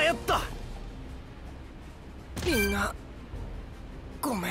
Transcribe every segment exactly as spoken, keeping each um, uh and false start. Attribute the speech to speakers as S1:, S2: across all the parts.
S1: 迷った。みんなごめん。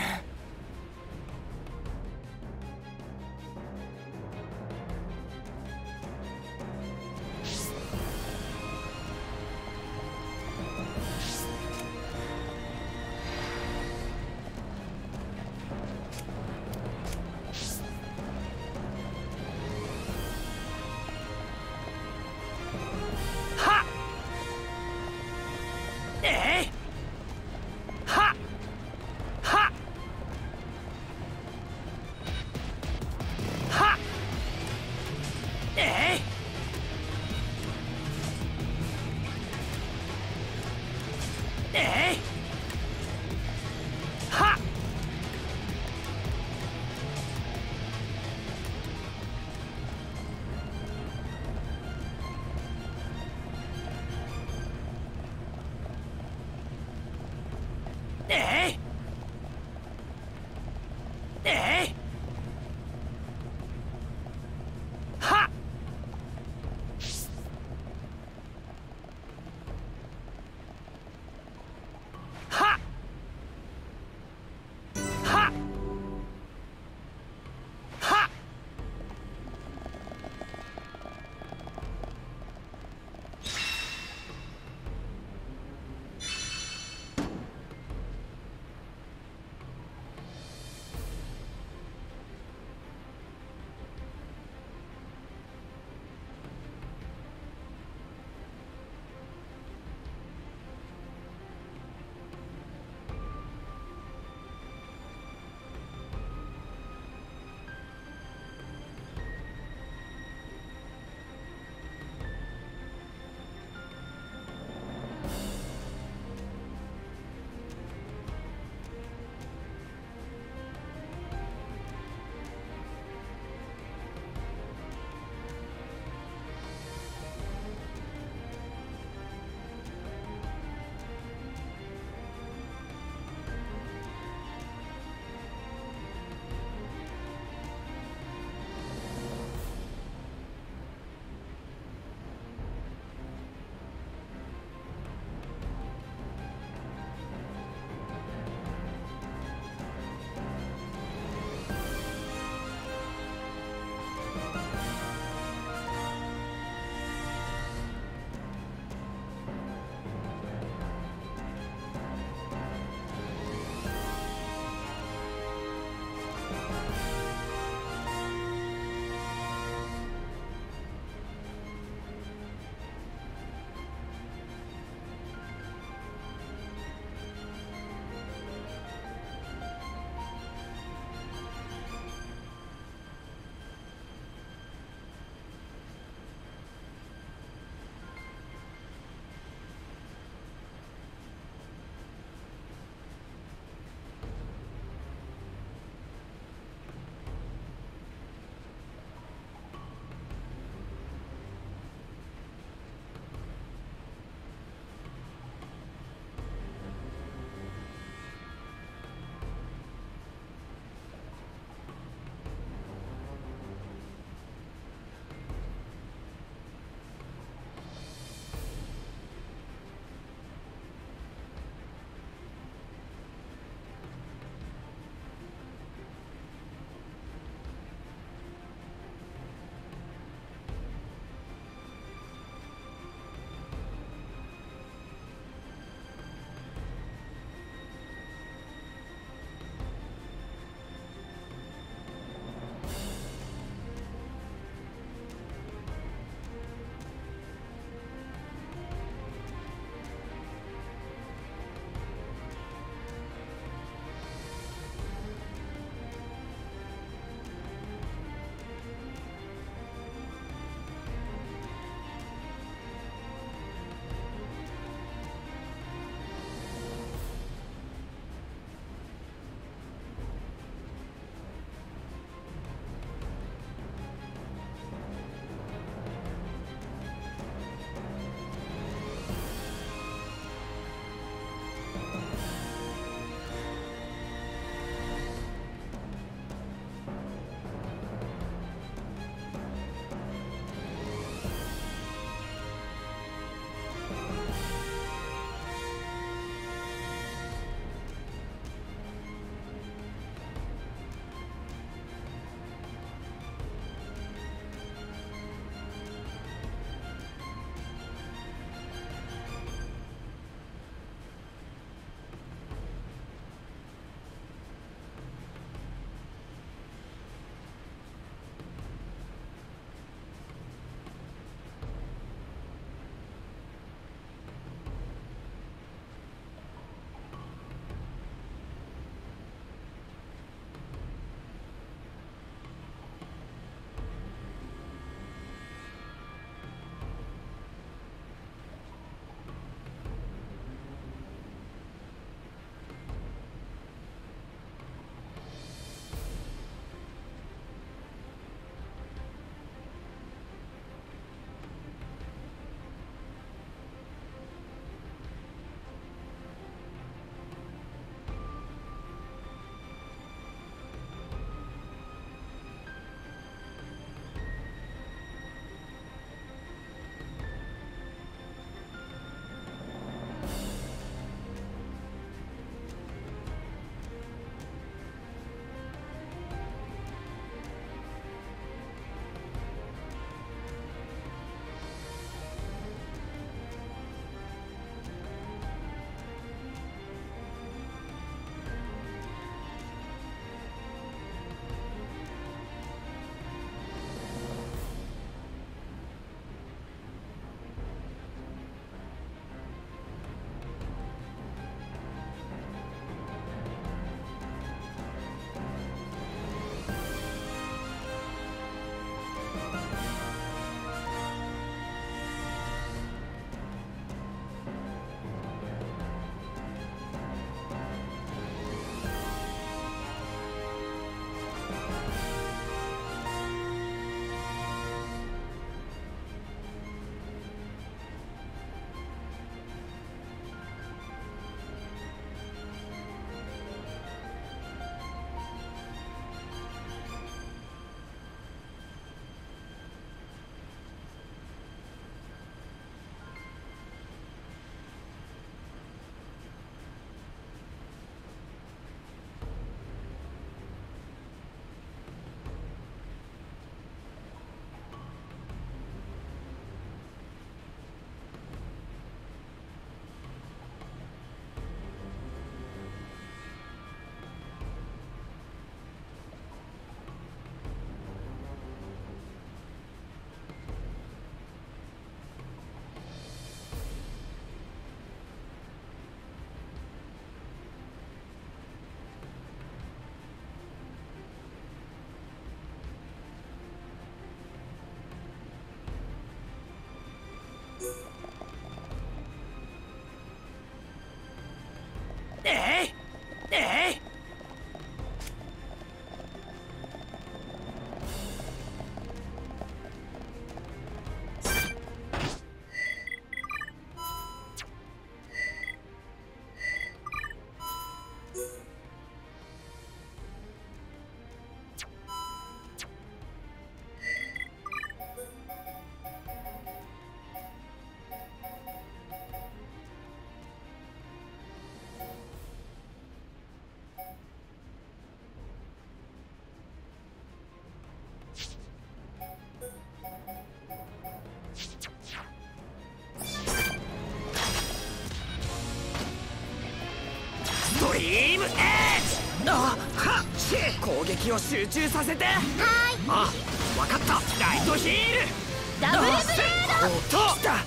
S1: 撃を集中させて。はーい。
S2: あ、わかった。ライトヒール
S3: ダブルブレード。
S1: おっときた。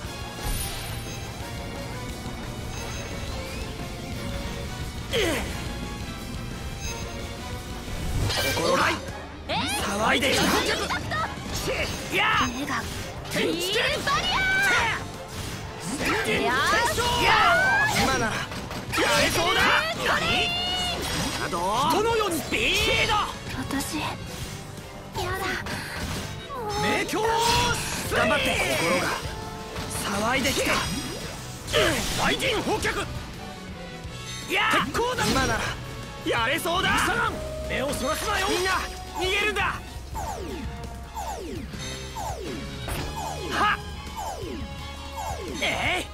S2: 心が
S3: えー、
S1: 騒いでいる。
S2: いや
S3: 目が
S2: 天地
S3: ヒールバリ
S2: 宣言
S3: やー
S2: 対象や
S1: 今なら
S2: やれそうだ。何波動人のようにスピード
S3: ア。私やだ。
S2: 明鏡
S1: 頑張って。心が騒いできた。
S2: 大臣崩却。いや鉄鋼だ。
S1: 今なら
S2: やれそうだ。目をそらすなよ。みんな逃げるんだ。はっえい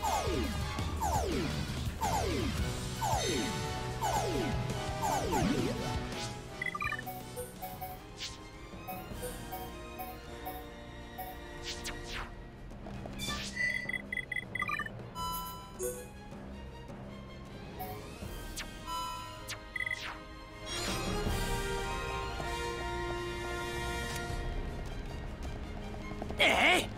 S2: えい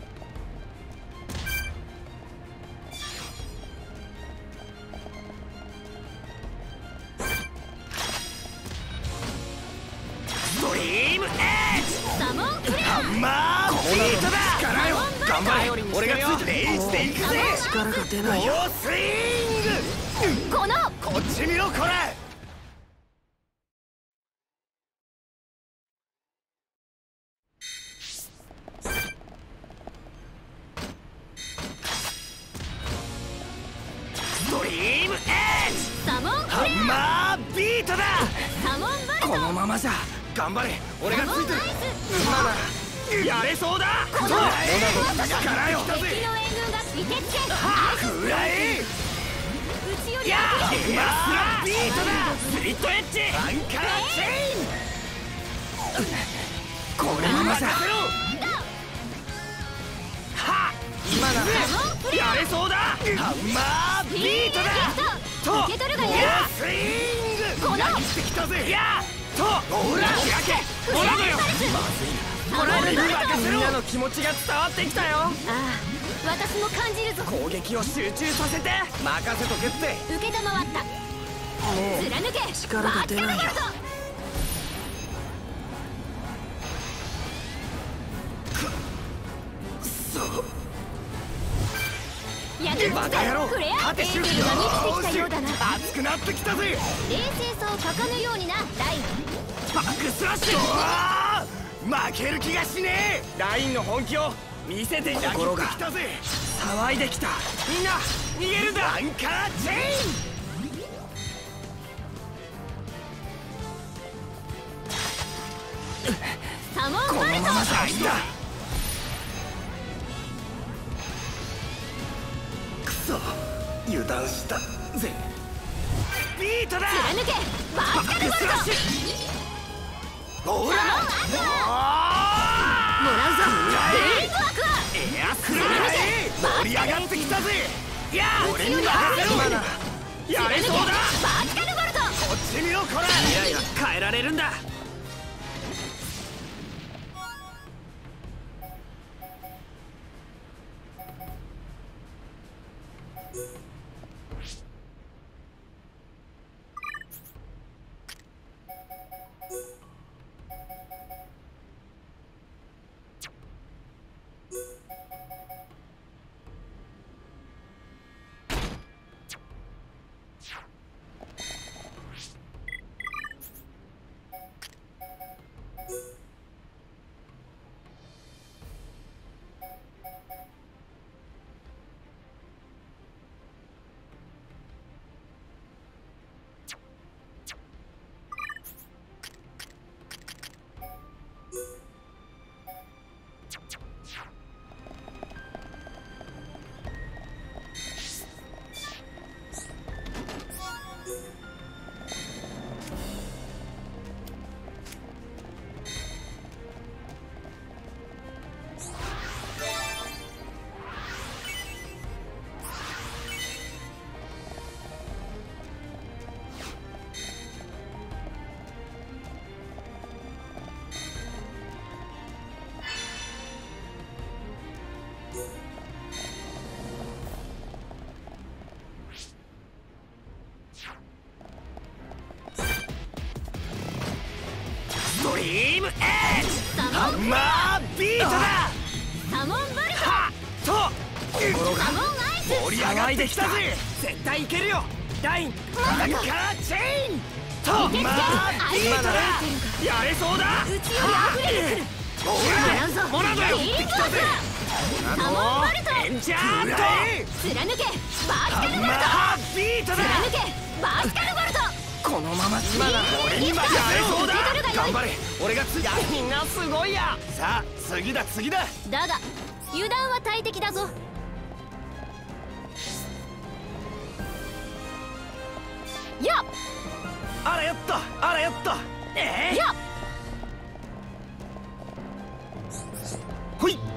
S2: ストリームエッジ
S3: サモンクレ
S2: ハンマービートだ。力よ頑張れ。俺がついてレイジで行くぜ。
S1: 力が出ないよ。
S2: ノースイング
S3: この
S2: こっち見ろこれ。ストリームエッジ
S3: サモンク
S2: ハ
S3: レ
S2: ンマービートだ。
S3: サモンバルト。
S1: このままじゃ
S2: 頑張れ俺がついてる。
S1: 今なら
S2: やれそうだ。
S3: この
S2: 力よ
S3: 敵の援軍が凍てつけ
S2: 食らえ。
S3: うちより
S2: や
S3: 当てる。
S2: エアスラビートだ。スリットエッジアンカーチェイン。
S1: このままじゃ
S2: 任せろ。はっ
S1: 今なら
S3: サモンクレ
S2: やれそうだ。ハンマービートだ。と
S3: 受け取るがいい。
S2: やスイング
S3: この
S2: やってきたぜ。やとほら開けほらのよ。
S3: サモンバルト。
S1: みんなの気持ちが伝わってきたよ。
S3: ああ、私も感じるぞ。
S1: 攻撃を集中させて。
S2: 任せとけって。
S3: 受けたまわった。
S1: もう
S3: 貫け。
S1: 力が出ないよ
S3: バッカナバルト。
S2: そう
S3: やる
S2: バカ野郎
S3: フレアエーテ
S2: 勝てしろ。
S3: ルが満ちてきたようだな。
S2: 熱くなってきたぜ。
S3: 冷静さをかかぬようにな、ライン。
S2: バックスラッシュ。あー負ける気がしねえ。
S1: ラインの本気を見せて。心が
S2: 来たぜ。
S1: 騒いできた。
S2: みんな逃げるんだ。アンカーチェイン。
S3: サモン
S1: こ
S3: バルト。
S1: のままじゃ
S2: いだ。くそ油断したぜ。ビートだ。
S3: 貫け。バ
S2: バ
S3: ッカナバルト。
S2: ックスラッシュ。ほら
S3: もらうぞ。ブレイクワークは
S2: エアスライ盛り上がってきたぜ。いや俺に任せろ。
S1: 今なら
S2: やれそうだ。
S3: バッカナバルト。
S2: こっち見ろこれ。
S1: 未来は変えられるんだ。
S2: ムエッジ
S3: サモン
S2: ハンマービートだ
S3: サモンボル
S2: はっと心が
S3: トサモンアイス
S2: 盛り上がってきたぜ絶対いけるよラインアンカーチェインとハンマービートだやれそうだ
S3: 内より溢れてくる
S2: ほ
S3: 狙うぞ
S2: らモナドよ
S3: ヒールドアクアサモンボルト
S2: エンジャート
S3: 貫けバーティカルボルト
S2: ハンマービートだ
S3: 貫けバーティカルボルト
S2: このまま今なら俺に任せろそうだ頑張れ俺が次みんなすごいやさあ次だ次だ
S3: だが油断は大敵だぞやっ
S2: あらよっとあらよっとええ
S3: やっ
S2: ほい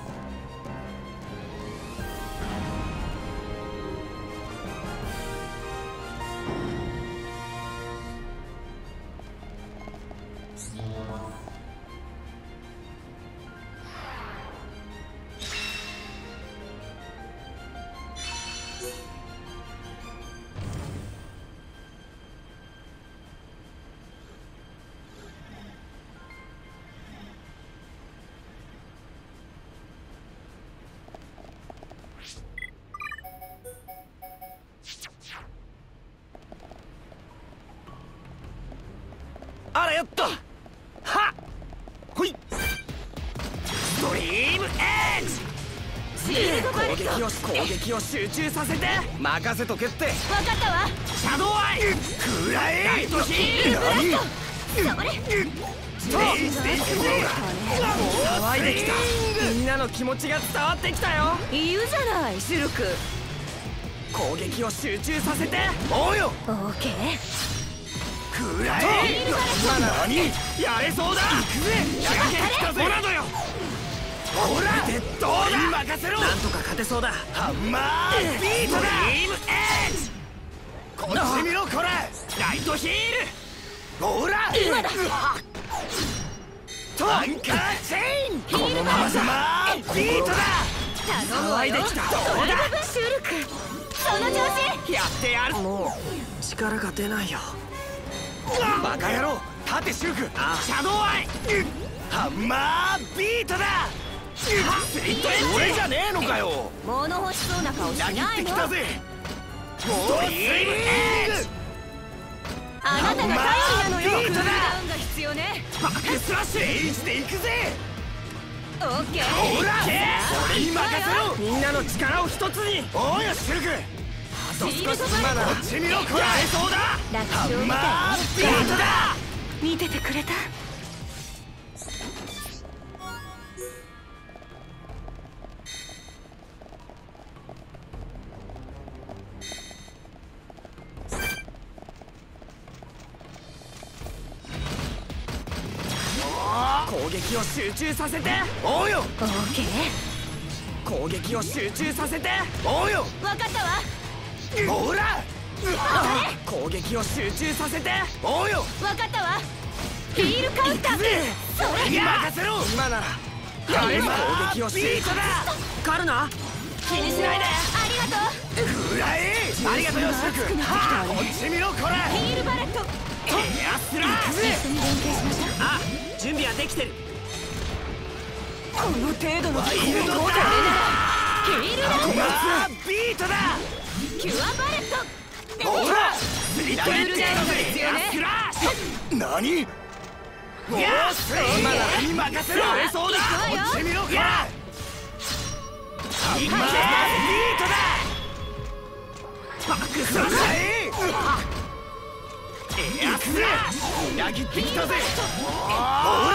S2: あらよっとはっほいストリームエッジ
S3: シールドバレット
S2: 攻撃を攻撃を集中させて任せとけって
S3: 分かったわ
S2: シャドウアイくらえライトヒール
S3: 何それ
S2: ステージで行くぜ騒いできたみんなの気持ちが伝わってきたよ
S3: 言うじゃないシルク
S2: 攻撃を集中させておうよ
S3: オーケー
S2: くらえ何やれそうだ行くぜやけきたぜモナドよほらどうだ任せろなんとか勝てそうだハンマービートだリームエッジこっち見ろこれライトヒールほら
S3: 今だ
S2: とアンカーチェインこのままじゃハンマービートだ
S3: 頼むわよ
S2: 騒いできた
S3: それでブッシュルクその調子
S2: やってやるもう力が出ないよバカ野郎立てシュークシャドウアイハンマービートだスリットエッジ俺じゃねえのかよ
S3: 物欲しそうな顔し
S2: 裏
S3: ないの
S2: 切ってきたぜストリームエッジ
S3: あなたが頼りなのよ
S2: ハンマービートだ
S3: クールダウンが必要ね
S2: バックスラッシュエイジで行くぜ
S3: オッケー
S2: ほら俺に任せろみんなの力を一つにおうよシルクあと少し今ならこっち見ろこれやれそうだハンマービートだ
S3: 見ててくれた
S2: 攻撃を集中させておうよ
S3: オーケー
S2: 攻撃を集中させておうよ
S3: 分かったわ
S2: ほら攻撃を集中させておうよ
S3: 分かったわヒールカウンター
S2: それに任せろ今ならやれば攻撃を集中だカルナ気にしないで
S3: ありがとう
S2: くらえありがとうよシルクはあこっち見ろこれ
S3: ヒールバレット
S2: エアスラー
S3: 一緒に連携しましょう
S2: あ準備はできてる
S3: この程度の
S2: ワイルドだ
S3: ヒールダウン
S2: ハンマービートだ
S3: キュアバレット
S2: ほらスリットエッジだぜエアスラー何よし今ならに任せろやれそうだこっち見ろこれハンマービートだバックスラッシュエアスラー裏切ってきたぜほら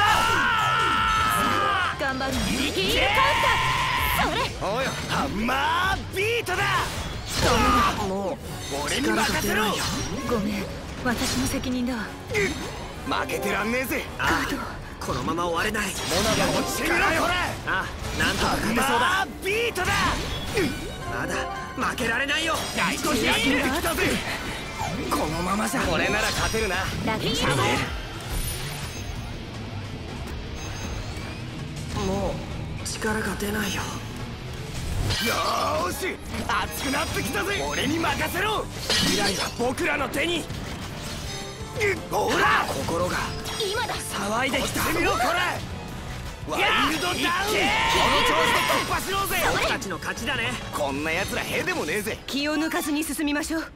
S3: 頑張るヒールカウンターそれ
S2: おうよハンマービートだもう俺に任せろ
S3: ごめん私の責任だわ
S2: 負けてらんねえぜああこのまま終われないモナドこっち見ろよほらああなんとか勝てそうだハンマービートだまだ負けられないよライトヒール来たぜこのままじゃ俺なら勝てるな
S3: ラッキー
S2: もう力が出ないよよーし熱くなってきたぜ俺に任せろ未来は僕らの手にほら心が
S3: 今だ。
S1: 騒いできた。
S2: 見ろこれ。ワイルドダウン。この調子で突破しろぜ。
S1: 僕たちの勝ちだね。
S2: こんな奴らへでもねえぜ。
S3: 気を抜かずに進みましょう。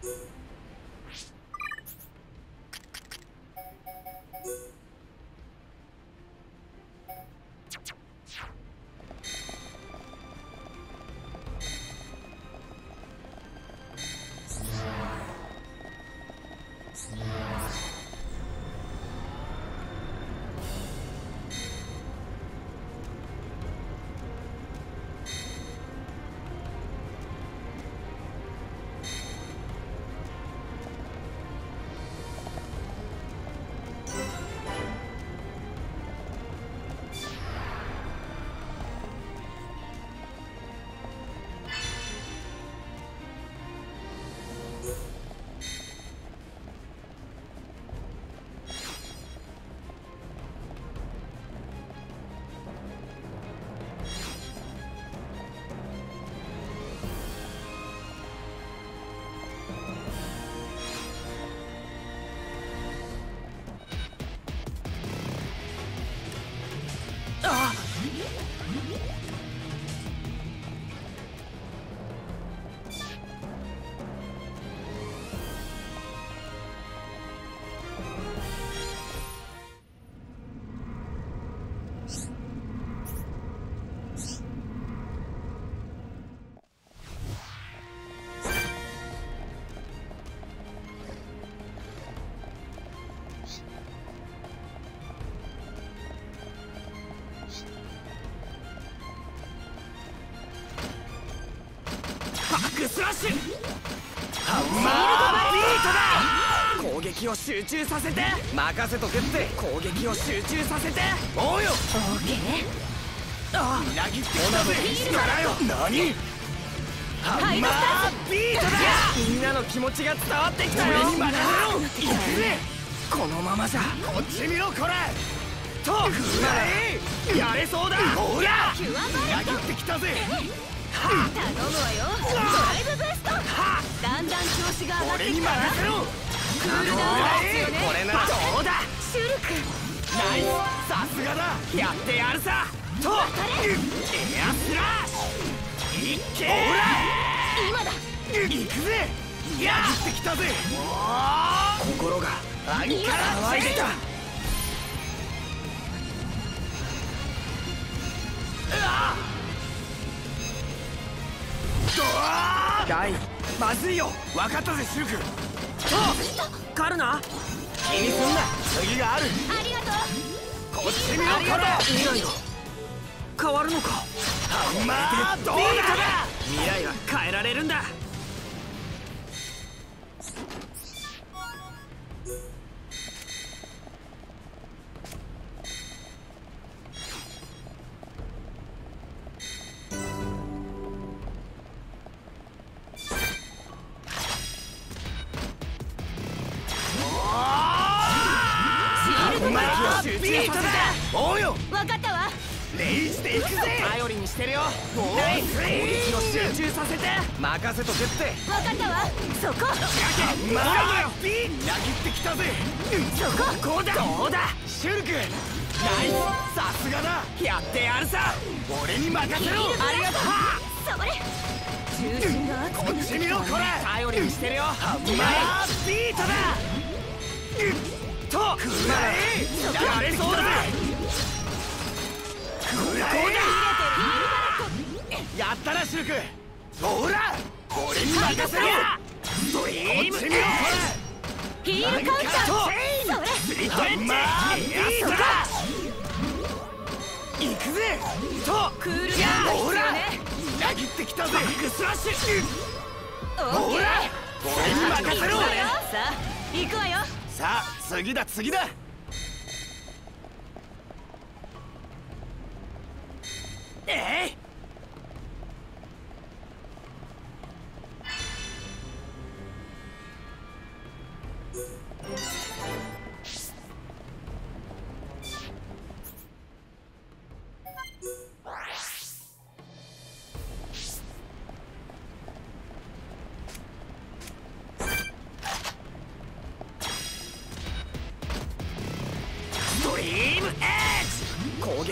S2: バックスラッシュ。ハンマービートだ。攻撃を集中させて。任せとけって。攻撃を集中させて。おうよ。
S3: オーケー。
S2: ああ、裏切ってきたぜ。力よ。何？ハンマービートだ。みんなの気持ちが伝わってきたよ。俺に任せろ。行くぜ。このままじゃ。こっち見ろこれ。と、くらえ。やれそうだ。ほら。
S3: キュアバ
S2: 裏切ってきたぜ。
S3: 頼むわよ。ドライブブースト。だんだん調子が上がって
S2: 俺に任
S3: きたな。
S2: せろ。
S3: クールダウンですよね。
S2: これならどうだ。
S3: シュルク。
S2: ナイス。さすがだ。やってやるさ。と、エアスラッシュ。いっけ。ほら。
S3: 今だ。
S2: 行くぜ。やってきたぜ。心が兄から騒いでた。ダイ、まずいよ。分かったぜシルク。と
S1: カルナ。
S2: 気にすんな。次がある。
S3: ありがとう。
S2: こっち見ろこれ。
S1: 未来が変わるのか。
S2: ハンマーどうだ。
S1: 未来は変えられるんだ。
S2: ビートだ。おうよ。
S3: わかったわ。
S2: レイジで行くぜ。頼りにしてるよ。ナイス。攻撃を集中させて。任せとけって。
S3: わかったわ。そこ。
S2: まあビー裏切ってきたぜ。
S3: そこ。
S2: こうだ。どうだシュルク。ナイス。さすがだ。やってやるさ。俺に任せろ。ありがとう。
S3: それ。重心が熱くなってきた。
S2: こっち見ろこれ。頼りにしてるよ。ハンマービートだ。とくらえ。やれそうだ。くらえ。やったなシルク。ほら俺に任せろ。ドリーム。こっち見ろこ
S3: れ。ヒールカウンター。それ。
S2: スリットエッジ。エアスだ。行くぜ。と
S3: クールダウン。
S2: ほら裏切ってきたぜ。バックスラッシュ。ほら俺に任せろ。
S3: さあ行くわよ。
S2: さあ次だ次だ。えい。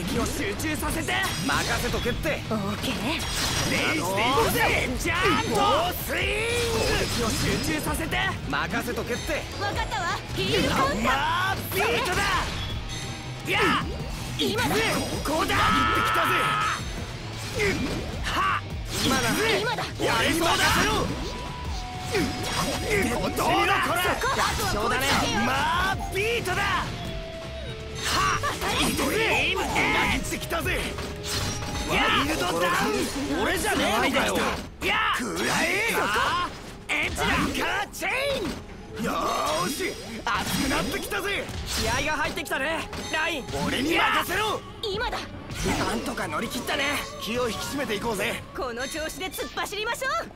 S2: 撃を集中させて任せとけって。
S3: オーケー。
S2: レイしていこうぜ。ジャンプスイング。攻撃を集中させて任せとけって。
S3: 分かったわ。ヒールカウンター。
S2: まあビートだ。いや
S3: 今だ。
S2: ここだ。行ってきたぜ。は今だ。
S3: 今だ。
S2: やれそうだ。どうだこれ。合唱だね。まあビートだ。はっドリーム裏切ってきたぜ。ワイルドダウン。俺じゃねえのかよ。いや食らえ。エッジだ。アンカーチェイン。よーし熱くなってきたぜ。気合が入ってきたね。ライン俺に任せろ。
S3: 今だ。
S2: なんとか乗り切ったね。気を引き締めていこうぜ。
S3: この調子で突っ走りましょう。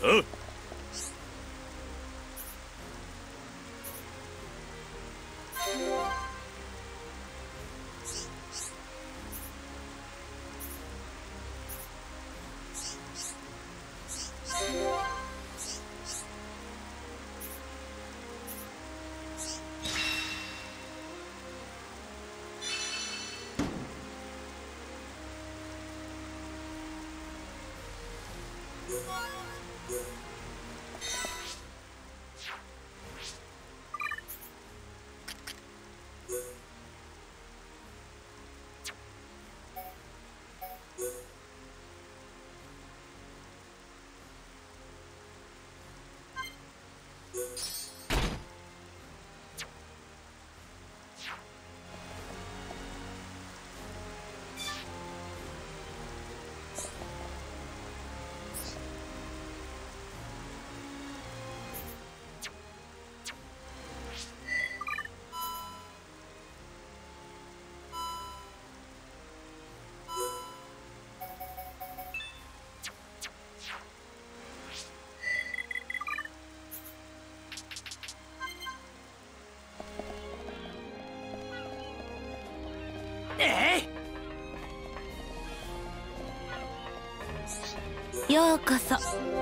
S2: あ
S3: ようこそ。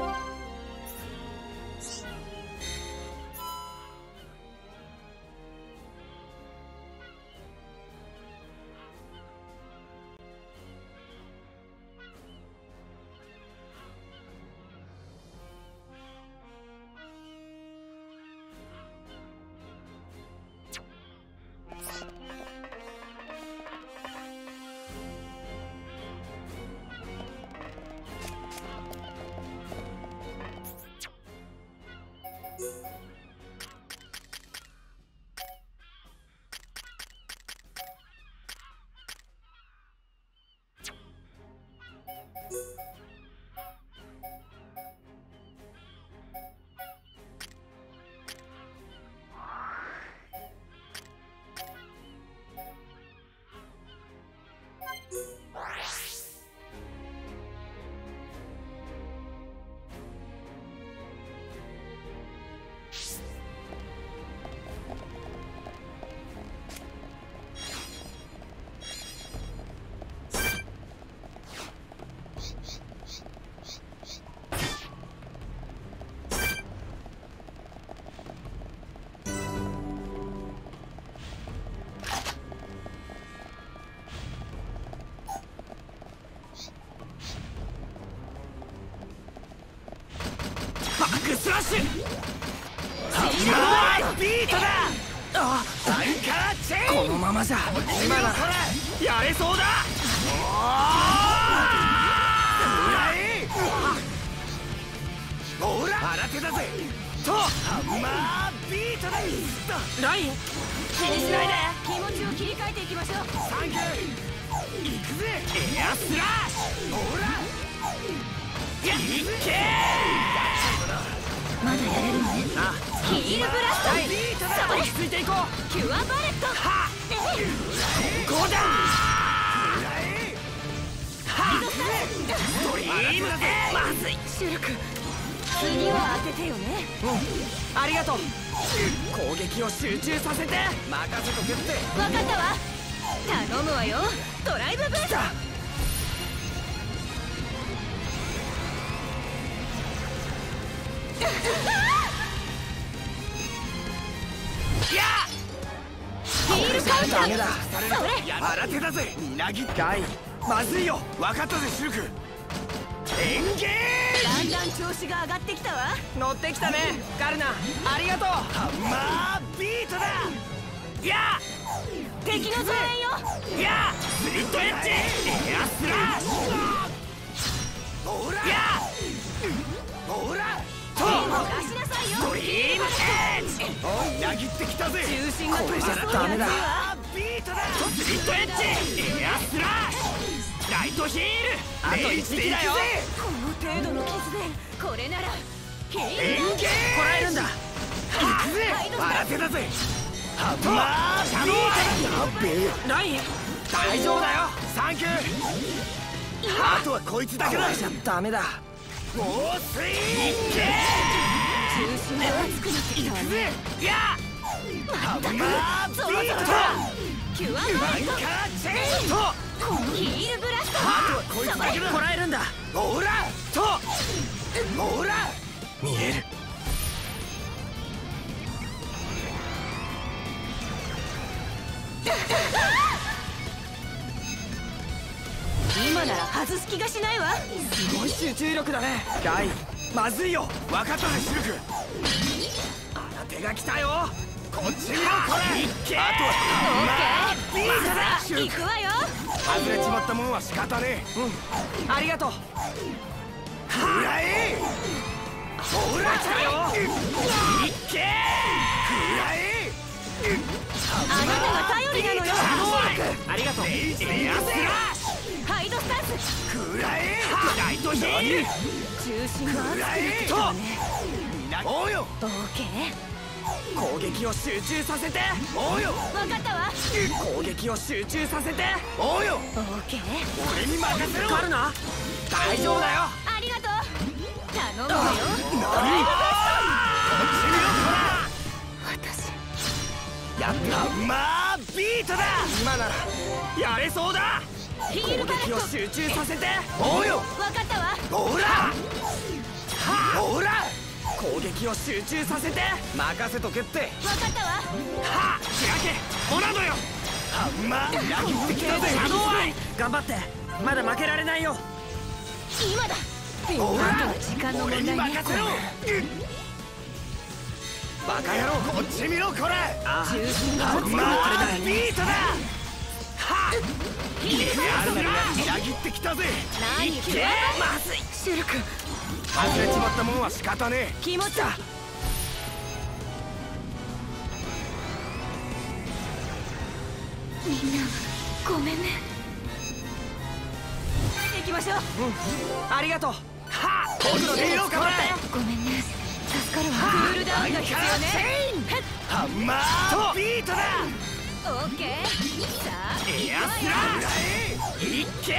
S2: スラッシュハンマービートだ。あアンカーチェイン。このままじゃ今ならやれそうだ。ほら新手だぜとハンマービートだ。ライン気にしないで
S3: 気持ちを切り替えていきましょう。
S2: サンキュー行くぜエアスラッシュ。ほらいっけー。
S3: まだやれるのね。
S2: あ
S3: ヒールブラスト。それ
S2: 落ち着いていこう。
S3: キュアバレット。
S2: はこうだはストリームでまずい。
S3: シュルク次は当ててよね。
S2: うんありがとう。攻撃を集中させて任せとけって。
S3: 分かったわ。頼むわよドライブブースト。
S2: や
S3: ヒールカウンター。
S2: ダメだ
S3: それ
S2: 新手だぜみなぎかい。まずいよ分かったぜシルク。エンゲージ。
S3: だんだん調子が上がってきたわ。
S2: 乗ってきたねカルナありがとう。ハンマービートだ。や
S3: 敵の増援よ。
S2: やスリットエッジエアスラッシュ。ほらやほらと
S3: 出しなさいよ。
S2: ストリームエッジ。おいなぎってきたぜ。
S3: 重心が
S2: これじゃダメだ。ビートだ。スリットエッジエアスラッシュ。ライトヒールあといち撃だよ。
S3: この程度の傷でこれならヒール
S2: エンゲージ。こらえるんだ。行くぜ新手だぜ。ハンマーシャドウやべえライン大丈夫だよサンキュー。あとはこいつだけだ。じゃダメだ。 猛水いけ
S3: 中心が熱くなってきたわね。
S2: いやハンマー
S3: ゾロゾロ
S2: ビート
S3: キュアマ
S2: バ
S3: イト
S2: ンカーチェーンと
S3: ヒールブラスト
S2: あとこいつだけだ
S1: こらえるんだ。
S2: ほらとほら見える
S3: 今なら外す気がしないわ。
S1: すごい集中力だね。ライまずいよ。
S2: 分かったぜシルク新手が来たよこっち見ろこれいっけあとはハンマービートだシルク
S3: 行くわよ。
S2: 外れちまったもんは仕方ねえ
S1: ありがとう。
S2: くらえほら来たよいっけくらえ
S3: あなたが頼りなのよ。
S1: ありがとう。
S2: エアスラッシ
S3: ハイドスタンス
S2: ュくらえライトヒール
S3: 中心が熱くなってきたわね。
S2: おうよ
S3: オーケー
S1: 攻撃を集中させて。
S2: おうよ
S3: 分かったわ。
S1: 攻撃を集中させて。
S2: おうよ
S3: オーケー
S2: 俺に任せろ
S1: カルナ大丈夫だよ。
S3: ありがとう。頼むわよ。
S2: 何
S3: 私
S2: やったハンマービートだ
S1: 今なら
S2: やれそうだ
S3: ヒールバレット
S1: 攻撃を集中させて。
S2: おうよ
S3: 分かったわ。
S2: ほらほら
S1: 攻撃を集中させて。
S2: 任せとけって
S3: 分かったわ。
S2: はっ開けモナドよハンマー裏切ってきたぜシャドウアイ
S1: 頑張ってまだ負けられないよ。
S3: 今だ。
S2: ほら
S3: あとは時間の
S2: 俺に
S3: 問題ね。
S2: 任せろバカ野郎こっち見ろこれ
S1: あ
S3: 中心が熱く
S2: ハンマ
S3: なって
S2: ービートだはっいやるなりが裏切ってきたぜ
S3: 何
S2: いけ
S3: まずい。シルク
S2: 外れちまったもんは仕方ねえ
S3: 気持ちだ。みんなごめんね。行きましょう。
S1: ありがとう。
S2: はっ今度でいろかこれ
S3: ごめんね。助かるわ。クールダウンが必要ね。
S2: ハンマービートだ
S3: オッケー。さあ
S2: エアスラッシュいっけ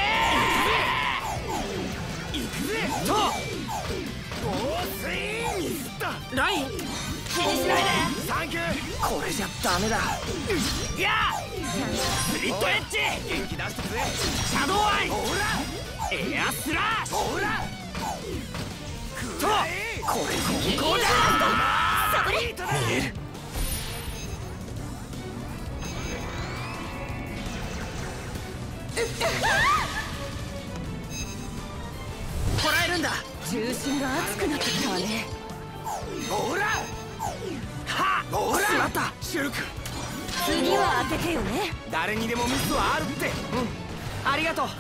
S2: いくぜと猛水ミスった
S1: ライン
S3: 気にしないで。
S2: サンキュー
S1: これじゃダメだ。
S2: いやスリットエッジ元気出してくぜシャドウアイほらエアスラッシュほらとこれここだ
S3: サブレ
S2: ビートだ見える
S1: こらえるんだ。
S3: 中心が熱くなってきたわね。
S2: ほらはほら
S1: しまった。
S2: シルク
S3: 次は当ててよね。
S2: 誰にでもミスはあるって
S1: ありがとう。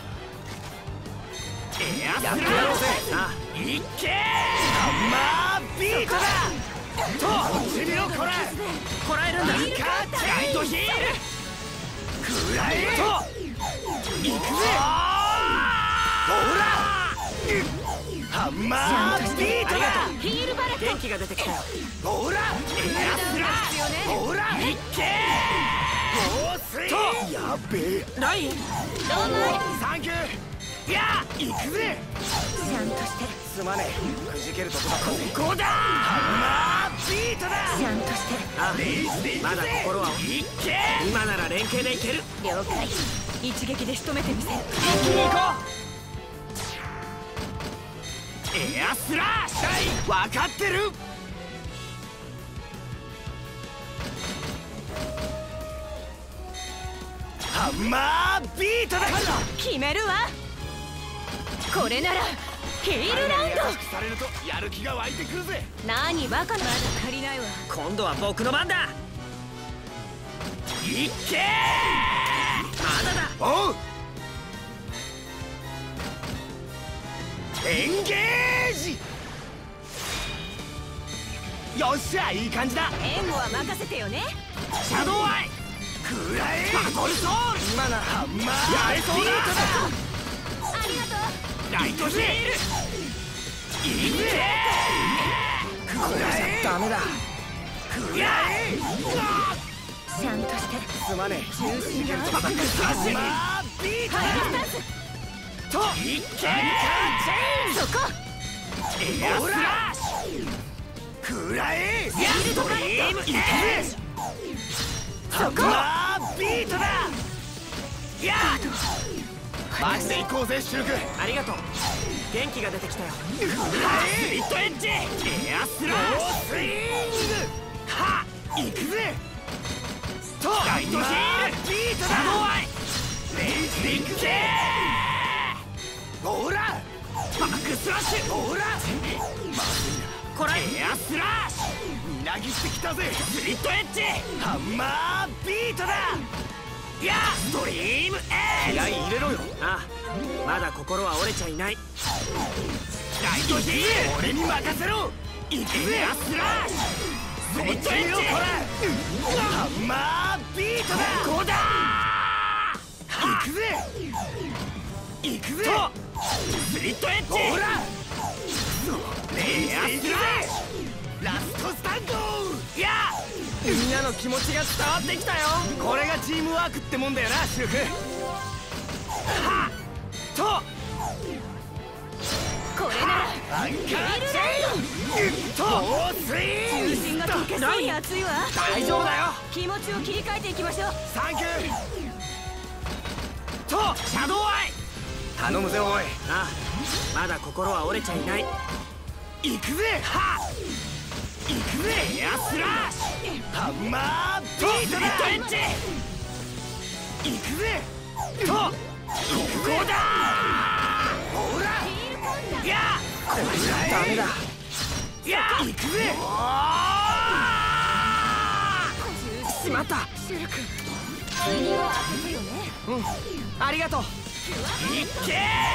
S2: エアスラッ
S1: やってやろうぜ。
S2: シ
S1: あ
S2: ュいっけハンマービートだとこっち見ろこれ
S1: こらえるんだ。
S2: バンカーライトヒールくらえと行くぜほらハンマービートだ
S3: ヒールバレット
S1: 元気が出てきたよ。
S2: ほらエアスラッシュほらいっけ猛水とやべえ
S1: ライン
S3: どうも
S2: サンキューいや行くぜ
S3: ちゃんとして
S2: すまねえくじけるとこだったぜここだハンマービートだ
S3: ちゃんとして
S1: あ
S2: レイスで行くぜ
S1: まだ心は。
S2: いっけ
S1: 今なら連携でいける。
S3: 了解。一撃で仕留めてみせる。
S2: 一気に行こうエアスラッシュ分かってるハンマービートだ
S3: 決めるわ。これならヒールラウン
S2: 優しくされるとやる気が湧いてくるぜ
S3: ド。何バカな。まだ足りないわ。
S1: 今度は僕の番だ。
S2: いっけ
S1: まだだ。
S2: おうエンゲージよっしゃいい感じだ
S3: 援護は任せてよね。
S2: シャドウアイくらえバトルソウル
S1: 今なら
S2: ハンマーやれそうだ
S3: ありがとう。
S2: ライトヒールいけくらえ
S1: ダメだ。
S2: くらえ
S3: ちゃんとして
S1: すまね
S3: 中心が熱くなってきた
S2: ハン
S3: わね。
S2: マービート
S3: ハイドスタンス
S2: といけチェーン
S3: そこ
S2: エアスラッシュ食らえストリームエージハンマービートだやっマジで行こうぜシルク。ありがとう。元気が出てきたよ。スリットエッジエアスラッシュスイングはっ行くぜとライトヒールビートだシャドウアイレイジ行くぜほらバックスラッシュほらこれエアスラッシュみなぎってきたぜスリットエッジハンマービートだやストリームエージ気合い入れろよ。ああまだ心は折れちゃいない。ライトヒール俺に任せろ行くぜエアスラッシュスリットエッジハンマービートだここだ行くぜ行くぜスリットエッジほらレアスラッシュラストスタンドやみんなの気持ちが伝わってきたよ。これがチームワークってもんだよなシルク。はっと
S3: これなら
S2: アンカーチェインとスイン
S3: 重心が溶けそうに熱いわ。
S2: 大丈夫だよ。
S3: 気持ちを切り替えていきましょう。
S2: サンキューとシャドウアイ頼むぜおい。ああまだ心は折れちゃいない。行くぜはっ行くぜエアスラッシュハンマービートだエッジ行くぜとここだほらやこれじゃダメだや行くぜしまった
S3: シルク次は当ててよね。
S2: うんありがとう。いっけ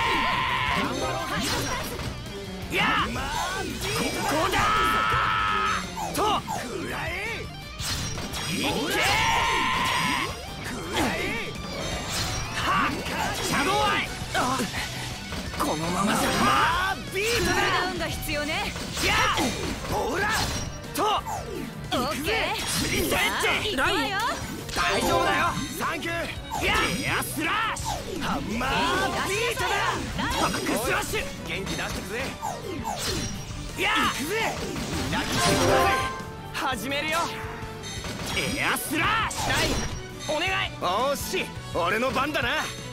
S2: ーやここだとくらえいっけーくらえはっシャドウアイこのままじゃまあビートだ
S3: クールダウンが必要ね。
S2: やほらと
S3: オッケー
S2: スリットエッジ
S3: 行くわよ。
S2: 大丈夫だよサンキューやエアスラッシュハンマービートだバックスラッシュ元気出してくぜや行くぜ泣きしてくぜ始めるよエアスラッシュラインお願い。おーし俺の番だな。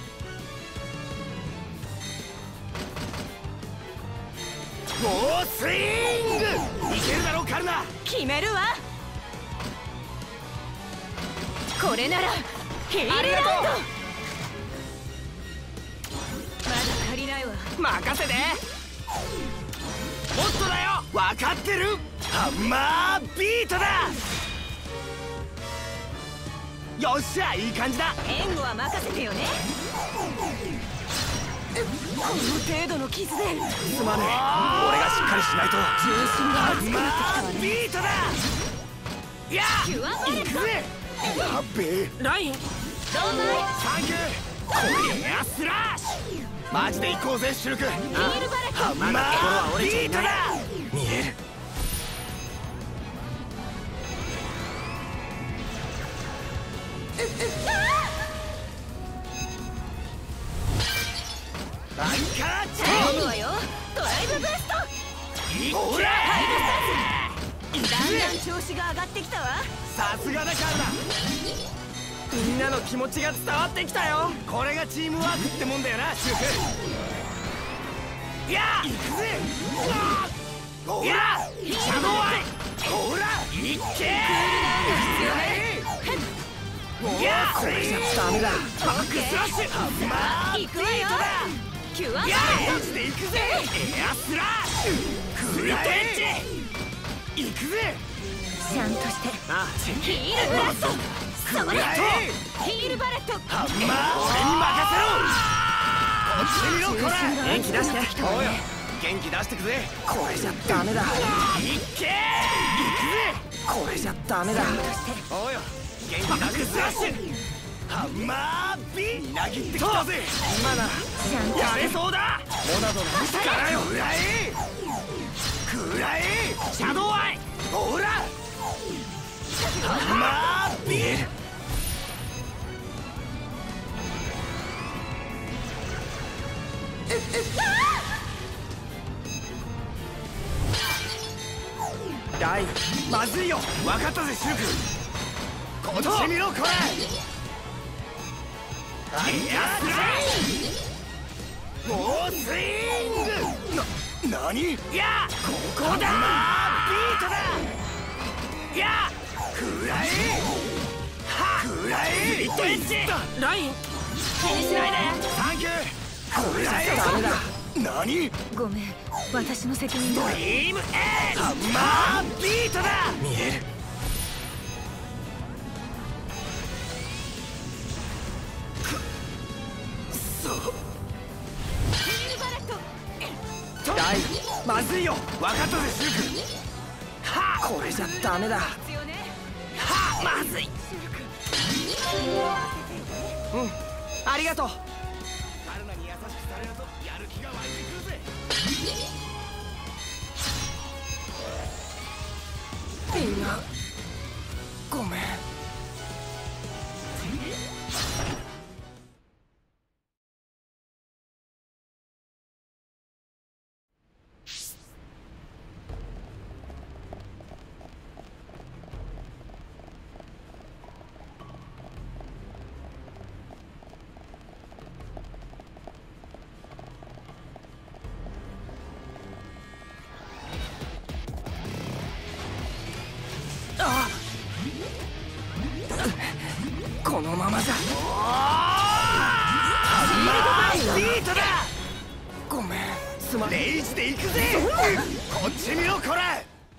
S2: ゴースイングいけるだろカルナ。
S3: 決めるわ。これならヒールラウンド。まだ足りないわ。
S2: 任せてもっとだよ分かってるハンマービートだよっしゃいい感じだ。
S3: 援護は任せてよね。この程度の傷で
S2: すまねえ俺がしっかりしないと
S3: 重心が熱くなってきたわ
S2: ハンマー
S3: ね。
S2: ビートだや
S3: キュアバレット
S2: 行くぜやっべえライン
S3: どうも
S2: サンキューエアスラッシュマジで行こうぜシルク
S3: ヒールバレット。
S2: ハンマービートだ見えるアンカーチェイン
S3: 頼むわよ。ドライブブースト。
S2: ほら
S3: だんだん調子が上がってきたわ。
S2: さすがだカルナみんなの気持ちが伝わってきたよ。これがチームワークってもんだよなシュウク。やあ行くぜほらシャドウアイほらいっけーやあこれじゃダメだバックスラッシュハンマー
S3: 行くわよ。キュアバレ
S2: や
S3: ッ
S2: あエッジで行くぜエアスラッシュフリットエッジ行くぜ
S3: ト。ちゃんとして
S2: あ
S3: ヒールブラスト。それヒールバレット。
S2: ハンマー俺に任せろこっち見ろこら元気出しておうよ元気出してくぜこれじゃダメだいっけー行くぜこれじゃダメだおうよ元気出してくぜハンマービーみなぎってきたぜ今ならやれそうだモナドの力よ食らえ食らえシャドウアイほらハンマービーまずいよ。分かったぜシルク。こっち見ろこれ。アイアスラインモースイング。な、なに。いやここだ。ビートだ。いやくらえ。はくらえ。スリットエッジ。
S1: ライン
S3: 気にしないで。
S2: サンキュー。くらえ。ダメだ。なに。
S3: ごめん、私の責任だ。
S2: ドリームエッジ。ハンマービートだ。見える。ラインまずいよ。分かったぜシルク。は
S1: これじゃダメだ。
S2: はまずい。
S1: うんありがとう。
S2: カルナに優しくされるとやる気が湧いてくるぜ。
S1: みんなごめん。あこのままじゃ。
S2: ビートだ。
S1: ごめんすまん。
S2: レイジで行くぜ。こっち見ろこれ。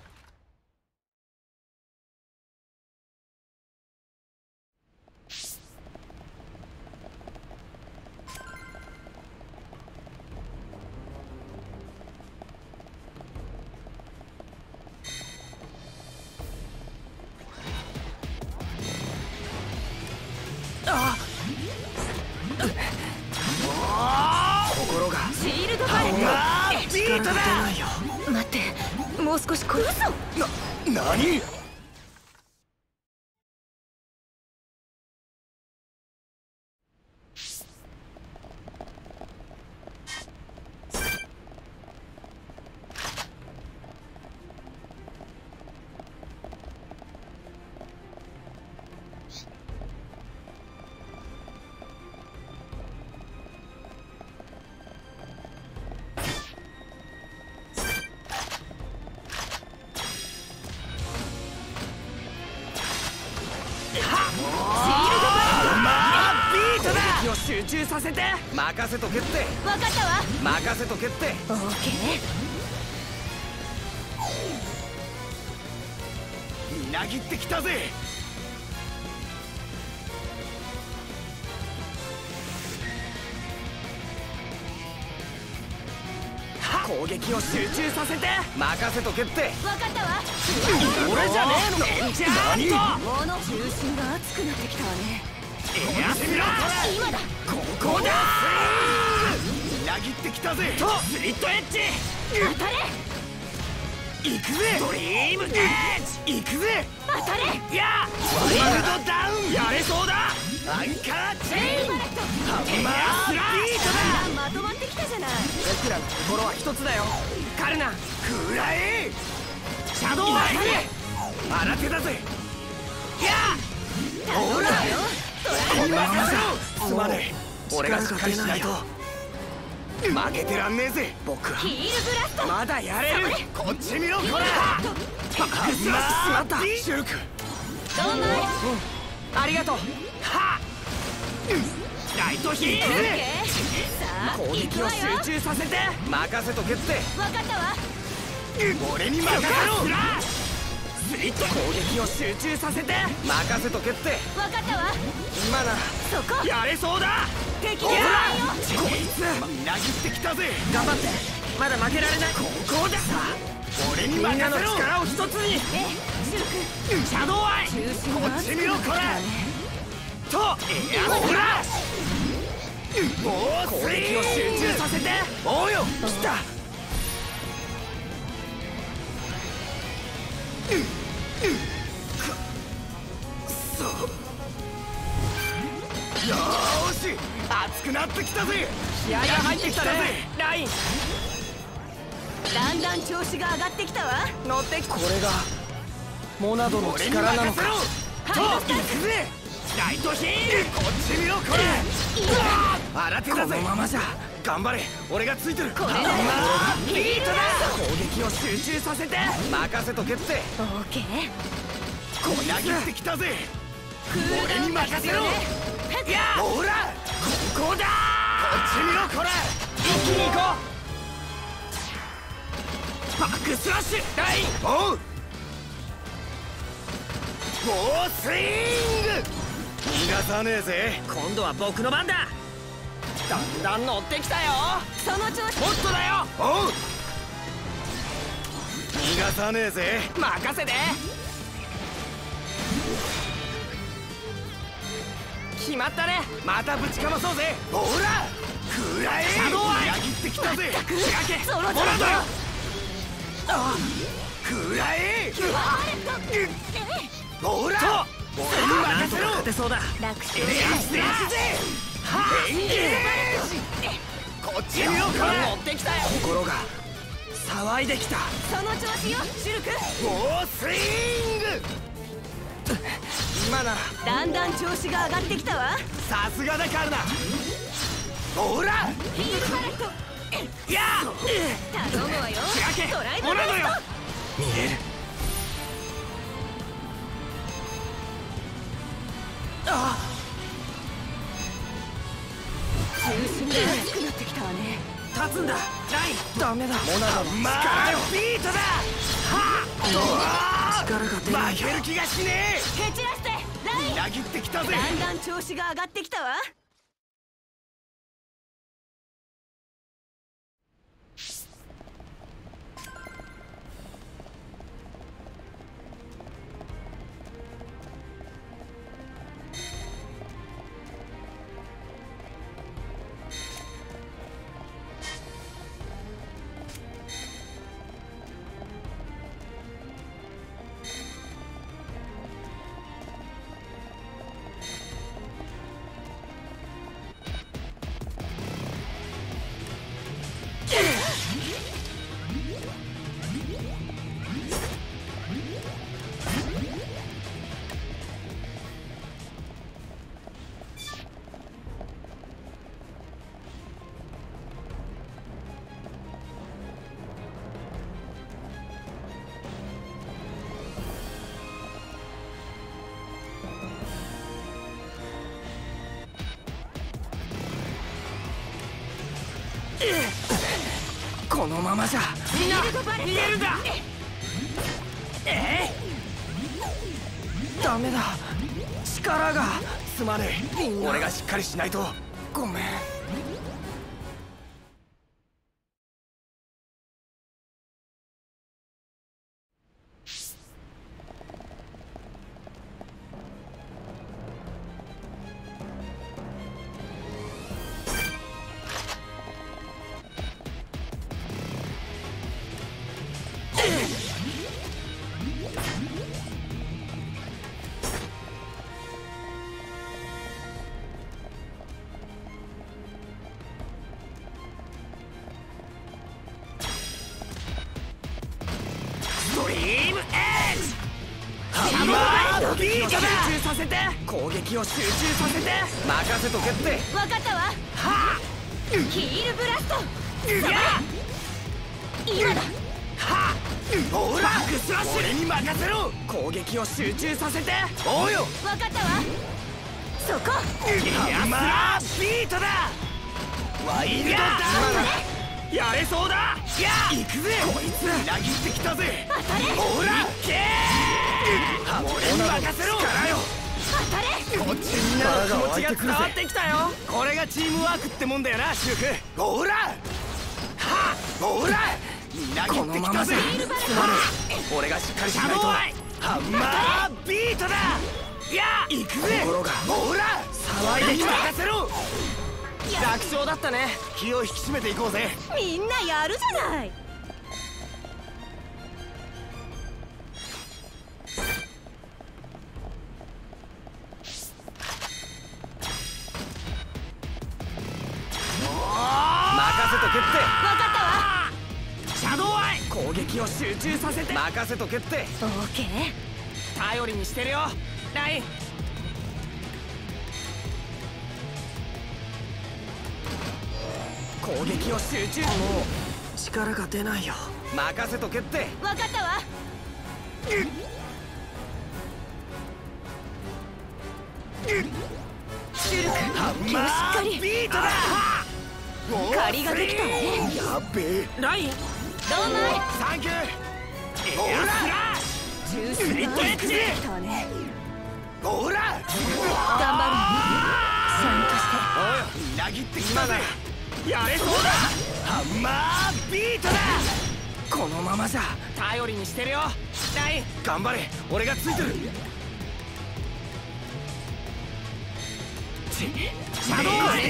S1: 心が
S3: シールドバレッ
S2: ビートだ。
S3: ト。待って、もう少しこい。嘘。
S2: な、なに。
S1: 気を集中させて。
S2: 任せとけって。
S3: わかったわ。
S2: 任せとけって。
S3: オーケ
S2: みなぎってきたぜ。
S1: 攻撃を集中させて。
S2: 任せとけって。
S3: ー。わかったわ。
S1: 俺じゃねえのか。
S2: じゃあ何。
S3: もの中心が熱くなってきたわね。
S2: やってみろ。
S3: 今だ。
S2: ここだ。みなぎってきたぜ。とスリットエッジ。
S3: 当たれ。
S2: 行くぜ。ドリームエッジ。行くぜ。
S3: 当たれ。
S2: いやワイルドダウン。やれそうだ。アンカーチェイン。ハンマービートだ。
S3: まとまってきたじゃない。
S1: 僕らの心は一つだよカルナ。
S2: くらえ。シャドウアイ新手だぜ。いやほら
S1: 今ままじゃ
S2: すまねえ。俺がしっかりしないと負けてらんねえぜ。
S1: 僕は
S3: ヒールブラスト。
S1: まだやれる。
S2: こっち見ろこれ。
S1: しまった。
S2: シルク。
S3: どうもい。
S1: ありがとう。
S2: はライトヒール。
S3: さあ
S1: 攻撃を
S3: 行くわよ。
S1: 集中させて。
S2: 任せとけって。
S3: わかったわ。
S2: 俺に任せろ。スリット。
S1: 攻撃を集中させて。
S2: 任せとけって。
S3: わかったわ。
S1: 今なら
S3: そこ。
S2: やれそうだ。
S3: 敵に来ないよ。
S1: こいつ
S2: みなぎってきたぜ。
S1: 頑張って。まだ負けられない。
S2: ここだ。俺に任
S1: みんなの
S2: せろ。
S1: 力を一つに。
S3: え、シルク。
S2: シャドウアイ。
S3: 中心
S2: こ
S3: が熱く
S2: っち見ろこれ。
S3: なってきたわね。
S2: とエアスラッシュ。もう
S1: 攻撃を集中させて。
S2: おうよ。
S1: 来た。
S2: よーし熱くなってきたぜ。
S1: 気合が入ってきたねライン。
S3: だんだん調子が上がってきたわ。
S1: 乗って。これがモナドの力なのか。
S2: と行くぜ。ライトヒール、こっち見ろこれ。新手だぜ。
S1: このままじゃ
S2: 頑張れ、俺がついてる。
S3: これだよ。
S2: ビートだ。
S1: 攻撃を集中させて。
S2: 任せとけって。
S3: オーケー。
S2: こりゃぎってきたぜ。俺に任せろ。いや、ほら、ここだ。こっち見ろこれ。一気に行こう。バックスラッシュ、ライン。おう。フォースイング。逃がさねえぜ。
S1: 今度は僕の番だ。だんだん乗ってきたよ。
S3: その調子。
S1: もっとだよ。
S2: おう。逃がさねえぜ。
S1: 任せて。決まったね。
S2: またぶちかまそうぜ。ほら、食らえ。
S1: シャドウアイ。
S2: 裏切ってきたぜ。
S1: 仕掛け。
S3: その調子。
S2: ほらだよ。あ、食らえ。ほら、俺に任せろ。
S1: 勝てそうだ。
S3: 楽勝
S2: エレアスで行くぜ。エンゲージ。こっち見ろこれ。
S1: 乗ってきたよ。心が騒いできた。
S3: その調子よ、シルク。
S2: フォースイング。
S1: 今なら
S3: だんだん調子が上がってきたわ。
S2: さすがだカルナ。ほら、
S3: ヒールパレット。
S2: いや、
S3: 頼むわよ。
S2: 仕掛け。
S3: ドライブ
S2: ほらだよ。
S1: 見える。ああ、
S3: 重心が熱くなってきたわね。
S1: 立つんだ。ライン。ダメだ。モナドの
S2: まあビートだ。はあ、
S1: 力が出ない。
S2: 負ける気がしね
S3: 蹴散らしてライン。
S2: え。裏切ってきたぜ。
S3: だんだん調子が上がってきたわ。
S1: このままじゃ
S3: みんな逃げるんだ。
S1: ええ、ダメだ。力が
S2: すまねえ。
S1: みんな
S2: 俺がしっかりしないと。
S1: ごめん。
S2: ドリームエッジ。ハンマービートだ。
S1: 集中させて。攻撃を集中させて。
S2: 任せとけって。
S3: わかったわ。
S2: は
S3: ヒールブラスト。
S2: あ、いや、
S3: 今だ。
S2: はあ、ほら、バックスラッシュ。俺に任せろ。
S1: 攻撃を集中させて。
S2: おうよ。
S3: わかったわ。そこ。
S2: ハンマービートだ。ワイルドダウン。やれそうだ。いや、行くぜ。こいつ裏切ってきたぜ。
S3: 当たれ。
S2: ほら、けー。俺に任せろ。力よ。
S3: 当たれ。
S2: こっちみんなの気持ちが伝わって
S1: きたよ。
S2: これがチームワークってもんだよな、シュウク。ほら、はあ、ほら、裏切ってきたぜ。
S1: すまねえ。俺がしっかりしないと。
S2: ハンマービートだ。いや、行くぜ。
S1: 心が
S2: ほら、
S1: 騒いできた。
S2: 任せろ。
S1: 楽勝だったね。
S2: 気を引き締めていこうぜ。
S3: みんなやるじゃない。
S2: 任せとけって。
S3: わかったわ。
S2: シャドウアイ。
S1: 攻撃を集中させて。
S2: 任せとけって。
S3: オーケー。
S2: 頼りにしてるよライン。攻撃を集中。もう力が出ないよ。任せとけって。
S3: 分かったわ。シュルク
S2: ハンマービートだ。
S3: 借りができたわね。
S2: やべえライン。
S3: どうも
S2: サンキュー。ほら
S3: 中心が厚くなってきたわね。
S2: ほら
S3: 頑張るの参加して。
S2: おいみなぎってきたぜ。やれそうだ。ハンマービートだ。このままじゃ頼りにしてるよライン。頑張れ俺がついてる。シャドウ頑張って。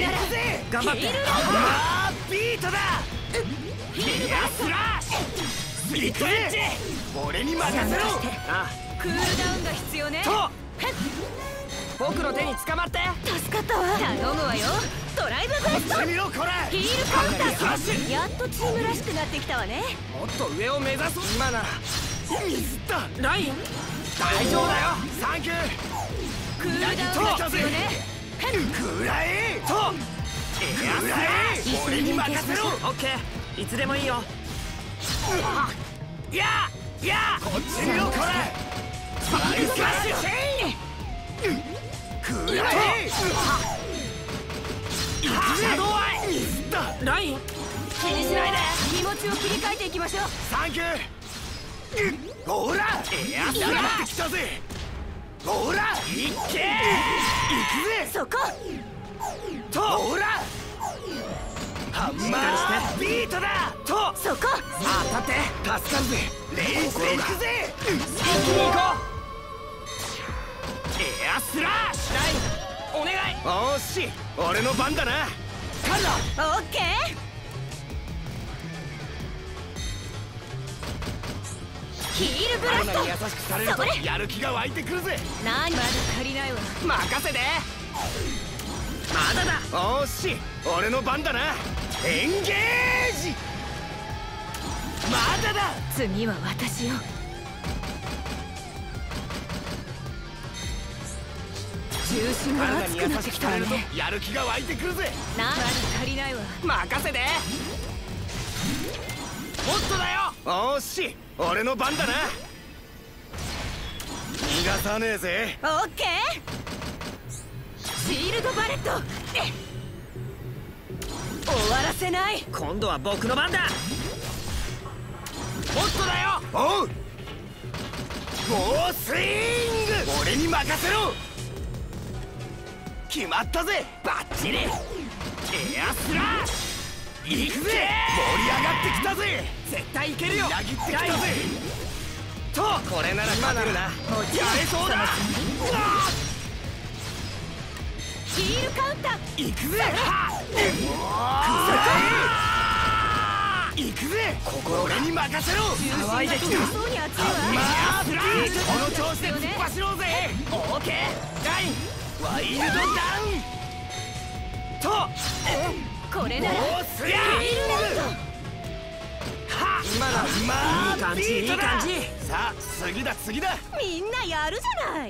S2: ハンマービートだ。ヒアスラッシュスリックエッジ。俺に任せろ。あ
S3: クールダウンが必要ね。
S2: と僕の手に捕まって。
S3: 助かったわ。頼むわよ。ドライブベスト。
S2: 見ろこれ。
S3: ヒールカウンター。やっとチームらしくなってきたわね。
S2: もっと上を目指そう。今ならミスったライン。大丈夫だよサンキュー。
S3: クールダウンが必要ね。
S2: くらえとくらえ。俺に任せろ。オッケーいつでもいいよ。いやいやこっち見ろこれ。スパイスカッシュチェイン。くらえ。シャドウアイ。ミスったライン。気にしないで。
S3: 気持ちを切り替えていきましょう。
S2: サンキュー。ほらエアスラッってきたぜ。ほらいっけー。行くぜ。
S3: そこ
S2: とほらハンマービートだ。と
S3: そこ。
S2: さあ立って助かるぜ。レイスで行くぜ。一気に行こう。エアスラッシュラインお願い。おーし俺の番だな。カルロ
S3: オッケー。ヒールブラスト。
S2: 優しくされるとやる気が湧いてくるぜ。
S3: 何まだ足りないわ。
S2: 任せて。まだだ。おーし俺の番だな。エンゲージ。まだだ。
S3: 次は私よ。重心が熱くなってきたわね。
S2: やる気が湧いてくるぜ。
S3: まだ足りないわ。
S2: 任せて。もっとだよ。おーし俺の番だな。逃がさねえぜ。
S3: オッケー。シールドバレット。終わらせない。
S2: 今度は僕の番だ。もっとだよ。おう猛スイング。俺に任せろ。決まったぜ。バッチリエアスラッシュ行くぜ。盛り上がってきたぜ。絶対いけるよ。裏切ってきたぜ。とこれなら勝てるな。やれそうだ。
S3: ヒールカウンター。
S2: 行くぜ。行くぜ。俺に任せろ。騒いできた。
S3: そうに熱いわ。
S2: まあこの調子で突っ走ろうぜ。オーケーラインワイルドダウンと。
S3: これなら
S2: スイング。は今だ。まあいい感じいい感じ。さあ次だ次だ。
S3: みんなやるじゃない。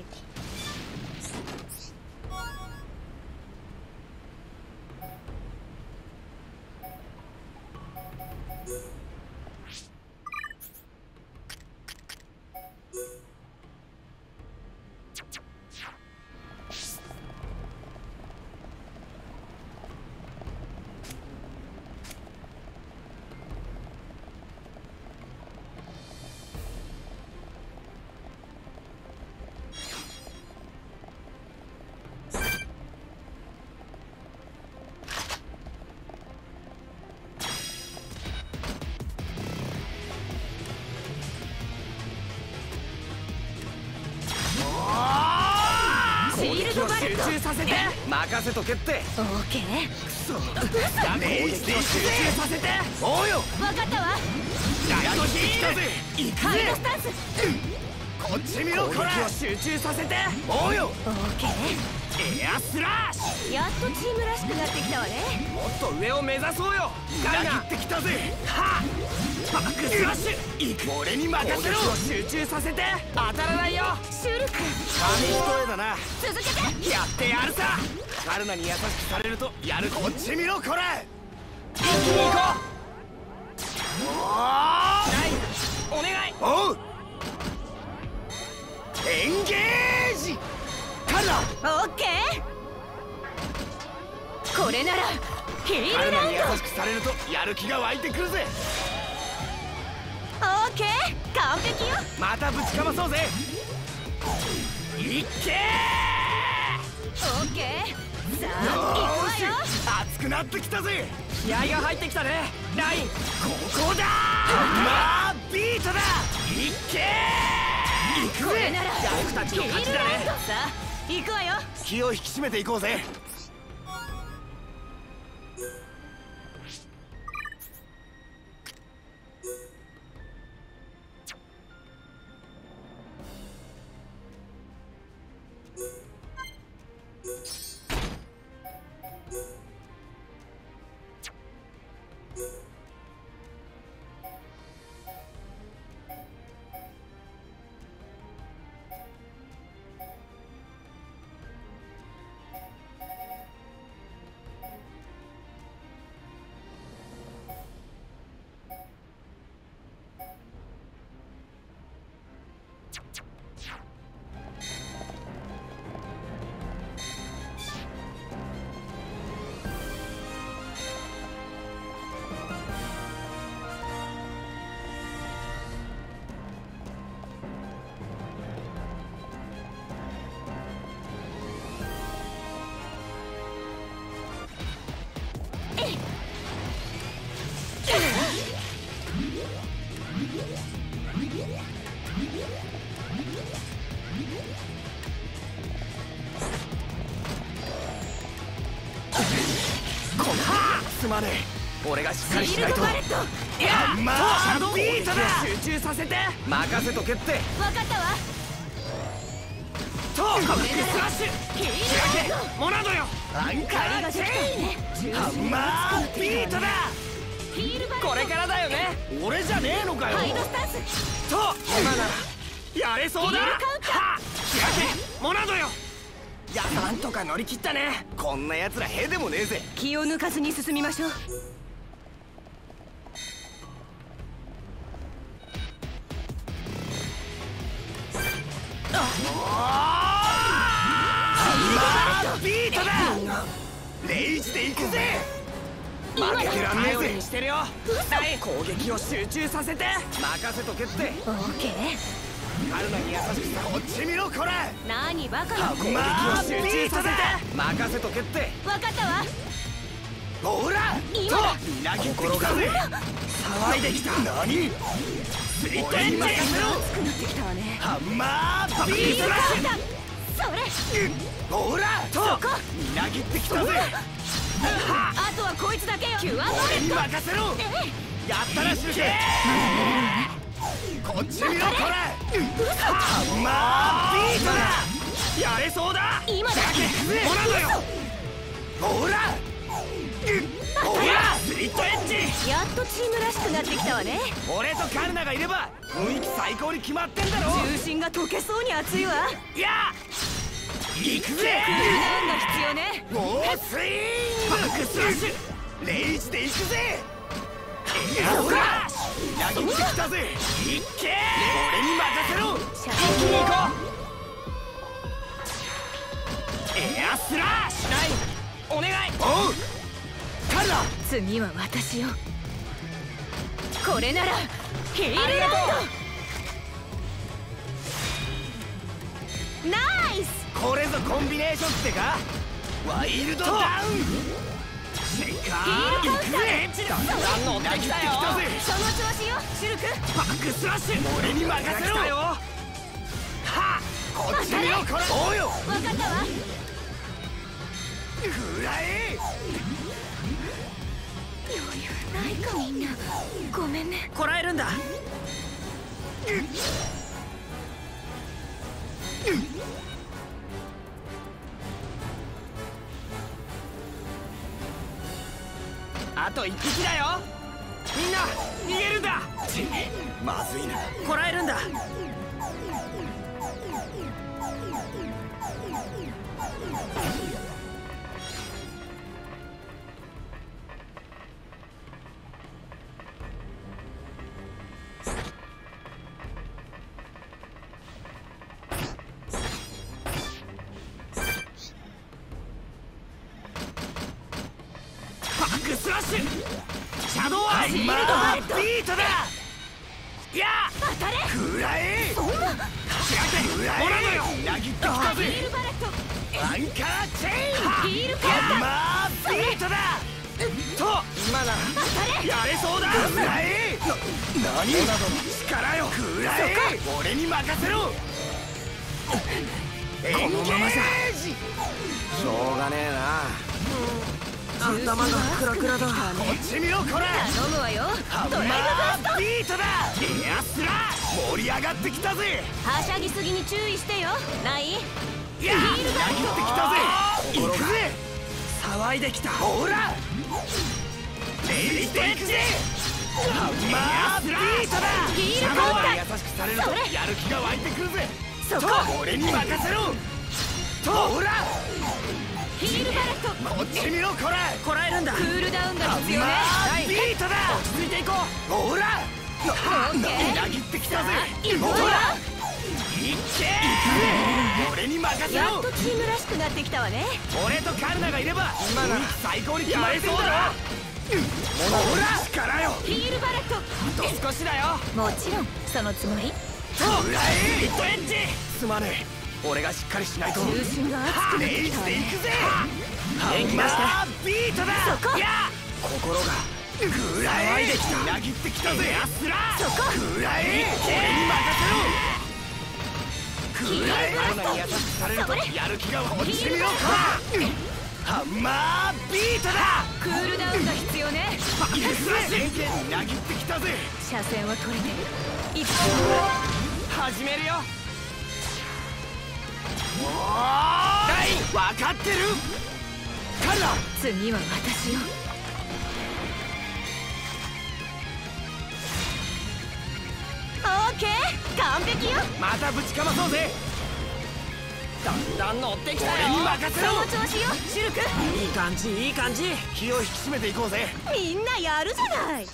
S2: 集中させて。任せとけって。
S3: オーケー。
S2: くそダメージで集中させて。おうよ
S3: 分かったわ。
S2: ライトしてきたぜ。行くぜ。
S3: ハイドスタンス。
S2: こっち見ろこら。攻撃を集中させて。おうよ
S3: オーケー。
S2: エアスラッシ
S3: やっとチームらしくなってきたわね。
S2: ュ。もっと上を目指そうよ。裏切ってきたぜ。はっバックスラッシュ。行く。俺に任せろ。集中させて。当たらないよ。
S3: シュルク
S2: 紙一重だな。
S3: 続けて。
S2: やってやるさ。カルナに優しくされるとやる。こっち見ろこれ。一気に行こう。おーナインお願い。おうエンゲージ。カルナ
S3: オッケー。これならヒー
S2: カルナ
S3: ルラウンド。
S2: に優しくされるとやる気が湧いてくるぜ。
S3: オッケー完璧よ。
S2: またぶちかまそうぜ。いっけ
S3: オッケー。さあ
S2: ー。よ
S3: 行くわ
S2: ーし
S3: よ。
S2: 熱くなってきたぜ。
S1: 気合が入ってきたね。ライン
S2: ここだー。まあビートだ。いっけー。行くぜ。
S3: これなら
S2: 僕たちの勝ちだね。
S3: ヒールラウンド。さあ行くわよ。
S2: 気を引き締めていこうぜ。すまねえ。俺がしっかり
S3: シ
S2: しないと。
S3: ールドバレット。
S2: いやまあビートだ。
S1: 集中させて。
S2: 任せとけって
S3: わかったわ。
S2: とバックスラッシュ。
S3: ヒールラウンド。
S1: モナドよ。
S2: アンカ
S3: 借り
S2: ー
S3: ができたわね。
S2: ハンマービートだ。
S3: ヒールバレット。
S1: これからだよね。
S2: 俺じゃねえのかよ。
S3: ハイドスタンス。
S2: と今ならやれそうだ。
S3: ヒールカウンター。
S2: はっ
S1: 開けモナドよ。やなんとか乗り切ったね。
S2: こんな奴らへでもねえぜ。
S3: 気を抜かずに進みましょう。
S2: ハンマービートだ。レイジで行くぜ。負けてらんねえ
S1: 頼り
S2: ぜ。
S1: にしてるよ。ライン攻撃を集中させて。
S2: 任せとけって。
S3: オッケー。
S2: カルナに優しくさ。こっち見ろこれ。
S3: 何バカな。
S2: 攻撃を集中させて。任せとけって。
S3: わかったわ。
S2: ほら
S3: 今だ。
S2: みなぎってきたぜ。騒いできた。何スリットエンジン。任せろ。
S3: 熱くなってきたわね。
S2: ハンマービ
S3: ヒール
S2: ートだ。
S3: カウンター。それ。
S2: ほら
S3: そこ。
S2: みなぎってきたぜ。
S3: あとはこいつだけよ。キュアバレ
S2: 俺に
S3: ット。
S2: 任せろ。やったらしゅけ。こっち見ろこれ。ハンマービートだ。やれそうだ。
S3: 今だ。
S2: モナドよ。ほらほらスリットエンジン。
S3: やっとチームらしくなってきたわね。
S2: 俺とカルナがいれば雰囲気最高に決まってんだろ。
S3: 重心が溶けそうに熱いわ。
S2: いや行くぜ。
S3: クールダウンが必要ね。
S2: もうスイング。バックスラッシュ。レイジで行くぜ。ほらみなぎってきたぜ。いっけー。俺に任せろ。
S3: シャ
S2: 一気に行こう。エアスラッシュ。
S1: ラインお願い。
S2: おうカルナ。
S3: 次は私よ。これならヒールラウンド。ナイス。
S2: これぞコンビネーションってか。ワイルドダウン。シェイカー
S3: ヒールカウンター。
S2: 行くぜ。
S1: だんだん乗ってきたよ。
S2: 来たぜ。
S3: その調子よシュルク。
S2: バックスラッシュ。俺に任せろ。
S1: 来たよ。
S2: はっこっち見ろこれ。おうよ。
S3: わかったわ。
S2: 食らえ。
S3: 余裕ないかみんな。ごめんね。
S1: こらえるんだ。
S2: あと一匹だよ。みんな逃げるんだ。まずいな。
S1: こらえるんだ。
S2: バックスラッシュ、シャドウアイ、マービートだ。いや
S3: 当たれ。
S2: 食らえ。
S3: そんな
S2: 仕掛けほらのよ。裏切ってきた
S3: ヒ
S2: ぜ。
S3: ールバレット。
S2: アンカーチェイン、
S3: ヒールカウンター。
S2: マービートだと。今なら
S3: 当たれ。
S2: やれそうだ。食らえ。な、何力よ。食らえ。俺に任せろ。エンゲージ。しょうがねえな。
S1: 頭がクラクラだ。
S2: こっち見ろこら。
S3: 頼むわよ。
S2: ハンマ
S3: ドライブバース
S2: ービートだ。エアスラー、盛り上がってきたぜ。
S3: ト。はしゃぎすぎに注意してよ。ない。
S2: いや、裏切ってきたぜ。行くぜ。
S1: 騒いできた。
S2: ほらレイスト行くぜ。ハンマービートだ。
S3: ヒールカウンター。
S2: 優しくされるとやる気が湧いてくるぜ。
S3: そこ。
S2: 俺に任せろと。ほら
S3: ヒールバレット。
S2: こっち見ろこら。
S1: こらえるんだ。
S3: クールダウンが
S2: ハン
S3: 必要ね。
S2: マービートだ。
S1: 落ち着いていこう。
S2: ほら
S3: オッケー。
S2: 裏切ってきたぜ。
S3: 行くわよ。
S2: ほら行け。俺に任せ
S3: や
S2: ろ。
S3: っとチームらしくなってきたわね。
S2: 俺とカルナがいれば
S1: 今なら
S2: 最高に決まりそうだな。ほら力よ。
S3: ヒールバレット。
S2: あと少しだよ。
S3: もちろんそのつもり。
S2: ほらえリットエッジ。すまねえ。俺がしっかりしないと。
S3: 重心が熱くなって
S2: レイ
S3: きたわね。
S2: スで行くぜ。
S1: 元気出して。
S2: ハンマービートだ。
S3: そこ
S2: いや
S1: 心が
S2: 食らえ。
S1: 騒いできた。
S2: 裏切ってきたぜ。アスラー。
S3: そこ。
S2: 食らえ。俺に任せろ。食らえ。
S3: ヒールバレット。
S2: カルナに優しくされると
S3: それ
S2: やる気が落ち
S3: ヒール
S2: てみろか。ハンマービートだ。
S3: クールダウンが必要ね。
S2: バックスラッシュ。裏切ってきたぜ。
S3: 車線は取れてる。一本。
S2: 始めるよ。おーい、分かってる。カルナ。
S3: 次は私よ。オーケー、完璧よ。
S2: またぶちかまそうぜ。だんだん乗ってきたよ。俺に任せろ。
S3: その調子よ、シルク。
S1: いい感じいい感じ。
S2: 気を引き締めていこうぜ。
S3: みんなやるじゃない。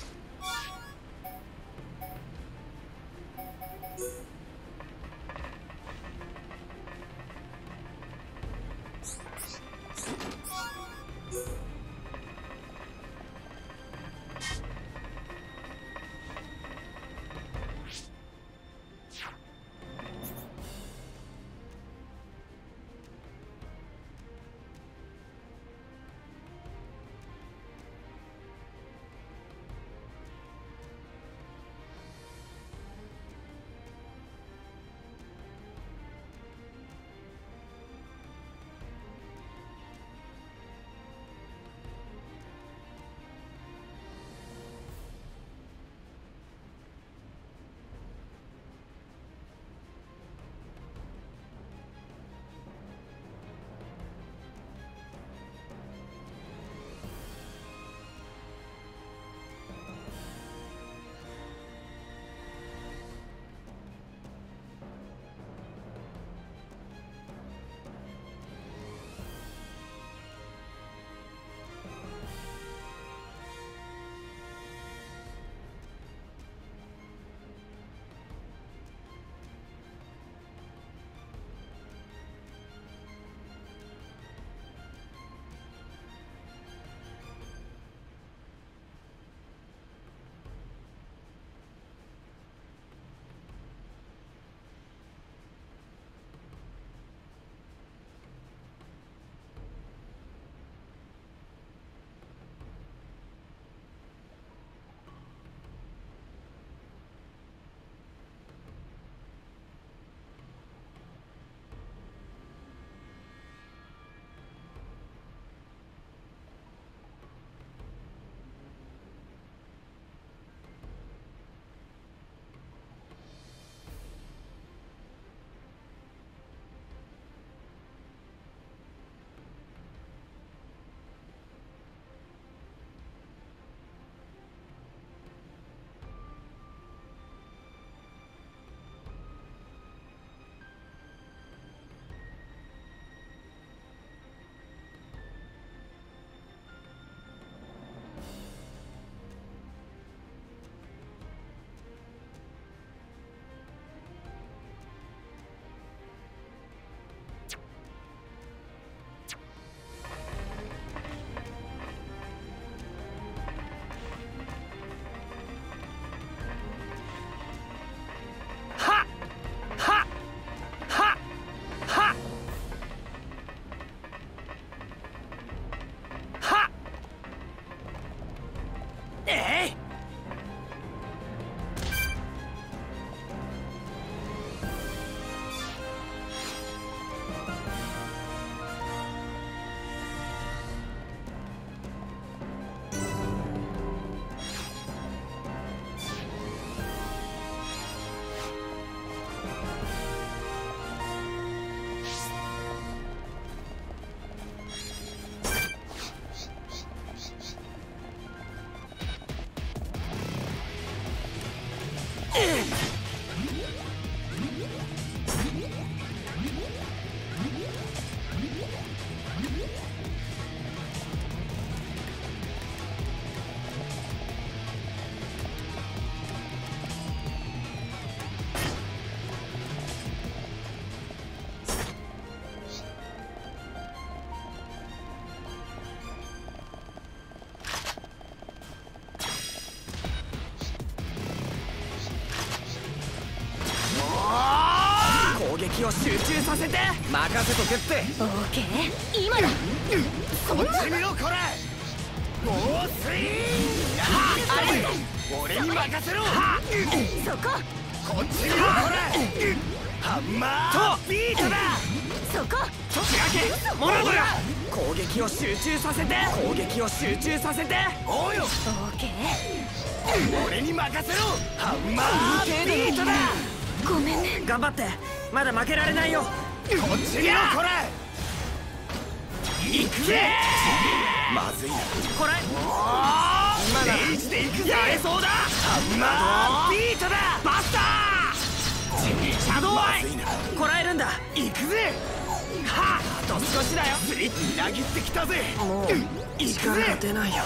S2: させて。任せとけって。
S3: オーケー、今だ。
S2: こっち見ろこら。猛スイン
S3: あれ
S2: 俺に任せろ。
S3: そこ
S2: こっち見ろこら。ハンマービートだ。
S3: そこ
S2: 仕掛けモラドラ。攻撃を集中させて。攻撃を集中させて。おうよ。
S3: オーケー、
S2: 俺に任せろ。ハンマービートだ。
S3: ごめんね。
S1: 頑張って、まだ負けられないよ。
S2: こっち見ろこら。行くぜ。まずいな
S1: これ
S2: 今ならレイジで行くぜ。やれそうだ。ハンマービートだ。バスターシャドウアイ。
S1: こらえるんだ。
S2: 行くぜ。はあと少しだよ。スリッ裏切ってきたぜ。
S1: もう力が出ないよ。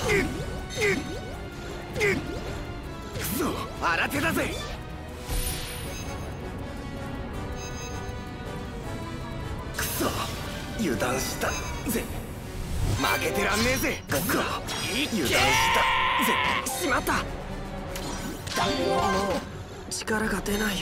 S2: くそ新手だぜ。くそ油断したぜ。負けてらんねえぜ。くそ油断したぜ。
S1: しまった。もう力が出ないよ。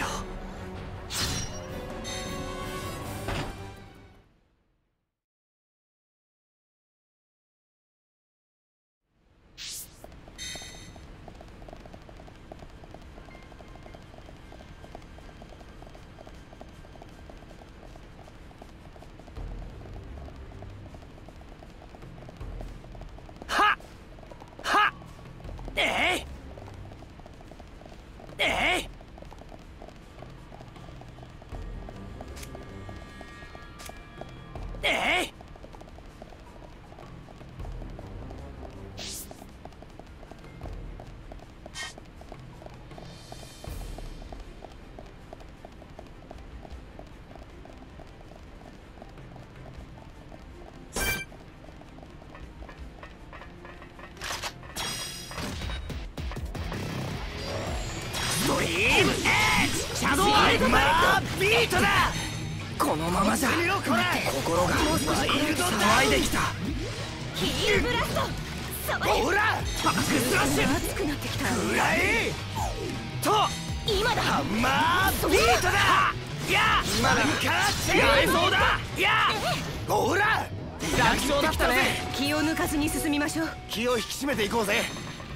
S2: えいえいえい。ストリームエッジシャドウアイマービートだ。
S1: このままじゃ
S2: 見ろこれ。
S1: 心が
S2: ワイルドだ。
S1: 騒いできた。
S3: ヒールブラスト。さば
S2: ほらバックスラッシュ。
S3: 熱くなってきた。
S2: くらえと
S3: 今だ。
S2: ハンマービートだ。いや今なんか違いそうだ。いやほら楽勝だったね。
S3: 気を抜かずに進みましょう。
S2: 気を引き締めていこうぜ。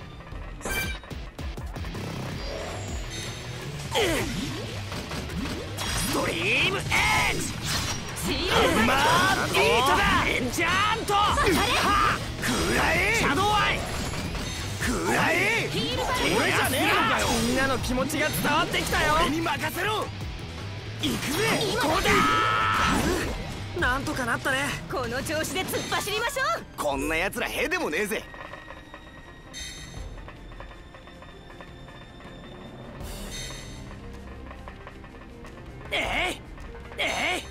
S2: ストリームエッジ
S3: シ
S2: ハンマービートだ。
S3: ー
S2: エンジャーントはくらえシャドウアイくらえ。
S3: ヒールバ
S2: 俺じゃねえのかよ。
S1: みんなの気持ちが伝わってきたよ。
S2: 俺に任せろ。行くぜ。ここだ。
S1: なんとかなったね。
S3: この調子で突っ走りましょう。
S2: こんな奴らへでもねえぜ。えいえい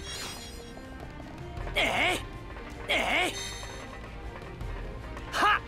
S2: えいえいはっ。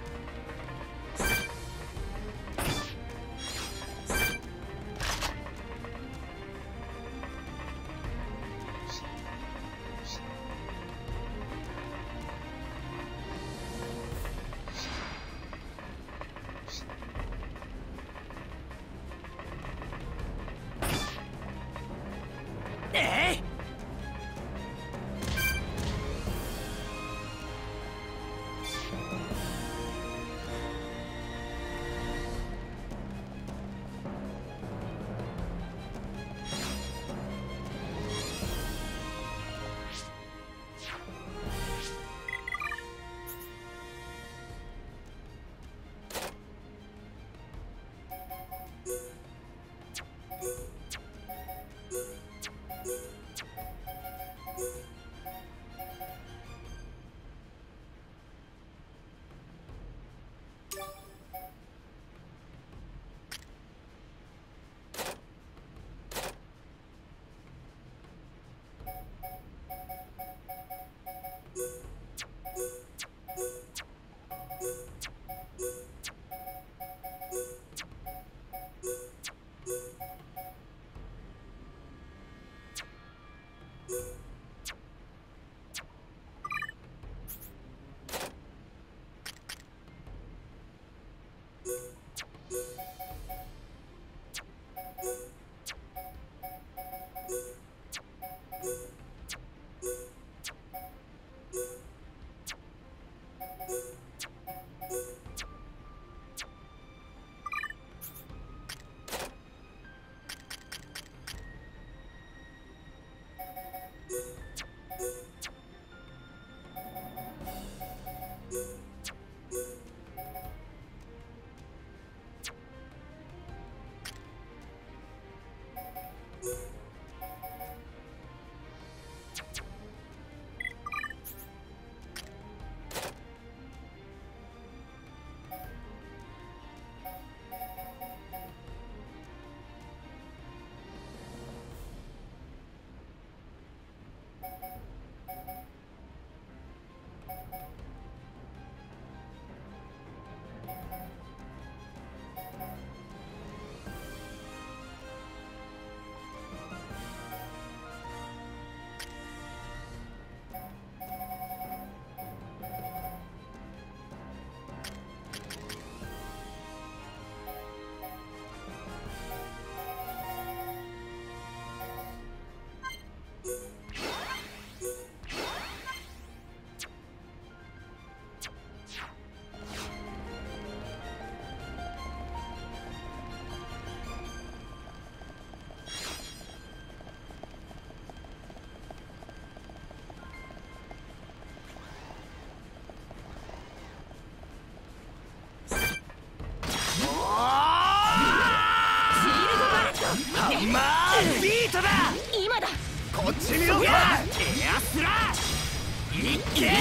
S2: ンマービートだ。
S3: 今だ。
S2: こっち見ろか。エアスラーいっけー。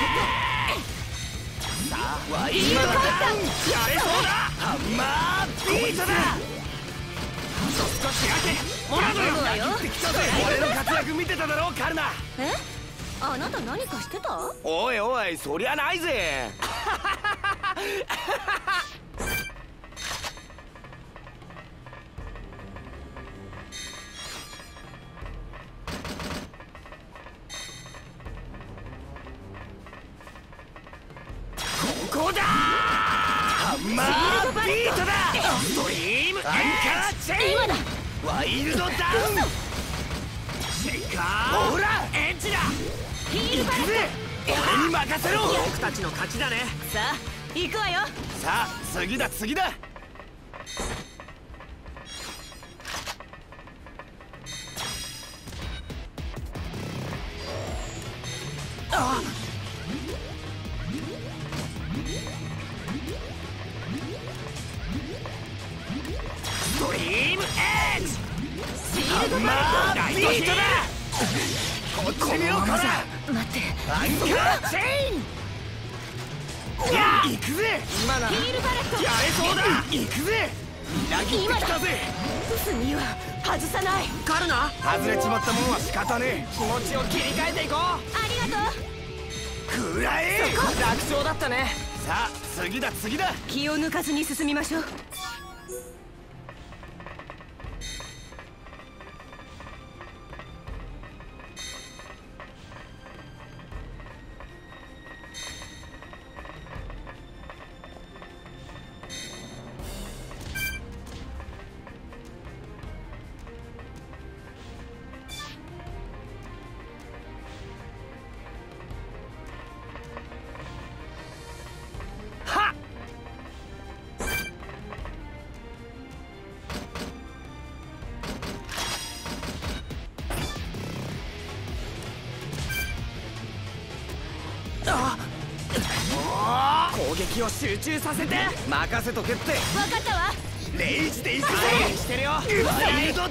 S2: さあワイルドダウンやれそうだ。ハンマービートだ。少しだけモラドよ。切ってきたぜ。俺の活躍見てただろカルナ。
S3: え、あなた何かしてた？
S2: おいおい、そりゃないぜ。ここだ。ハンマービートだ。ストリームアンカーチェイン。
S3: 今だ。
S2: ワイルドダウン。シェイカーほらエッジだ。
S3: ヒールバレット。
S2: 俺に任せろ。
S1: 僕たちの勝ちだね。
S3: さあ行くわよ。
S2: さあ次だ次だ。あっストリームエッジ。
S3: シールドバレッ
S2: マービートだ。こっち見ろこら。
S3: ト。待って。
S2: アンカーチェイン。いや行くぜ。
S1: 今なら
S3: ヒールバレット。
S2: やれそうだ。行くぜ。裏切ってきたぜ。
S3: 次は外さない。
S1: カルナ、
S2: 外れちまったもんは仕方ね
S1: 気持ちを切り替えていこう。
S3: ありがとう。
S2: え。食らえ。
S1: 楽勝だったね。
S2: さあ次だ次だ。
S3: 気を抜かずに進みましょう。
S2: はっ。
S1: 攻撃を集中させて。
S2: 任せとけって。
S3: 分かったわ。
S2: レイジで行くぜ。
S1: してるよ。
S2: ワイルドダウン。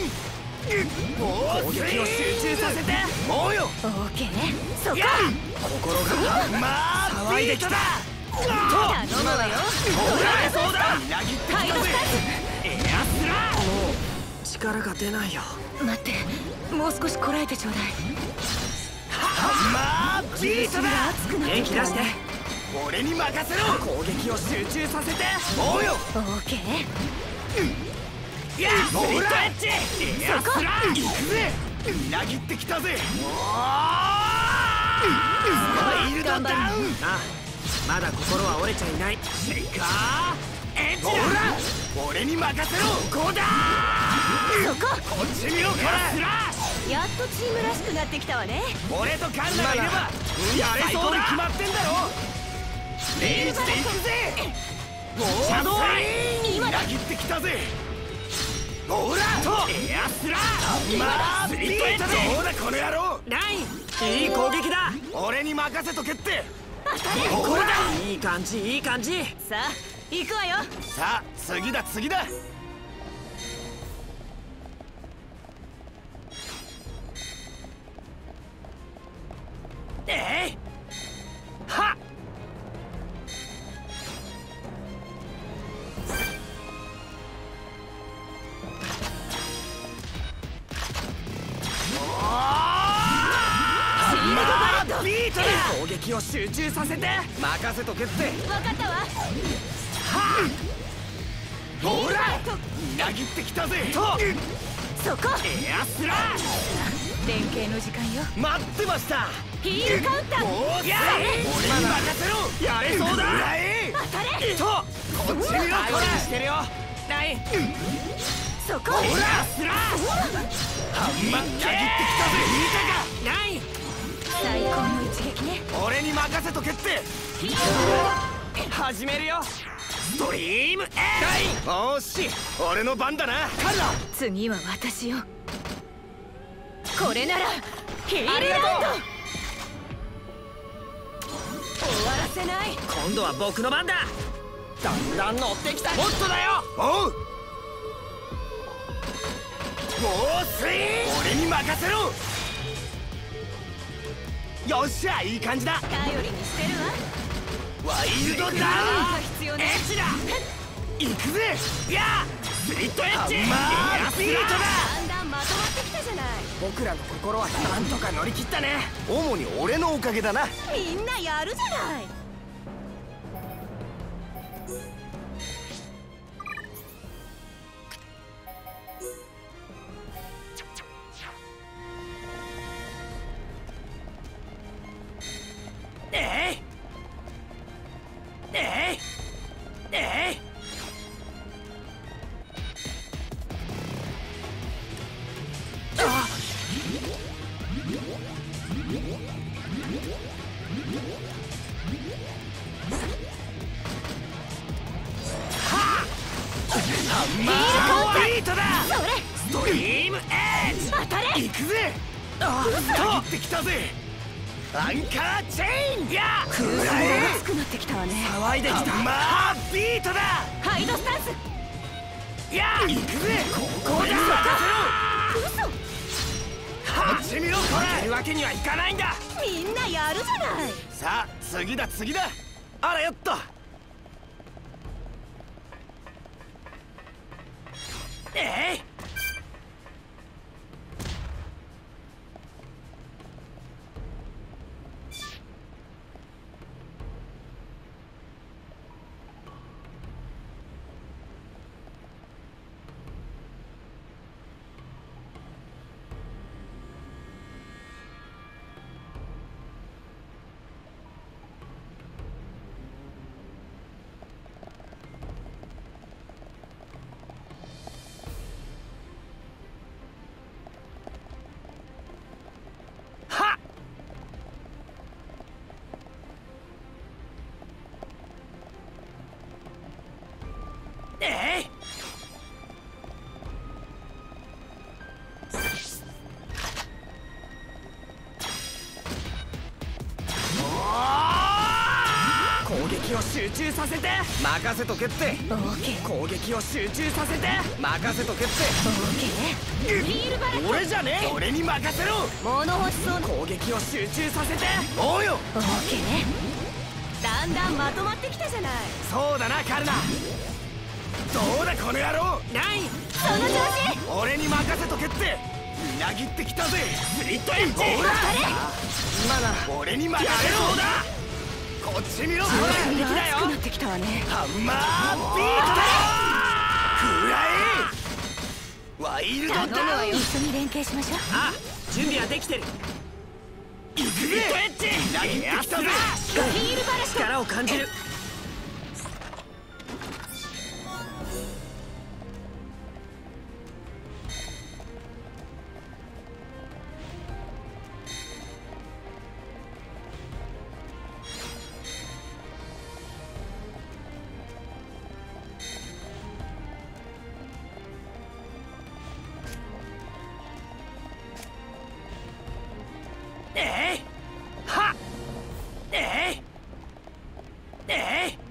S1: 攻撃を集中させて。
S2: もうよ。
S3: オーケー。そこ。
S2: 心がまあ
S1: 騒いできた。
S3: 頼むわよ。
S2: ほらそうだ。裏切ってきたぜ。エアスラー。
S1: もう力が出ないよ。
S3: 待って、もう少しこらえてちょうだい。
S2: ハンマービートだ。
S3: 熱くなって
S1: 元気出して。
S2: 俺に任せろ。
S1: 攻撃を集中させて。
S2: もうよ。
S3: オーケー。
S2: いやほらエッジ。エアスラー。行くぜ。裏切ってきたぜ。ワイルドダウン。
S1: ああ、まだ心は折れちゃいない。
S2: シェイカーエッジだ。ほら俺に任せろ。ここだ。
S3: そこ。
S2: こっち見ろこら。
S3: やっとチームらしくなってきたわね。
S2: 俺とカンナがいればやれそうに決まってんだろ。レイジで行くぜ。シャドウアイ。裏切ってきたぜ。ほらエアスラー。まあスリートエッジ。どうだこの野郎。
S1: ナイン、いい攻撃だ。
S2: 俺に任せとけって。
S3: 当たれ。
S2: ほら
S1: いい感じいい感じ。
S3: さあ行くわよ。
S2: さあ次だ次だ。えいはっ。
S3: シールドバレット。
S2: ビートだ。
S1: 攻撃を集中させて。
S2: 任せとけって。
S3: 分かったわ。
S2: ほら裏切ってきたぜ。
S3: そこ。
S2: エアスラー。
S3: 連携の時間よ。
S2: 待ってました。
S3: ヒールカウンター。
S2: おー、やれ。俺に任せろ。やれそうだ。
S3: 当たれ。
S2: とこっち見ろこら。
S1: してるよ。ナイン、
S3: そこ。
S2: ほらスラー。ハンマー裏切ってきたぜ。見たか。
S1: ナイン。
S3: 最高の一撃ね。
S2: 俺に任せとけって。
S3: ヒールバレット。
S1: 始めるよ。
S2: ストリームエーイ。おーし俺の番だな。カルナ。
S3: 次は私よ。これならヒールラウンド。
S1: ありがとう。
S3: 終わらせない。
S1: 今度は僕の番だ。だんだん乗ってきた。
S2: もっとだよ。おう。 猛スイン俺に任せろ。よっしゃ、いい感じだ。
S3: 頼りにしてるわ。
S2: ワイルドダウンエッジだ。行くぜ。いやスリットエッジエアスピートだ。
S3: だんだんまとまってきたじゃない。
S1: 僕らの心はなんとか乗り切ったね。
S2: 主に俺のおかげだな。
S3: みんなやるじゃない。
S2: えいえいえいあハンマービートだ。
S3: それ
S2: ストリームエッジ
S3: 当たれ。
S2: 行くぜ。ああってきたぜ。アンカーチェインや
S3: 空気が熱くなってきたわね。
S2: 騒いできた。ハンマービートだ。
S3: ハイドスタンス。
S2: いや行くぜ。ここで任せろ。始めろこれ。やるわけにはいかないんだ。
S3: みんなやるじゃない。
S2: さあ次だ次だ。あらよっと。えいえい攻撃を集中させて。任せとけって。
S3: オーケー
S2: 攻撃を集中させて。任せとけって。
S3: オーケー。ヒールバレット。
S2: 俺じゃねえ。俺に任せろ。
S3: 物欲しそうな。
S2: 攻撃を集中させて。おうよ。
S3: オーケー。だんだんまとまってきたじゃない。
S2: そうだなカルナ。どうだこの野郎。ナイン
S3: その調子。
S2: 俺に任せとけって。みなぎってきたぜ。スリットエッジ。
S3: ほら
S2: 今な俺に任せろ。だこっち見ろ。これ敵だよ。
S3: 熱くなってきたわね。
S2: ハンマービートだ。食らえワイルドダウン。
S3: 一緒に連携しましょう。
S2: あ準備はできてる。行くぜ。エッジみなぎってきたぜ。
S3: ヒールバレット。
S1: 力を感じる。
S2: えいはっえいえい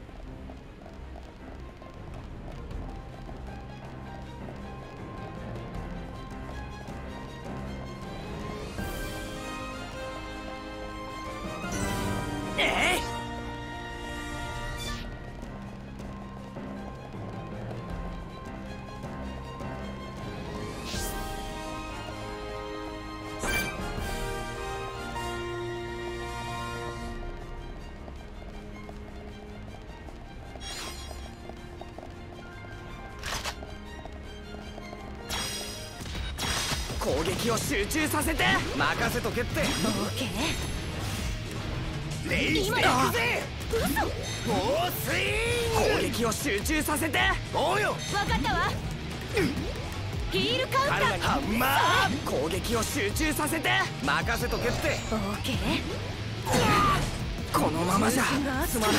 S2: えい攻撃を集中させて。任せとけって。
S3: オーケー。
S2: レイしていくぜ。もうスイング。攻撃を集中させて。おうよ。
S3: わかったわ。ヒールカウンター。
S2: ハンマー攻撃を集中させて。任せとけって。
S3: オーケー。
S2: このままじゃ
S3: すまない。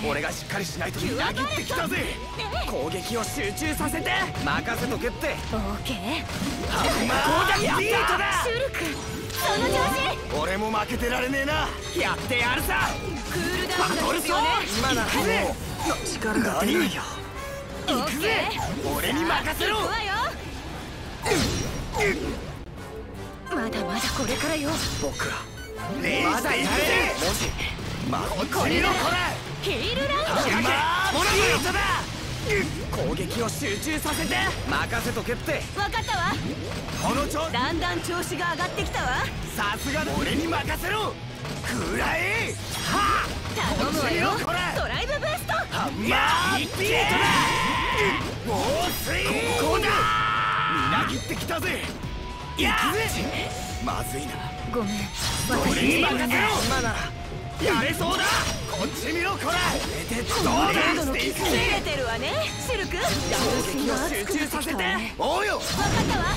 S2: 俺がしっかりしないとみなぎってきたぜ。攻撃を集中させて。任せとけって。
S3: オーケー。
S2: ハンマービートだ。
S3: シュルクその調子。
S2: 俺も負けてられねえな。やってやるさ。
S3: クールダウンが必要ね。
S2: 今ならもう
S1: 力が出ないよ。
S2: 行くぜ。俺に任せろ。
S3: 行くわよ。 まだまだこれからよ。
S2: 僕はレイジで行くぜ。文字まこれのこ
S3: ヒールランド。
S2: れまあモラビートだ。攻撃を集中させて任せとけって。
S3: わかったわ。
S2: この調子
S3: だんだん調子が上がってきたわ。
S2: さすがだ。俺に任せろ。食らえ。はあ
S3: 頼むわよ。
S2: これ
S3: ドライブブースト。
S2: ハンマービートだ。猛水ここだ。みなぎってきたぜ。行くぜ。まずいな。
S3: ごめん。
S2: 俺に任せろ。
S1: 今なら
S2: やれそうだ。こっち見ろこら。どう
S3: どんどん
S2: だしていく
S3: 切
S2: ぜ。
S3: れてるわね。シルク。
S2: 攻撃を集中させて。おうよ。
S3: わかったわ。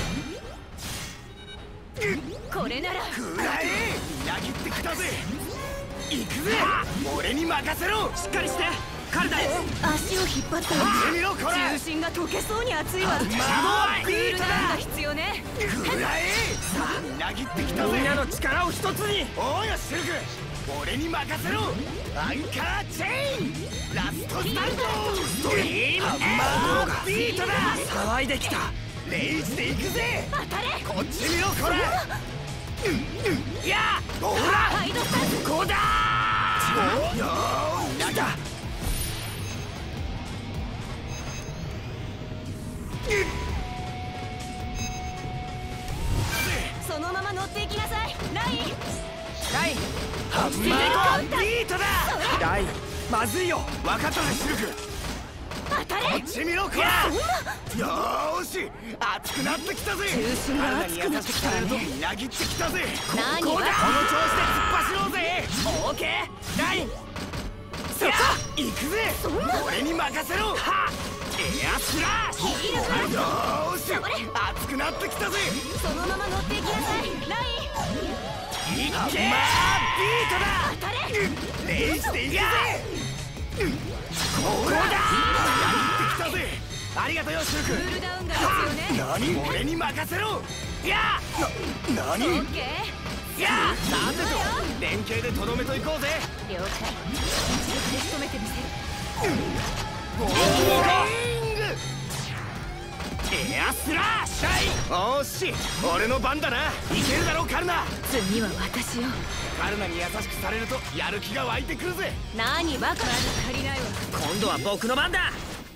S3: これなら
S2: 食らえ。みなぎってきたぜ。行くぜ。俺に任せろ。
S1: しっかりしてカルダ。
S3: 足を引っ張ったわ。
S2: 見ろこら。
S3: 重心が溶けそうに熱いわ。
S2: まあ
S3: クールダウンが必要ね。
S2: 食らえ。さあみなぎってきたぜ。
S1: みんなの力を一つに。
S2: おうよシルク。俺に任せろ。アンカーチェイン。ラストスタート。ストリームハンマービートだ。
S1: 騒いできた。
S2: レイジで行くぜ。
S3: 当たれ。
S2: こっち見ろこら。いやほら
S3: ハイドスタンス。
S2: ここだー。よーなんだ。
S3: そのまま乗っていきなさい。ライン。
S1: ライン
S2: ハンマービートだ。
S1: ラインまずいよ。
S2: 分かったねシルク。
S3: 当たれ。
S2: こっち見ろこら。よーし熱くなってきたぜ。
S3: 重心が熱くなってきたわね。
S2: 体に優しくされるとみなぎってきたぜ。
S3: 何が
S2: ここだ。この調子で突っ走ろうぜ。オーケーライン。
S3: そこ。
S2: 行くぜ。俺に任せろ。はエアスラッシュ。
S3: ヒールブースト。
S2: よーし熱くなってきたぜ。
S3: そのまま乗っていきなさい。ライン。
S2: いっけービートだ。
S3: 当たれ。
S2: レイジで行くぜ。ここだ。やってきたぜ。ありがとうよシル
S3: ク
S2: ク。
S3: ールダウンが必要ね。
S2: 何俺に任せろ。いやな何
S3: オッケ
S2: いやさてと連携でとどめと行こうぜ。
S3: ー。了解。一力で仕留めてみせる。
S2: ボーリングエアスラッシャイ。おーし俺の番だな。いけるだろカルナ。
S3: 次は私よ。
S2: カルナに優しくされるとやる気が湧いてくるぜ。
S3: 何バカ。まだ足りないわ。
S1: 今度は僕の番だ。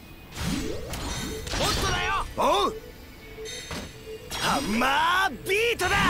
S2: ホットだよ。おうハンマービートだ。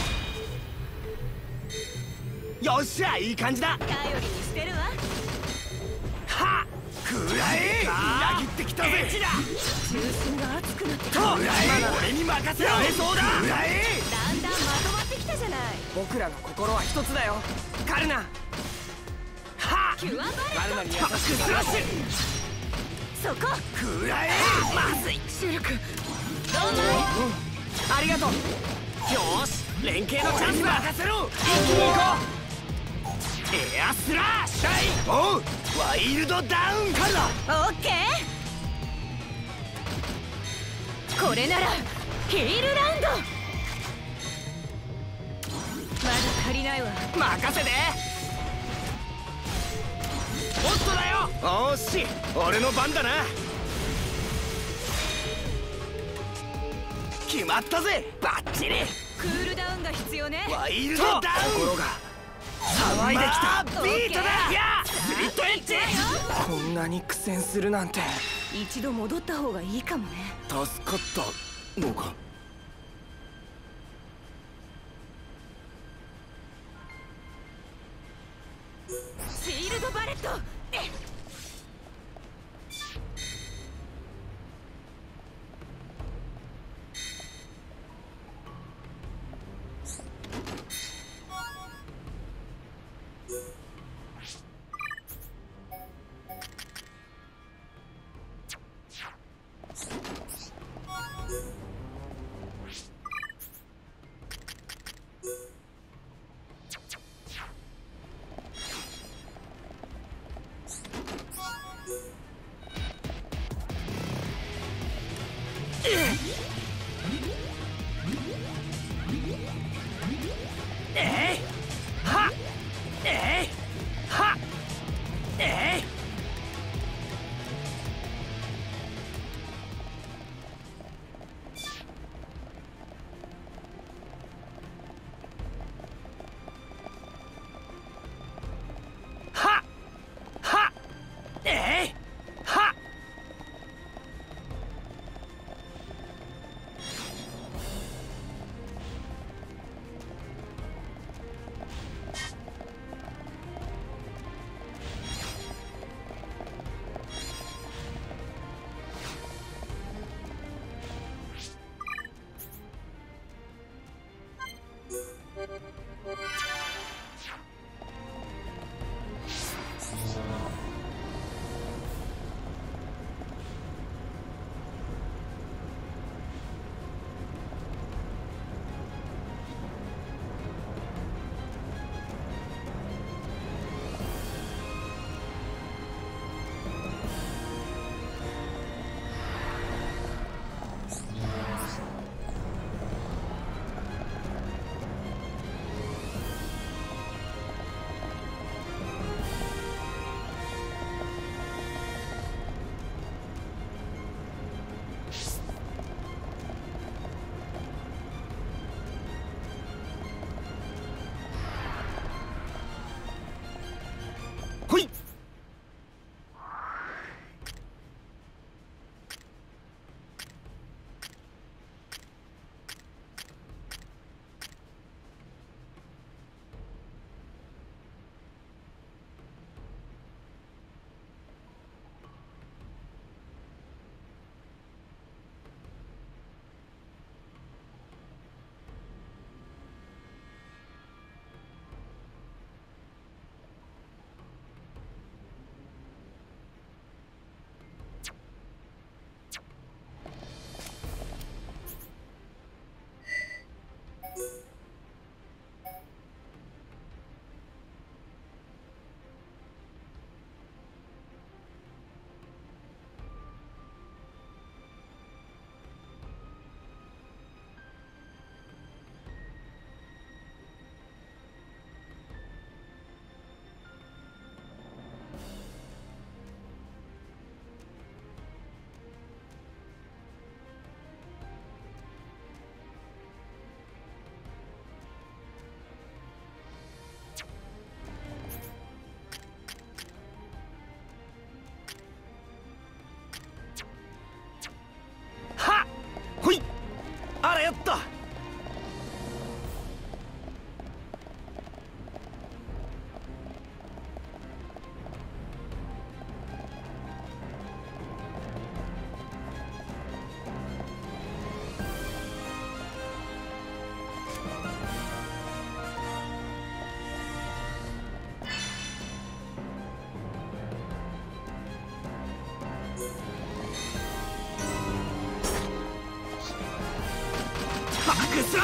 S2: よっしゃいい感じだ。
S3: 頼りにしてるわ。
S2: はっ食らえ。みなぎってきたぜ。
S3: 重心が熱くなってきた。
S2: 食らえ。俺に任せろ。やれそうだ。食らえ。
S3: だんだんまとまってきたじゃない。
S1: 僕らの心は一つだよカルナ。
S2: はっ
S3: キュアバレ
S2: カルナに優しくスラッシュ。
S3: そこ。
S2: 食らえ。
S1: まずい。
S3: シルク。どうも。
S1: ありがとう。よーし連携のチャ
S2: 俺に
S1: ンスだ。
S2: 任せろ。
S1: 一気に行こ
S2: エアスラッシャイ。おうワイルドダウンカルナ。
S3: オッケー。これならヒールラウンド。まだ足りないわ。
S1: う任せて。
S2: ホットだよ。おーし俺の番だな。決まったぜ。バッチリ。
S3: クールダウンが必要ね。
S2: ワイルドダウン。
S1: 心が騒いできた。
S2: まあビートだ。いやスリットエッジ。
S1: こんなに苦戦するなんて。
S3: 一度戻った方がいいかもね。
S2: 助かったのか。
S3: シールドバレット。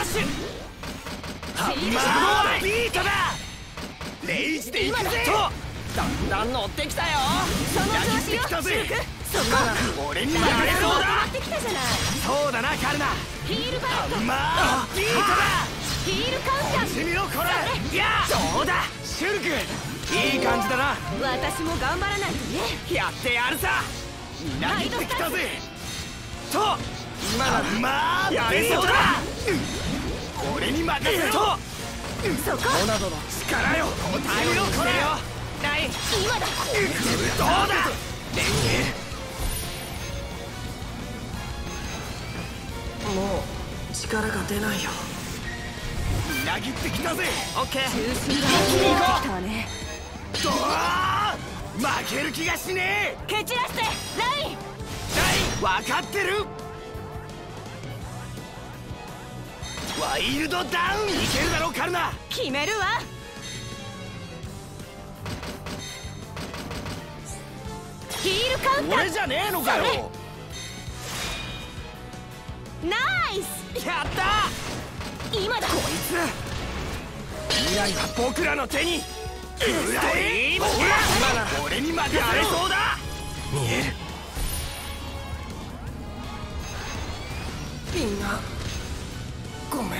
S2: シュハンマービートだ。レイジでいくぜと。だんだん乗ってきたよ。
S3: その調子よ、シルク。そこ
S2: 俺に任せろ。
S3: 止まってきたじゃない。
S2: そうだなカルナ。
S3: ヒールバレット。
S2: ハンマービートだ。
S3: ヒールカウンター。
S2: しみろこれ。いやどうだシュルク、いい感じだな。
S3: 私も頑張らないとね。
S2: やってやるさ。みなぎってきたぜと。今ならまあやれそうだ。俺に任せろと。
S3: そこ
S2: モナドの力よ。答えろこれよ。ない
S3: 今だ。
S2: どうだ連携。
S1: もう力が出ないよ。
S2: みなぎってきたぜ。オッケー。
S3: 中心が大きくなってきたわね。
S2: どわー負ける気がしねえ。
S3: 蹴散らしてライン。
S2: ライン分かってる。ワイルドダウンいけるだろカルナ。
S3: 決めるわ。ヒールカウンター。
S2: 俺じゃねえのかよ。
S3: ナイス。
S2: やった
S3: 今だ。
S2: こいつ未来は僕らの手に。うらえ俺に任せろ。やれそうだ。見える。
S1: みんなごめん。
S3: だ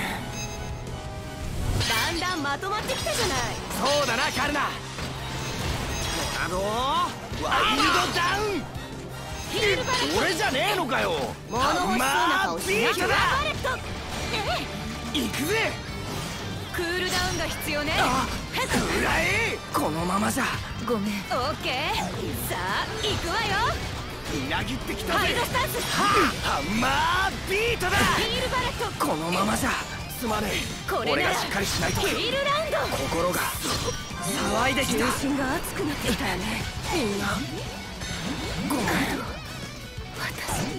S3: んだんまとまってきたじゃない。
S2: そうだなカルナ。モナドワイルドダウン。
S3: ヒールバレット。
S2: 俺じゃねえのかよ。
S3: 物欲しそうな顔しない。ヒールバレット。
S2: 行くぜ。
S3: クールダウンが必要ね。
S2: くらえ。
S1: このままじゃ。
S3: ごめん。オッケー。さあ行くわよ。
S2: みなぎってきたぜ。
S3: ハイドスタンス。
S2: ハンマービートだ。
S3: ヒールバレット。
S1: このままじゃ。
S2: すまねえ。
S3: これなら
S2: 俺がしっかりしないと。
S3: ヒールラウンド。
S2: 心が騒いできた。
S3: 重心が熱くなってきたよね。
S1: みんなごめん。
S3: 私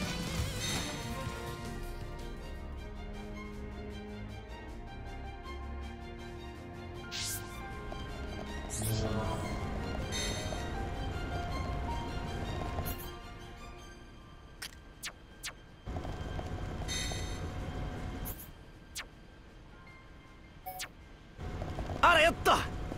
S2: あらよっと。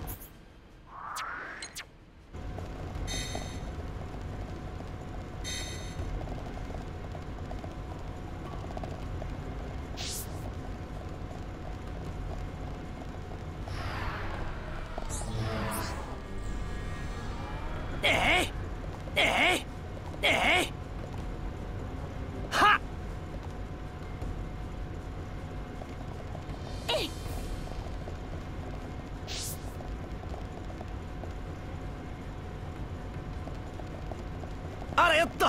S2: えいえいえいはっ。
S3: えい。
S2: あらよっと。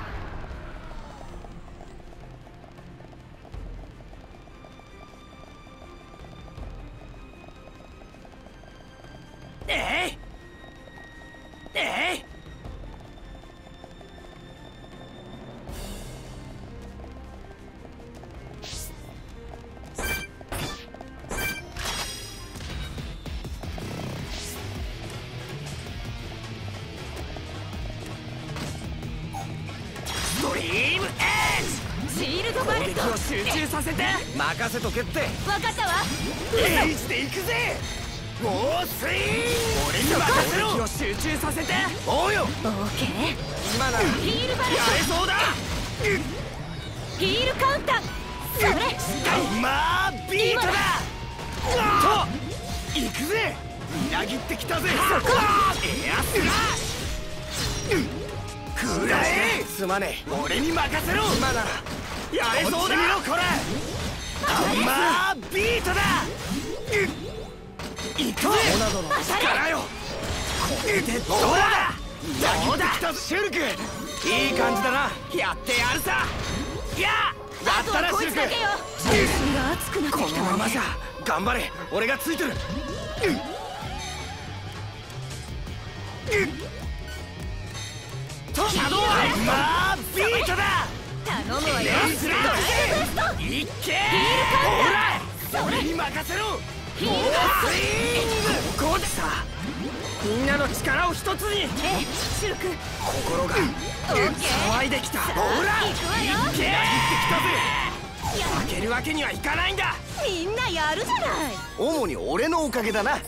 S2: えいえい。ストリームエッジ。
S3: シールドバレット。
S2: 攻撃を集中させて。任せとけって。
S3: わかったわ。
S2: レイジで行くぜ。オースイン。俺に任せろ。攻撃を集中させて。おうよ。
S3: オッケー。
S2: 今なら
S3: ヒールバレ
S2: や
S3: ッ
S2: れそうだ。
S3: ト。ヒールカウンター。それ。
S2: ハンマービートだ。と行くぜ。みなぎってきたぜ。そこ。エアスラッシュ。くらえ。すまねえ。俺に任せろ。今ならやれそうだ。これハンマービートだ。行くぜ。力よ。これでどうだ。どうだシュルク。いい感じだな。やってやるさ。いやや
S3: あと
S2: ったなシルク。
S3: はこいつだけよ。重心が熱くなって
S2: こ
S3: きたわね。
S2: のままじゃ。頑張れ。俺がついてる。とシャドウハンマービートだ。
S3: 頼むわよ。
S2: レイズラ
S3: ドライブベスト。
S2: いっけ
S3: ヒールカウンター。
S2: ほら俺に任せろ。
S3: ヒール
S2: オースイング。ここでさみんなの力を一つに。
S3: ええ、シルク。
S2: 心が
S3: オッケー。
S2: 騒いできた。
S3: さあ
S2: ほら
S3: 行くわよ。
S2: いっけ。みなぎってきたぜ。 負けるわけにはいかないんだ。
S3: みんなやるじゃない。
S2: 主に俺のおかげだな。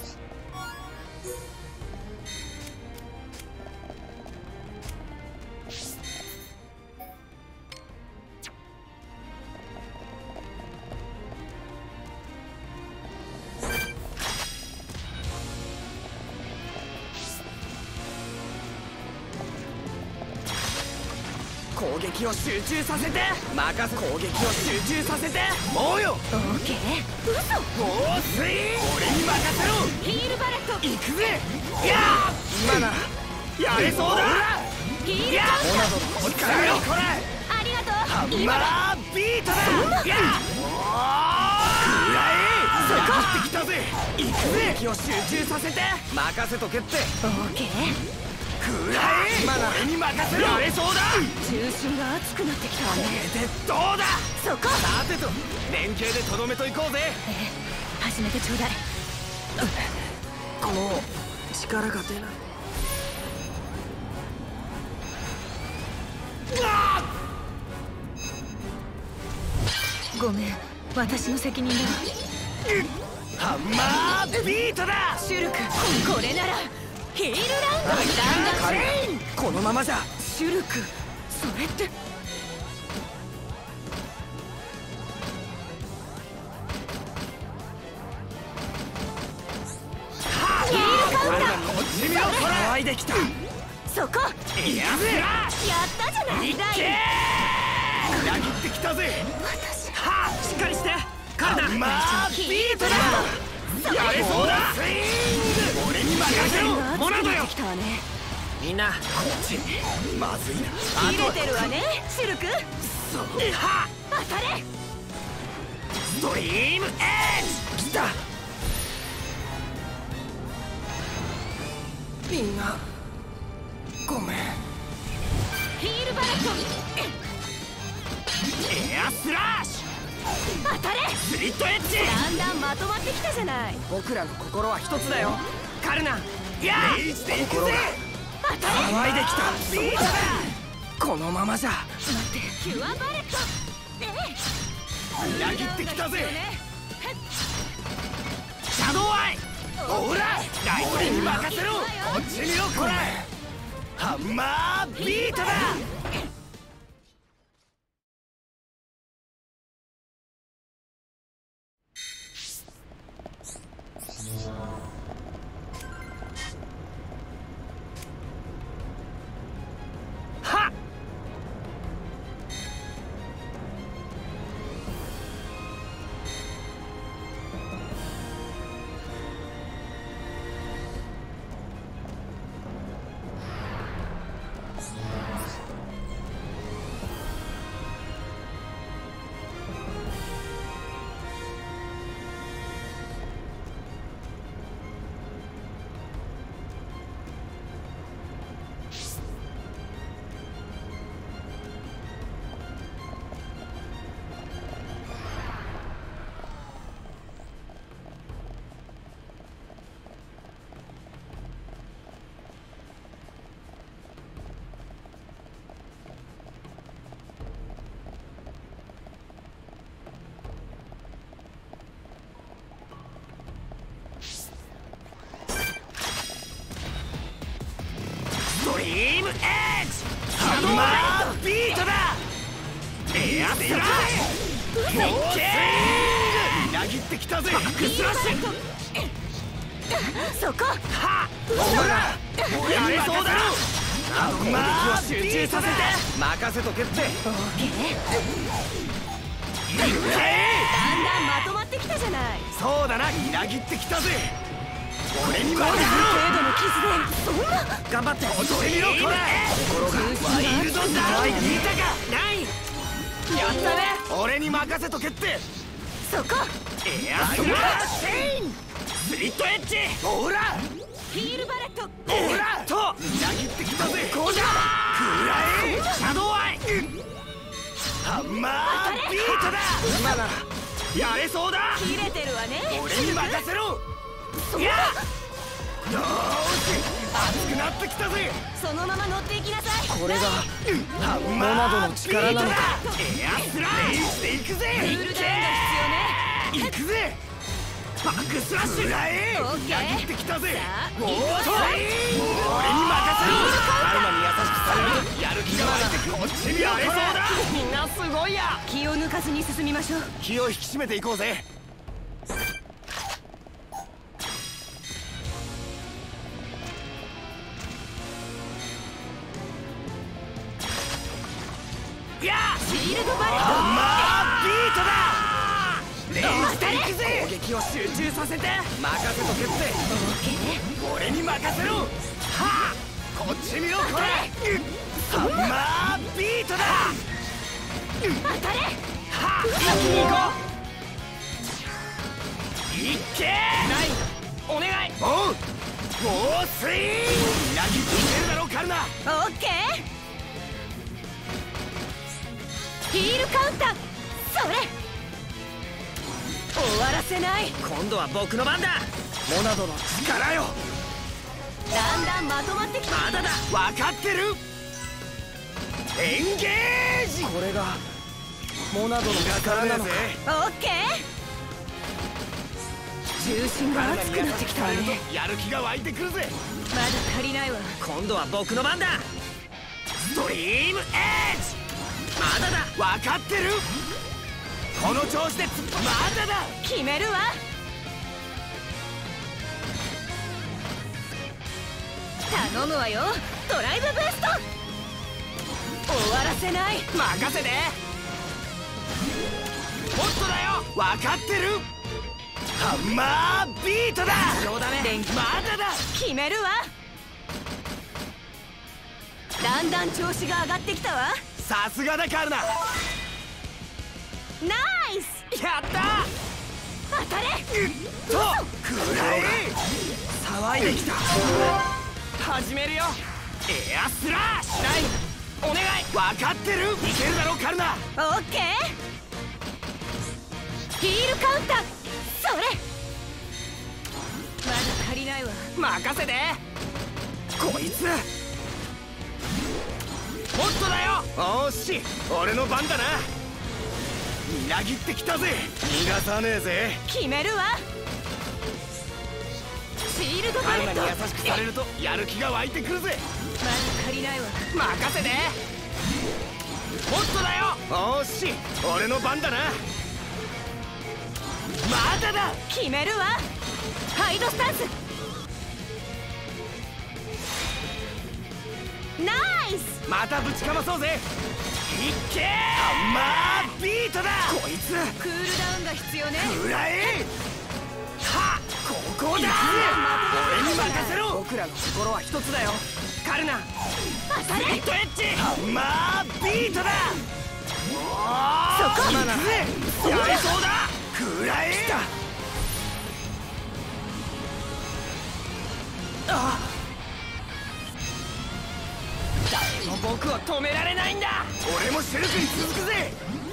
S2: 攻撃を集中させて任せ。攻撃を集中させてもうよ。
S3: オーケー。嘘。
S2: もうスイー俺に任せろ。
S3: ヒールバレット。
S2: 行くぜ。いや今なやれそうだ。
S3: ヒール
S2: いや
S3: カウンター。
S2: お疲れよこれ。
S3: ありがとう。
S2: ハンマービートだ。いやくらえ。やってきたぜ。行くぜ。攻撃を集中させて任せとけって。
S3: オーケー。
S2: くらえ。今な俺に任せろ。やれそうだ。
S3: 中心が熱くなってきたわね。
S2: これでどうだ。
S3: そこ。
S2: さてと連携でとどめといこうぜ。
S3: ええ、始めてちょうだい。
S1: もう力が出ない。
S3: ごめん、私の責任だわ。
S2: ハンマービートだ。
S3: シュルク、これならヒールラウンド。ランダチェイン。
S2: このままじゃ。
S3: シュルク、それってヒールカウンター。
S2: こっち見ろ。騒いできた。
S3: そこ。
S2: いやぜ。
S3: やったじゃない。
S2: いけー。裏切ってきたぜ。
S3: 私
S2: はあ、しっかりして。カルダマービートだ。やれそうだ。スイング俺に任せろ。モナドよ。
S3: 来たわね。
S2: みんなこっち。まずいな。
S3: 切れてるわね、シルク。
S2: そうは
S3: 当たれ。
S2: ストリームエッジ。来た。みんなごめん。
S3: ヒールバレット。
S2: エアスラッシュ。
S3: 当たれ。
S2: スリットエッジ。
S3: だんだんまとまってきたじゃない。
S2: 僕らの心は一つだよ。カルナ。いやー心が
S3: 当たれ。
S2: 騒いできた。ビートだ。このままじゃ。
S3: 待って、キュアバレット。え
S2: 裏切ってきたぜ。
S3: ね、
S2: シャドウアイ。ほらライトに任せろ。こっち見ろこれ。ハンマービートだ。はっ。ストリームエッジ。ハンマービートだ。エアスラッシュ。オッケー。裏切ってきたぜ。バックスラッシュ。
S3: そこ。
S2: はっ。ほらやれそうだ。ハンマービートだ。任せとけって。
S3: オーケー。
S2: いけー。
S3: だんだんまとまってきたじゃない。
S2: そうだな。裏切ってきたぜ。俺に任せろ。
S3: 程度の傷でそんな。
S2: 頑張って落ちてみろこれ。心がワイルドダウン。聞いたか。ないやったね。俺に任せとけって。
S3: そこ。
S2: エアスラッシュ。スリットエッジ。ほら
S3: ヒールバレット。
S2: ほらと裏切ってきたぜ。こうだ。くらえ。シャドウアイ。ハンマービートだ。今ならやれそうだ。
S3: 切れてるわね。
S2: 俺に任せろ。いやよーし熱くななってきたぜ。
S3: そのまま乗っていきなさい。
S1: これがモナドの力なのか。
S2: エアスラッシュしていくぜ。
S3: クールダウンが必要ね。
S2: 行くぜ。バックスラッシュ裏へ
S3: オッケー
S2: 裏切ってきたぜ。
S3: さあ
S2: おーっと
S3: 行くぞ。
S2: 俺に任せろ。カルマに優しくされるとやる気が湧いてこっちにやれそうだ。みんなすごいや。
S3: 気を抜かずに進みましょう。
S2: 気を引き締めていこうぜ。いや
S3: シールドバレット。
S2: まあビートだ。レイしていくぜ。
S1: 攻撃を集中させて。
S2: 任せとけって。
S3: オッケーね。
S2: 俺に任せろ。はあこっち見ろこれ。ハンマービートだ。
S3: 当たれ。
S2: はあ一気に行こう。いっけー。
S1: ラインお願い。
S2: おうゴースイン。なぎっていけるだろカルナ。
S3: オッケー。ヒールカウンター。それ。終わらせない。
S1: 今度は僕の番だ。モナドの
S2: 力よ。
S3: だんだんまとまってきた。
S1: まだだ。
S2: 分かってる。エンゲージ。
S1: これがモナドの力なのか。
S3: オッケー。重心が熱くなってきたわね。
S2: やる気が湧いてくるぜ。
S3: まだ足りないわ。
S1: 今度は僕の番だ。
S2: ストリームエッジ。
S1: まだだ。
S2: 分かってる。この調子で突っまだだ。
S3: 決めるわ。頼むわよ。ドライブブースト。終わらせない。
S2: 任せて。もっとだよ。分かってる。ハンマービートだ。
S1: 冗談ね。
S3: 電気
S2: まだだ。
S3: 決めるわ。だんだん調子が上がってきたわ。
S2: さすがだカルナ。
S3: ナイス。
S2: やった
S3: 当たれ。
S2: とくらえ。
S1: 騒いできた。
S2: 始めるよ。エアスラッシュ。
S1: ラインお願い。
S2: 分かってる。いけるだろカルナ。
S3: オッケー。ヒールカウンター。それ。まだ足りないわ。
S2: 任せて。こいつもっとだよ。おーし俺の番だな。みなぎってきたぜ。逃がさねえぜ。
S3: 決めるわ。シールドバ
S2: カルナ
S3: レット。
S2: に優しくされるとやる気が湧いてくるぜ。
S3: まだ足りないわ。
S2: 任せて。もっとだよ。おーし俺の番だな。まだだ。
S3: 決めるわ。ハイドスタンス。ナイス。
S2: またぶちかまそうぜ。いっけー。ハンマービートだ。こいつ
S3: クールダウンが必要ね。
S2: 裏へ。はっここだ。俺に任せろ。
S1: 僕らの心は一つだよ。カルナ。
S3: 当たれ。
S2: ヒットエッジ。ハンマービートだ。
S3: そこ。
S2: 行くぜ。やれそうだ。くらえ。
S1: ああ。誰も僕を止められないんだ。
S2: 俺もシェルクに続くぜ。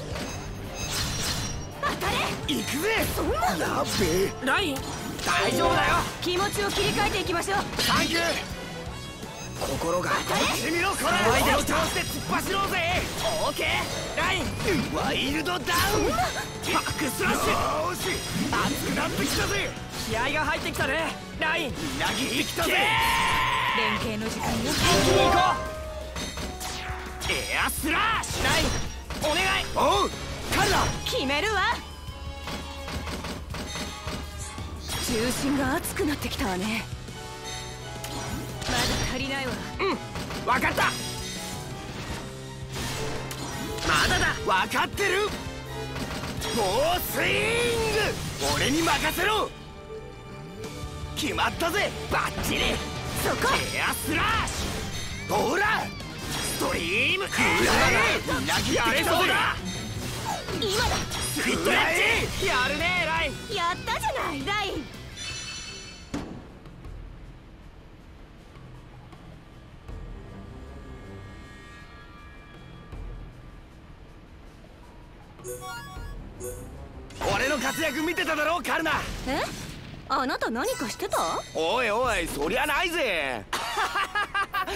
S3: 当たれ。
S2: 行くぜ。そんなやべえ。
S1: ライン大丈夫だよ。
S3: 気持ちを切り替えていきましょう。
S2: サンキュー。
S1: 心が
S2: こっち見ろこれ。
S1: 騒いできた。
S2: この調子で突っ走ろうぜ。
S1: オーケー。ライン
S2: ワイルドダウン。バックスラッシュ。よーし熱くなってきたぜ。
S1: 気合が入ってきたね。ライン
S2: みなぎってきたぜ。
S3: 連携の時間よ。
S1: 一気に行こう。
S2: エアスラッシ
S1: ラインお願い。
S2: ュ。おうカルナ。
S3: 決めるわ。重心が熱くなってきたわね。まだ足りないわ。
S2: うん分かった。
S1: まだだ。
S2: 分かってる。猛スイング。俺に任せろ。決まったぜ。バッチリ。
S3: そこ。
S2: エアスラッシュ。ほらストリームエーみなぎってきたぜ。
S3: 今だ。
S2: スイットエッジ。
S1: やるねライン。
S3: やったじゃないライン。
S2: 俺の活躍見てただろカルナ。
S3: え？あなた何かしてた？
S2: おいおいそりゃないぜ。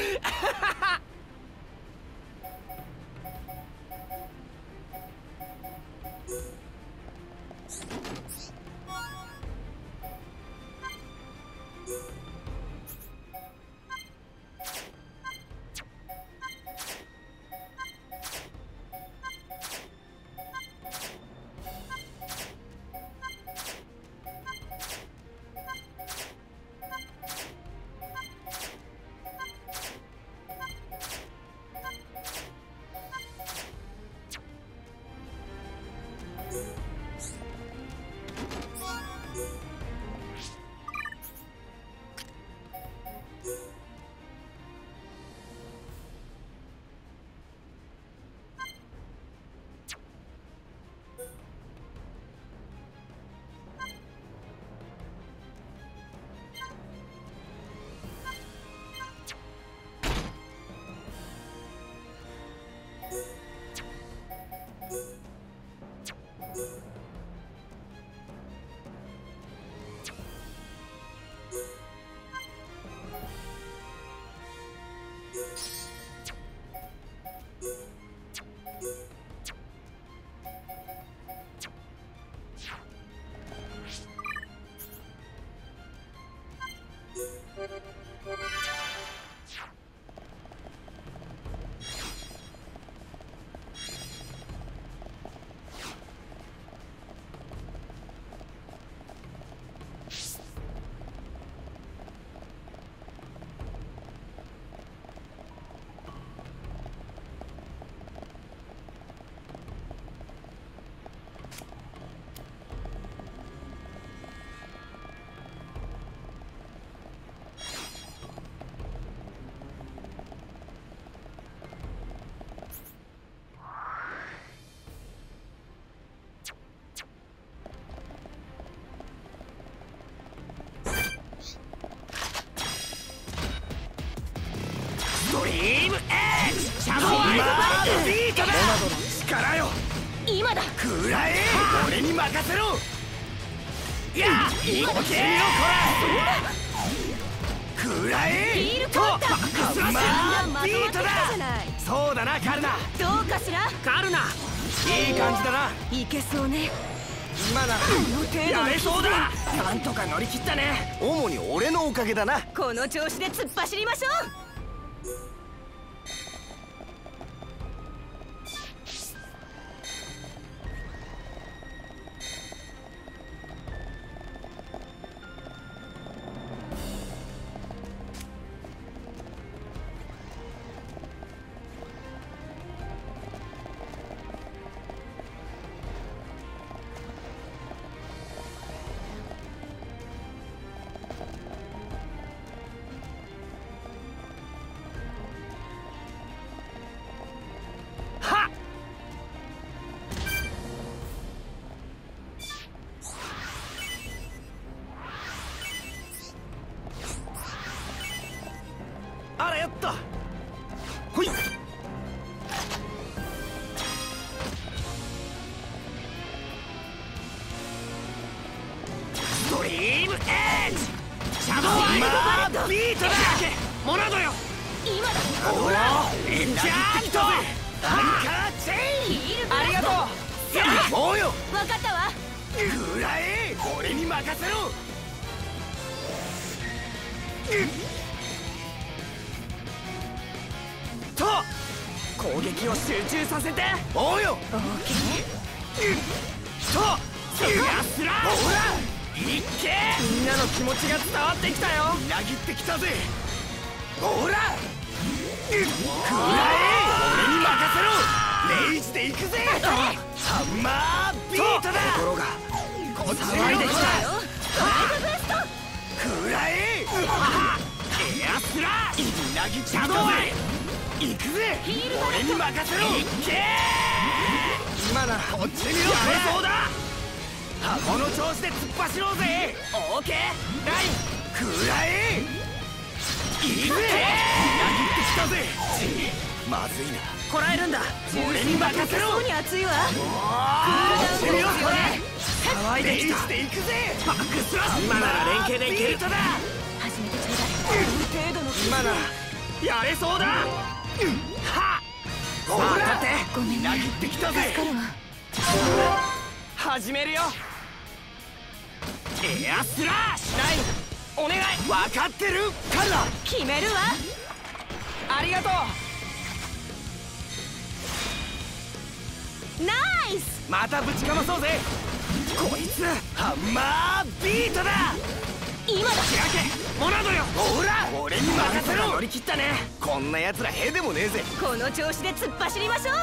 S2: 力よ
S3: 今だ
S2: 食らえ俺に任せろいやいいよこら食らえ
S3: ヒールカウンター
S2: ハンマービートだそうだなカルナ
S3: どうかしら
S2: カルナいい感じだない
S3: けそうね
S2: 今なら
S3: の程度の
S2: やれそうだなんとか乗り切ったね主に俺のおかげだな
S3: この調子で突っ走りましょう
S2: あらやったほいストリームエッジシャドウアイマービートだモナドよ
S3: 今だ
S2: ほらエンジャートハンカーチェインありがとうもうよ
S3: 分かったわ
S2: 食らえ俺に任せろと攻撃を集中させておうよ
S3: オーケー
S2: とやすらほらいっけみんなの気持ちが伝わってきたよみなぎってきたぜほら食らえ俺に任せろレイジで行くぜハンマービートだところがこっち騒いできた食らえエアスラみなぎってきたぜ行くぜ俺に任せろいっけ今ならこっち見ろやれそうだこの調子で突っ走ろうぜオーケーライン食らえいくぜみなぎってきたぜまずいなこらえるんだ俺に任せろ
S3: そうに熱いわ
S2: クールダウンこれ騒いできたで行くぜバックスラッシュ今なら連携でいけるとだ
S3: 始めてちょうだい程度の
S2: 今ならやれそうだ。はっ、ほら立って
S3: ごめんね。
S2: 裏切ってきたぜ。
S3: 助かるわ。
S2: 始めるよ。エアスラッシュナインお願い。分かってるカルナ。
S3: 決めるわ。
S2: ありがとう。
S3: ナイス。
S2: またぶちかまそうぜ。こいつハンマービートだ。
S3: 今だ。
S2: 仕分けモナドよ。ほら俺に任せろ。乗り切ったね。こんな奴らへでもねえぜ。
S3: この調子で突っ走りましょう。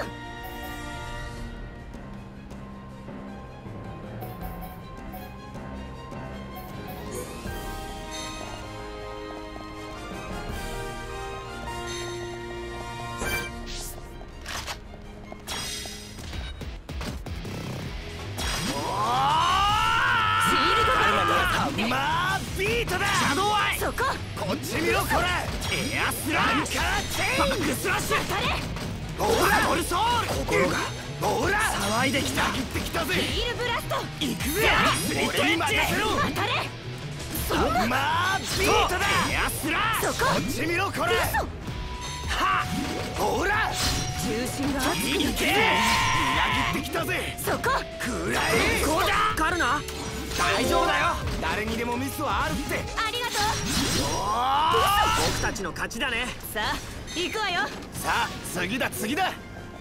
S2: そここっち見ろこら。エアスラッシュバックスラッシュ当たれ。ほらゴルソール。心がほら騒いできた。切ってきたぜ。
S3: ヒールブラスト
S2: 行くぜ。スリットエッジ
S3: 当たれ。
S2: ハンマービートだ。エアスラッシュ
S3: そこ
S2: こっち見ろこら。はっほら
S3: 重心が熱くなってきて。
S2: 裏切ってきたぜ。
S3: そこ
S2: くらえ。こうだカルナ。大丈夫だよ。誰にでもミスはあるって。
S3: ありがと
S2: う。僕たちの勝ちだね。
S3: さあ行くわよ。
S2: さあ次だ次だ。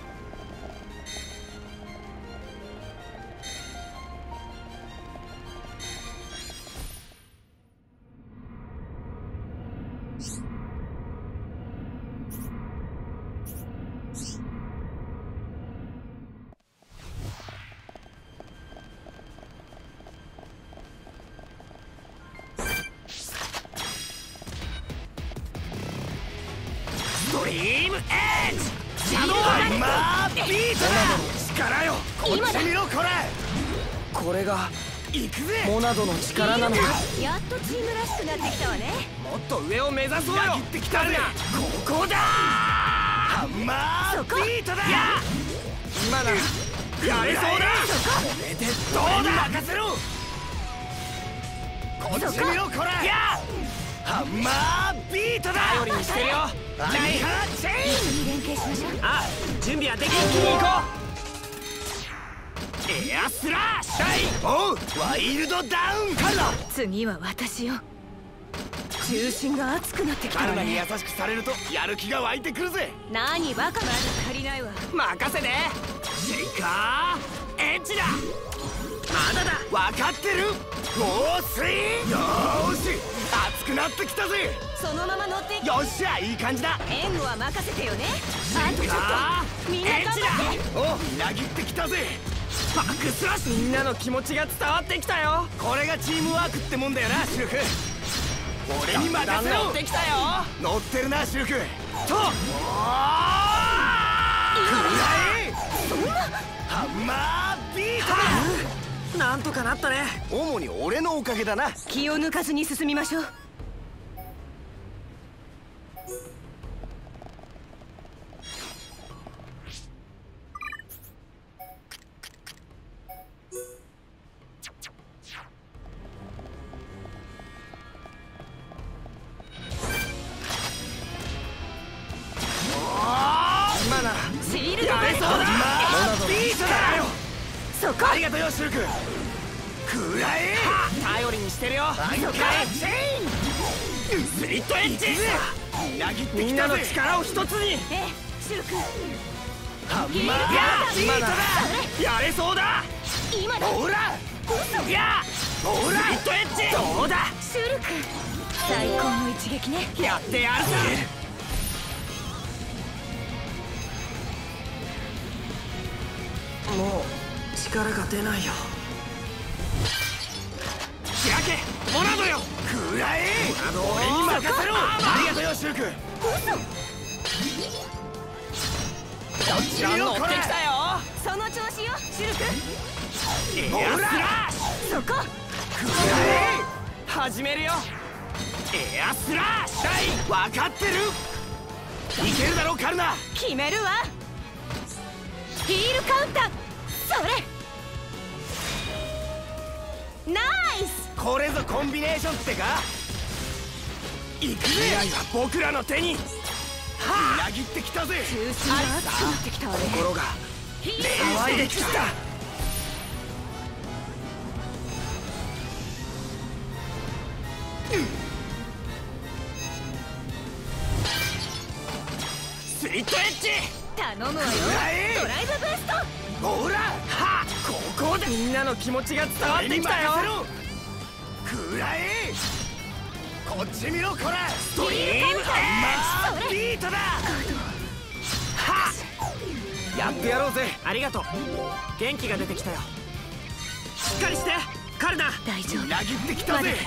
S2: ストリームエッジシャドウハンマービートだ。力よこっち見ろこれ。これが行くぜモナドの力なのか。
S3: やっとチームらしくなってきたわね。
S2: もっと上を目指そうよ。ってきたぜ。ここだハンマービートだ。今ならやれそうだ。これでどうだ。任せろ。こっち見ろこれ。ハンマービートだ。頼りにしてるよ。ライカーチェイン。
S3: 連携しましょう。
S2: あ、準備はでき。一気に行こう。エアスラッシュ。おうワイルドダウンカルナ。
S3: 次は私よ。重心が熱くなってきたわね。
S2: カルナに優しくされるとやる気が湧いてくるぜ。
S3: 何バカ。まだ足りないわ。
S2: 任せて。シェイカーエッジだ。まだだ。分かってる。ゴースイン。よーし熱くなってきたぜ。
S3: そのまま乗って。
S2: よっしゃいい感じだ。
S3: 援護は任せてよね。あとちょっとみんな頑張って。
S2: お裏切ってきたぜ。バックスラッシュ。みんなの気持ちが伝わってきたよ。これがチームワークってもんだよなシルク。俺に任せろ。乗ってきたよ。乗ってるなシルク。とくらえハンマービートだ。なんとかなったね。主に俺のおかげだな。
S3: 気を抜かずに進みましょう。
S2: 今なら
S3: シールド
S2: やれそうだ。モナドビートだよ。
S3: そこ
S2: ありがとうよシルク。くらえ。頼りにしてるよ。アンカーチェイン。スリットエッジ。裏切ってきたぜ。みんなの力を一つに。
S3: ええシルク。
S2: ハンマービートだ。やれそうだ。
S3: 今だ。
S2: ほらいやほらスリットエッジ。どうだ
S3: シルク。最高の一撃ね。
S2: やってやるさ。もう力が出ないよ。開けモナドよ。くらえモナド俺に任せろ。ありがとうよシルク。どっちも乗ってきたよ。
S3: その調子よシルク。
S2: エアスラッシュ。
S3: そこくら
S2: え始めるよ。エアスラッシュ。分かってる。いけるだろカルナ。
S3: 決めるわ。ヒールカウンター。それナイス。
S2: これぞコンビネーションってか。行くぜ。未来は僕らの手に。 みなぎってきたぜ。
S3: 中心が熱くなってきたわね。
S1: 心が騒いできた。
S2: スリットエッジ
S3: 頼むわよ。ドライブブースト。
S2: ほらはここで
S1: みんなの気持ちが伝わってきたよ。
S2: くらえこっち見ろこら。ストリーム
S3: カウンター
S2: ハンマービートだ。は
S1: やってやろうぜ。ありがとう。元気が出てきたよ。しっかりしてカルナ。
S3: 大丈夫。
S2: 裏切ってきたぜ。
S3: まだ戦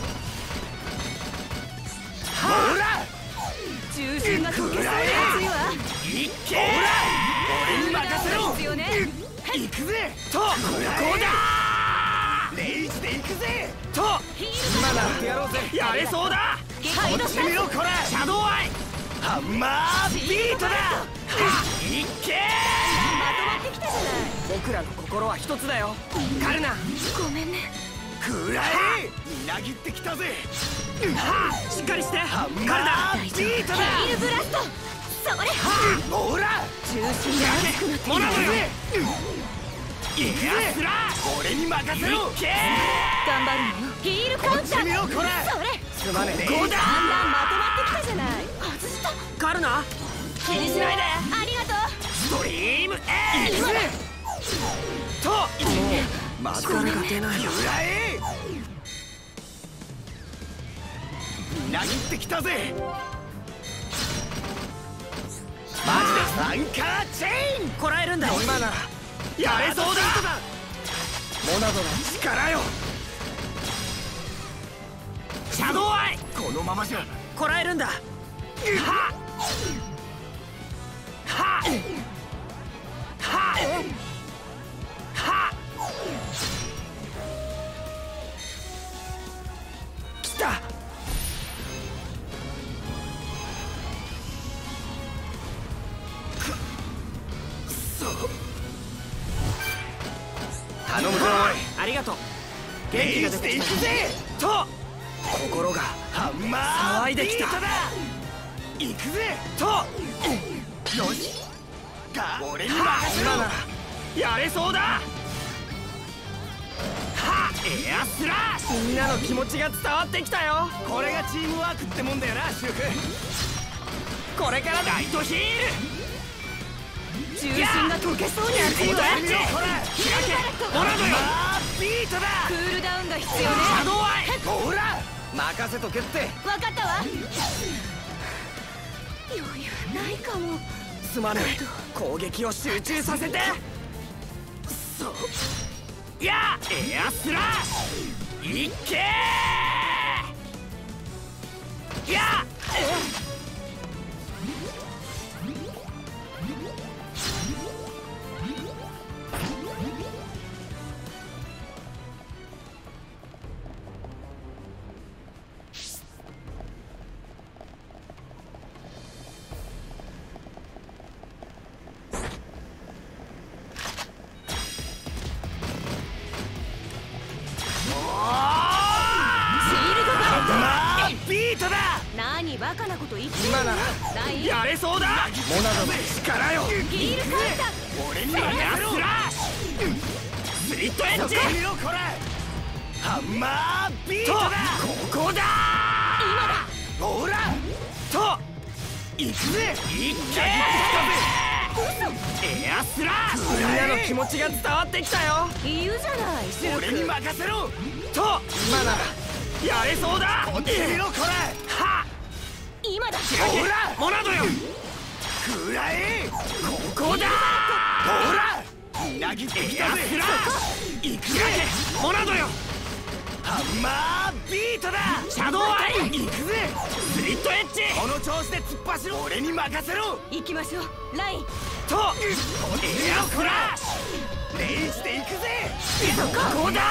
S2: ほら
S3: える。重心が溶けそうで熱いわ。
S2: いっけほら俺に任せろ。
S3: 必要ね。
S2: 行くぜとここだ。レイジで行くぜと
S1: 今ならやってやろうぜ。
S2: やれそうだ。
S3: ハイドスタンス。
S2: 見ろこら。シャドウアイハンマービートだ。いっけ
S3: まとまってきたじゃない。
S1: 僕らの心は一つだよ。カルナ。
S3: ごめんね。
S2: くらえみなぎってきたぜ。は
S1: しっかりして
S2: ハン
S1: カルナ。
S2: マービートだ。
S3: ヒールブラスト。それ。
S2: ほら
S3: 重心が熱くなってきた。
S2: モナドよいくぜ俺に任せろ。いっけ
S3: 頑張るのよ。ヒールカウンター。
S2: 見ろこら。
S3: それ。
S1: すまねえ。
S2: ここだ。
S3: だんだんまとまってきたじゃない。外した。
S1: カルナ。
S3: 気にしないで。ありがとう。
S2: ストリームエー
S3: 今だ。
S2: と
S1: もう力が出ないよ。
S2: くらえみなぎってきたぜ。マジでサンカーチェーン
S1: こらえるんだ。今なら
S2: やれそうだ。
S1: モナドの
S2: 力よシャドウアイこのままじゃ
S1: こらえるんだ。
S2: はっはっはっはっ
S1: 来た。
S2: 頼むぞ
S1: ありがとう。
S2: 元気が
S1: 元気が出てきた
S2: 出ていくぜと
S1: 心が
S2: ハンマー
S1: 騒いできた
S2: ビートだ。行くぜとよしか俺に任せろ。
S1: 今なら
S2: やれそうだ。はエアスラッシュ
S1: みんなの気持ちが伝わってきたよ。
S2: これがチームワークってもんだよなシュウ君。これからライトヒール
S3: 重心が溶けそうに熱いわ。
S2: 見ろこら開けモナドよビートだ。
S3: クールダウンが必要ね。
S2: シャドウアイほら
S1: 任せとけって。
S3: わかったわ。余裕ないかも。
S1: すまねえ。攻撃を集中させて。
S2: そうやエアスラッシュいっけーやビートだ。
S3: 何バカなこと言ってんの。
S1: 今なら
S3: ない。
S2: やれそうだ。
S1: モナドの
S2: 力よ
S3: ヒールカウンター。
S2: 俺に任せろ。スリットエッジ見ろこれハンマービートだ。ここだ今だほらと行くぜ。いっけエアスラッシュ
S1: みんなの気持ちが伝わってきたよ。
S3: 言うじゃないシルク。
S2: 俺に任せろと
S1: 今なら
S2: やれそうだ。こっち見ろこれは
S3: 今だ。
S2: ほらモナドよくらえここだほらみなぎってきたぜ。行くぜモナドよハンマービートだ。シャドウアイ行くぜスリットエッジこの調子で突っ走る俺に任せろ
S3: 行きましょう。ライン。
S2: とエアフラッシュレイジで行くぜここだビートだ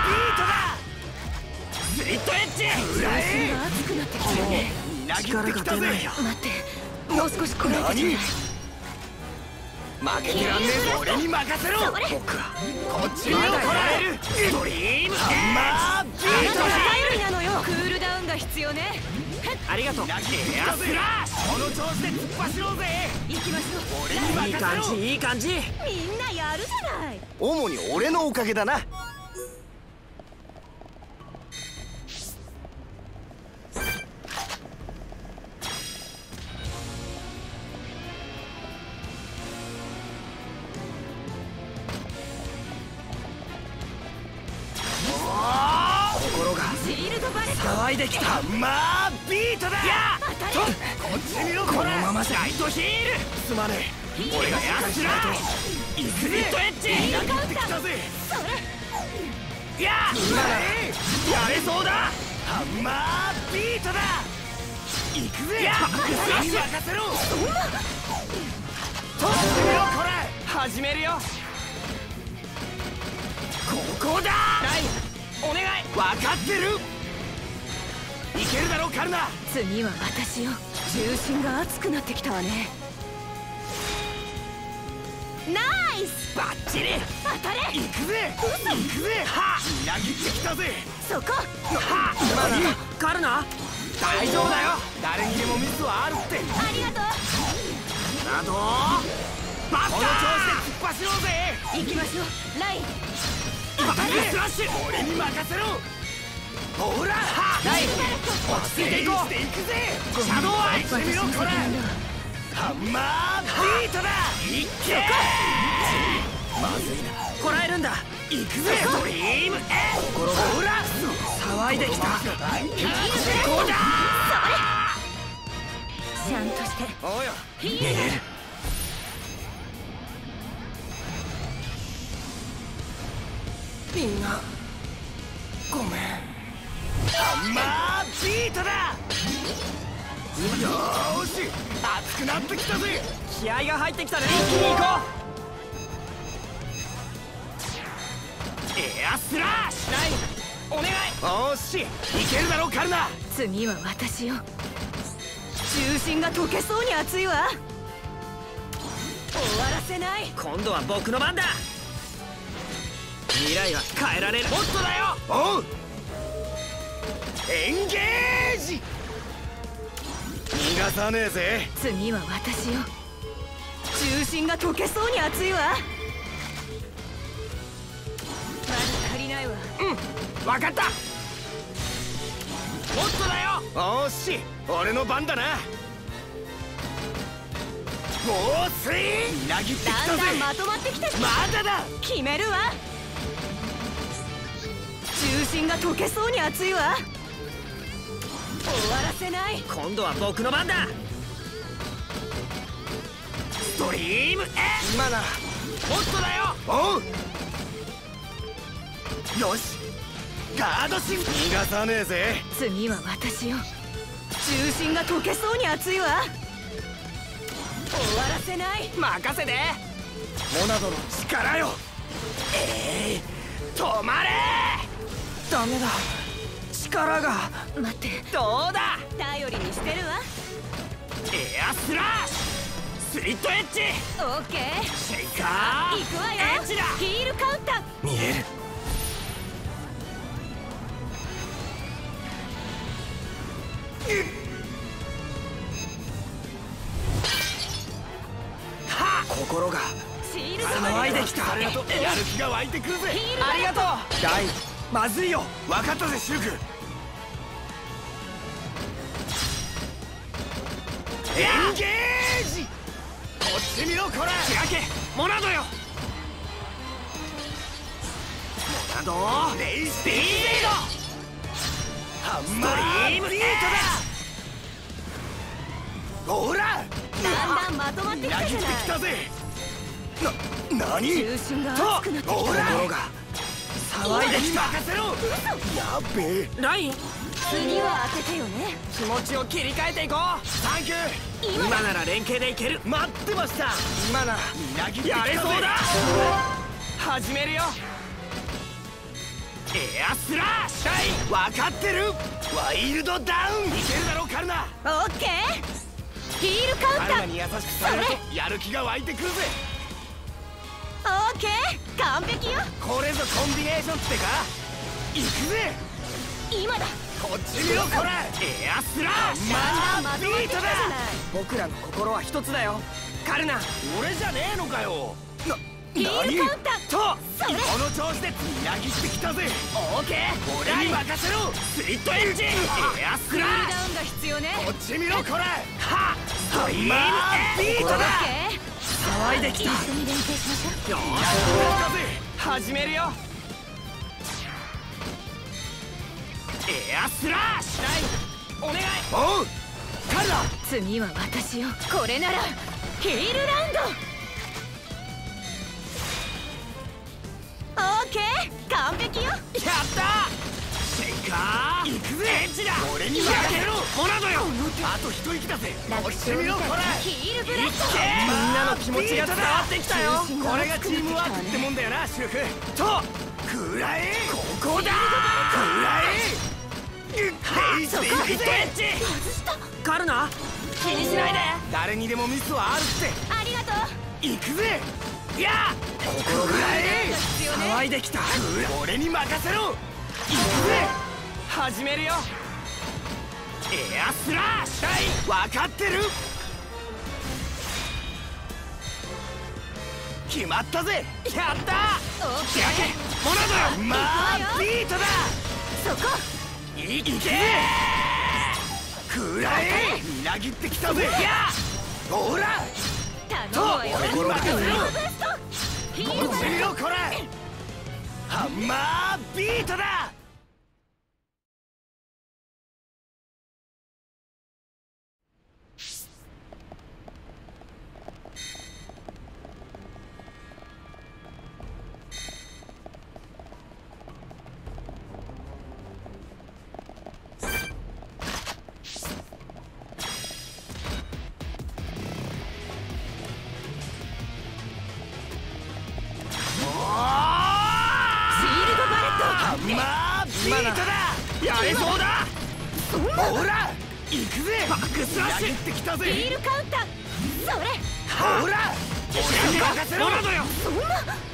S2: スリットエッジくらえ
S3: 熱くなってきたよね。
S2: みなぎってきたぜ。
S3: 待ってもう少しこらえてちょうだい。
S2: 負けてらんねえぞ俺に任せろ。
S3: それ。
S2: 僕はこっちにこらえるストリームハンマービートだ。
S3: 頼りなのよ。クールダウンが必要ね。
S1: ありがとう。
S2: エアスラッシュこの調子で突っ走ろうぜ。
S3: 行きましょう。
S2: 俺に任せろ。
S1: いい感じいい感じ。
S3: みんなやるじゃない。
S2: 主に俺のおかげだな。心が
S3: シールドバレット。
S2: 騒いできた。ハンマービートだ。やっとこっち見ろ。このままじゃライトヒールすまねえ。俺がやっしらイグリットエッジやってきたぜ。
S3: それ
S2: いや今だ。やれそうだ。ハンマービートだ。行くぜ。や任せろ。とってみろ。これ始めるよ。ここだ。ラインお願い。分かってる。いけるだろうカルナ。
S3: 次は私よ。重心が熱くなってきたわね。ナイス。
S2: バッチリ
S3: 当たれ。
S2: 行くぜ。行くぜ。はっみなぎってきたぜ。
S3: そこ。
S2: はっ何
S1: カルナ
S2: 大丈夫だよ。誰にでもミスはあるって。
S3: ありがとう。
S1: など
S2: バッターこの調子で突っ走ろうぜ。
S3: 行きましょう。ライン
S2: バックスラッシュ俺に任せろ。ほらライン落ち着いていこう。していくぜ。シャドウアイしてみろ。これハンマービートだ。いっけまずいな。
S1: こらえるんだ。
S2: 行くぜ。ドリームエ心がほら
S1: 騒いできた。
S2: こうだ。
S3: ちゃんとして
S2: おうよ。
S3: ヒール
S2: みんなごめん。ハンマービートだ。よーし熱くなってきたぜ。
S1: 気合が入ってきたね。一気に行こ
S2: う。エアスラッシュラインお願い。おーしいけるだろうカルナ。
S3: 次は私よ。重心が溶けそうに熱いわ。終わらせない。
S1: う。今度は僕の番だ。未来は変えられる。
S2: もっとだよ。おうエンゲージ。逃がさねえぜ。
S3: 次は私よ。重心が溶けそうに熱いわ。まだ足りないわ。
S2: うん分かった。もっとだよ。おーし俺の番だな。防水みなぎってきたぜ。
S3: だんだんまとまってきたし。
S2: まだだ。
S3: 決めるわ。重心が溶けそうに熱いわ。終わらせない。
S1: 今度は僕の番だ。
S2: ストリームエ今な。もっとだよ。おうよしガードシフト逃がさねえぜ。
S3: 次は私よ。重心が溶けそうに熱いわ。終わらせない。
S1: 任せて。
S2: モナドの力よ。えい止まれ。
S1: ダメだ。力が。
S3: 待って。
S1: どうだ。
S3: 頼りにしてるわ。
S2: エアスラッシュスリットエッジ。
S3: オッケー。
S2: シェイカー
S3: 行くわよ。
S2: エッジだ。
S3: ヒールカウンター。
S2: 見える。はっ心が
S3: シールド
S2: 騒いできた。ありがとう。やる気が湧いてくるぜ。
S1: ありがとう。
S2: ダイまずいよ。分かったぜシルク。エンゲージ。こっち見ろこら。
S1: 開けモナドよ。
S2: モナドレイスピード。ハンマービートだ。ほら
S3: だんだんまとまってきたじゃない。
S2: きたぜ。な、なに
S3: 重心が熱くなってきた。
S2: ほら
S1: 心が騒いできた。
S2: 任せろ。やべえ。
S1: ライン
S3: 次は当ててよね。
S1: 気持ちを切り替えていこう。
S2: サンキュー。
S1: 今なら連携でいける。
S2: 待ってました。今ならみなぎってきたぜ。
S1: やれそうだ。始めるよ。
S2: エアスラッシュ。分かってる。ワイルドダウン。いけるだろカルナ。
S3: オッケー。ヒールカウンター。
S2: カルナに優しくされるとやる気が湧いてくるぜ。
S3: オッケー。完璧よ。
S2: これぞコンビネーションってか。行くぜ。
S3: 今だ。
S2: こっち見ろこら。エアスラッシュマービートだ。
S1: 僕らの心は一つだよカルナ。
S2: 俺じゃねえのかよ。な
S3: ヒールカウンター
S2: と
S3: それ
S2: この調子でみなぎってきたぜ。
S1: オーケー
S2: 俺に任せろ。スリットエンジンエアス
S3: クール
S2: ラッシ
S3: ダウンが必要ね。
S2: ュこっち見ろこら。
S1: は
S2: ハイマービートだ。
S3: オッケー。
S1: 騒いできた。よ
S3: 一緒に連携しましょう。
S1: ー
S2: やったぜ。
S1: し始めるよ。
S2: エアスラッシ
S1: お願い。
S2: ュおうカルナ。
S3: 次は私よ。これならヒールラウンド。オーケー、完璧よ。
S1: やった
S2: シェイカー行くぜ。エッジだ。俺に任せろ。
S1: モナドよ。
S2: あと一息だぜ。
S3: 楽
S2: こっち見ろこら。
S3: ヒールブラスト。
S1: みんなの気持ちが伝わってきたよ。
S2: これがチームワークってもんだよな主婦。と食らえ。ここだ。食らえ。ヘイスで行くぜ。
S3: 外した。
S1: カルナ気にしないで。
S2: 誰にでもミスはあるって。
S3: ありがとう。
S2: 行くぜ。いや心食らえ。
S3: 必要ね。
S1: 騒いできた。
S2: 俺に任せろ。行くぜ。
S1: 始めるよ。
S2: エアスラッシュ。分かってる。決まったぜ。
S1: やった
S3: オッケー。
S2: モナドよ。まあビートだ。
S3: そこ。
S2: いけ。食らえ。みなぎってきたぜ。ほら
S3: 頼むわよ。
S2: 俺に任せろ。
S3: ブースト。ヒールブラス
S2: こっち見ろこら。ハンマービートだ。ハンマービートだ。やれそうだ。ほら行くぜ。バックスラッシュやってきたぜ。
S3: ヒールカウンター。それ。
S2: ほら俺に任せろ。
S1: モナドよ。
S3: そんな。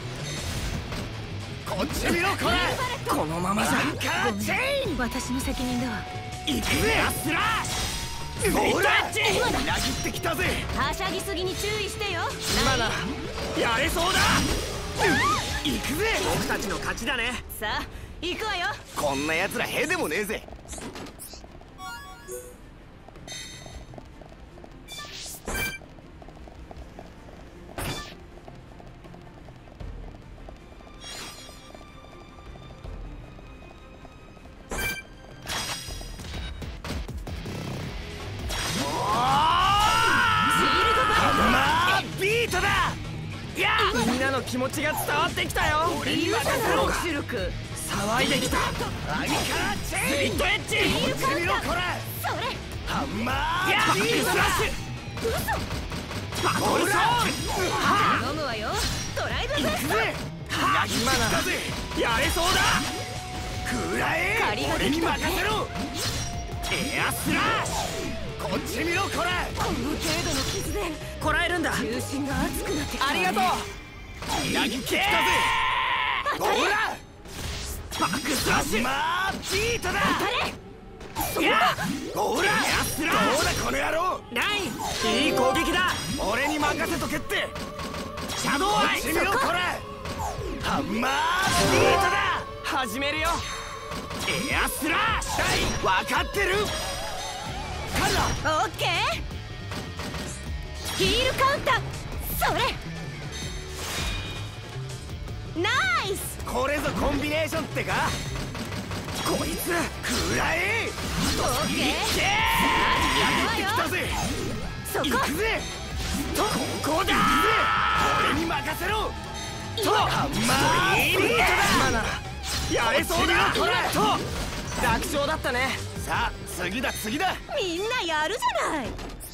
S2: こっち見ろこれ。
S1: このままじゃ
S2: アンカーチェイン。
S3: 私の責任だわ。
S2: 行くぜ。スラッシュ。ほらみなぎってきたぜ。
S3: はしゃぎすぎに注意してよ。
S1: 今ならやれそうだ。
S2: 行くぜ。
S1: 僕たちの勝ちだね。
S3: さあ行くわよ。
S2: こんな奴らへでもねえぜ。
S1: みんなの気持ちが伝わってきたよ。
S2: 俺に任せろ。
S3: シルク。
S1: 騒いできた。
S2: アイカーチェイン。スリットエッジ。こっち見ろこれ。
S3: それ。
S2: ハンマー
S1: バッ
S2: ビートだ。
S1: クスラッシュ。バトルソー
S3: 頼むわよ。ドライブブースト。
S2: 行くぜ。みなぎってきたぜ。
S1: やれそうだ。
S2: 食らえ。
S3: 借りが
S2: 俺に
S3: できたね。
S2: 任せろ。エアスラッシュ。こっち見ろこれ。
S3: この程度の傷で
S1: こらえるんだ。
S3: 重心が熱くなってきたわね。
S1: ありがとう。
S2: みなぎってきたぜ。ほら
S1: バックスラッシュ。
S2: ハンマービートだ。
S3: 当たれ。
S2: いやほらやつら。どうだこの野郎。
S1: ナインいい攻撃だ。
S2: 俺に任せとけって。
S1: シャドウアイ。
S2: こっち見ろこれ。ハンマービートだ。
S1: 始めるよ。
S2: エアスラッシュ。分かってる。カルナ。
S3: オッケー。ヒールカウンター。それ。ナイス。
S2: これぞコンビネーションってか。こいつ食らえ。
S3: オッケー。
S2: やってきたぜ。
S3: そこ。
S2: 行くぜ。とここだ。俺に任せろ。とハンマービートだ。
S1: 今ならやれそうだ。
S2: こっち見ろこれ。
S1: と楽勝だったね。
S2: さあ次だ次だ。
S3: みんなやるじゃない。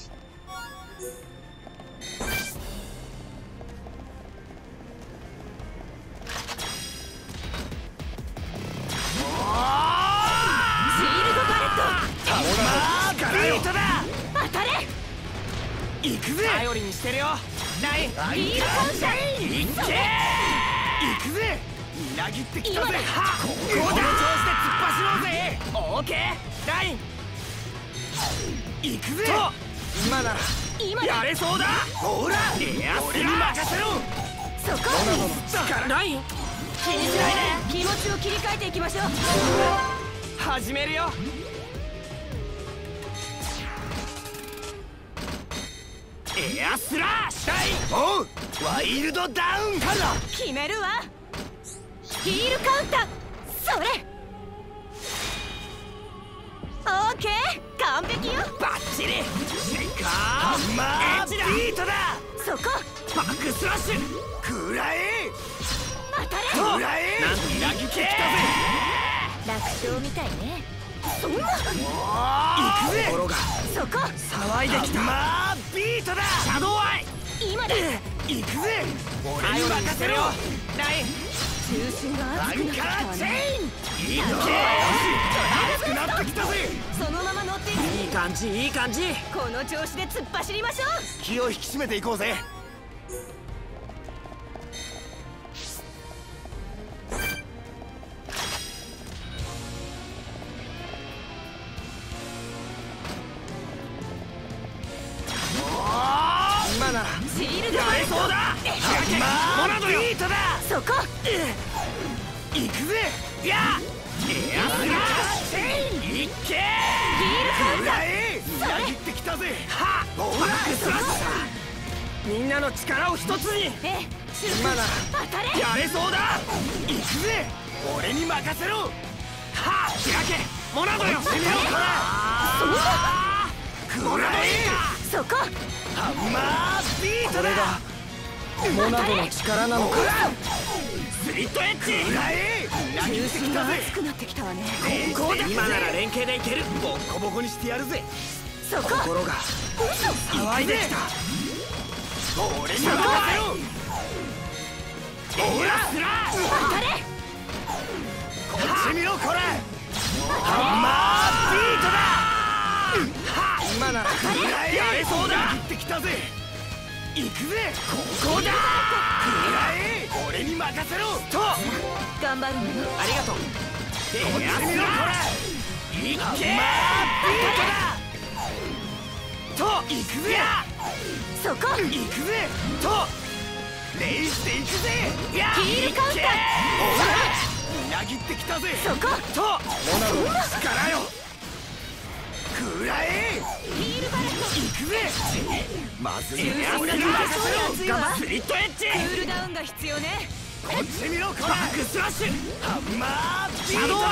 S3: シールドバレット。
S2: ハンマービートだ。
S3: 当たれ。
S2: 行くぜ。
S1: 頼りにしてるよ。ナイン
S2: アイ
S3: ヒールカウンター。
S2: いっけ。行くぜ。 みなぎってきたぜ。はここの調子で突っ走ろうぜ。オーケーライン行くぜ。今なら
S3: 今
S2: やれそうだ。ほら俺に任せろ。
S3: そこ
S1: ライン
S3: 気にしないで気持ちを切り替えていきましょう。
S1: 始めるよ。
S2: エアスラッシュおうワイルドダウンからだ。
S3: 決めるわ。ヒールカウンターそれオーケー完璧よ。
S2: バッチリシェイカーハンマービートだ。
S3: そこ
S2: バックスラッシュ食らえ
S3: 当たれ
S2: 食らえなんとみなぎってきたぜ。
S3: 楽勝みたいね。そんな
S2: 行くぜ。心が
S3: そこ
S2: 騒いできた。ハンマービートだ。シャドウアイ
S3: 今だ
S2: 行くぜ。俺に任せろ。
S1: ライン
S3: 重心が
S2: アン
S3: 熱くなってき
S2: カーチェ
S3: たわね。
S2: イン行け熱くなってきたぜ。
S3: そのまま乗ってい
S1: いい感じいい感じ。
S3: この調子で突っ走りましょう。
S2: 気を引き締めていこうぜ。今なら
S3: シールド
S2: やれそうだ。ハンマービートだ。
S3: そこ
S2: 行くぜ。やエアスラッシュいっけ
S3: ヒールカウンター
S2: えみなぎってきたぜ。はっバックスラッシュみんなの力を一つに。
S3: え
S2: 今なら
S3: 当たれ
S2: やれそうだ。行くぜ。俺に任せろ。はっ開けモナドよ。攻めようから食らえ。
S3: そこ
S2: ハンマービートだ。
S1: モナドの力なのか。
S2: スリットエッジ食らえみなぎ
S3: 重心が
S2: ってきたぜ。
S3: 熱くなってきたわね。
S2: ここだ。
S1: 今なら連携でいける。
S2: ボッコボコにしてやるぜ。
S3: そこ
S1: 心が騒いできた。
S2: 俺に任せろ。ほらスラッシュ
S3: 当たれ
S2: こっち見ろこれ。ハンマービートだ。今ならやれそうだ。切ってきたぜ。行くぜ。ここだ。食らえ俺に任せろ。と
S3: 頑張るのよ。
S1: ありがとう。
S2: こっち見ろこれ。いっけハンマービートだ。と行くぜ。
S3: そこ
S2: 行くぜ。とレイスで行くぜ。や
S3: ヒールカウンター
S2: ほらみなぎってきたぜ。
S3: そこ
S2: とモナドの力よ。食らえ
S3: ヒールバレット
S2: 行くぜ。まずい
S3: 重心が
S2: 俺に
S3: 抜け
S2: 任
S3: そうに熱いわ。
S2: せろ。スリットエッジ
S3: クールダウンが必要ね。
S2: こっち見ろこれ。バックスラッシュハンマービートだ。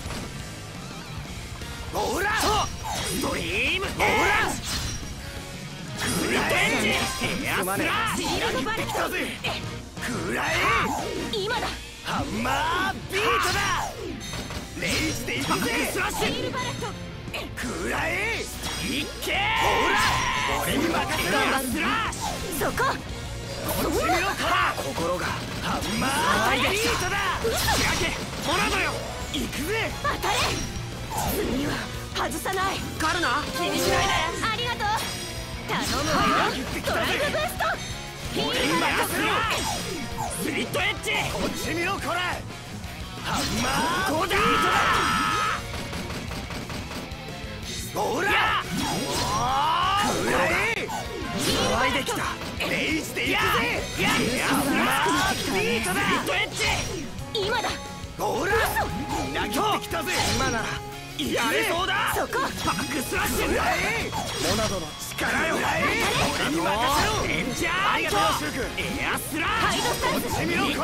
S2: ほらストリームほらスリットエッジエアスラッシュ
S3: シールドバレット
S2: 来たぜ。食らえ
S3: 今だ
S2: ハンマービートだ。レイジで行くぜ。スラッシ
S3: シールバレット
S2: 食らえいっけほら俺に任せろ。エアスラッシ
S3: そこ
S2: ュこっち見ろか。心がハンマービートだ。開けモナドよ。行くぜ。
S3: 当たれ次は外さない。
S1: カルナ
S3: 気にしないで。ありがとう頼むわよ。ドライブブーストヒー
S2: 俺に
S3: ルバレッ
S2: 任せろ。
S3: ト
S2: スリットエッジこっち見ろこれ。ハンマービートだ。ほら食らえ
S3: 騒いできた。
S2: レイジで行くぜ。ハンマービートだ。スリットエッジ
S3: 今だ
S2: ほらみなぎってきたぜ。今ならやれそうだ。
S3: そこ
S2: バックスラッシュ食らえモナドの力よ。俺に任せろ。レンジャーありがとうシュウ君。エアスラッシュこっち見ろこれ。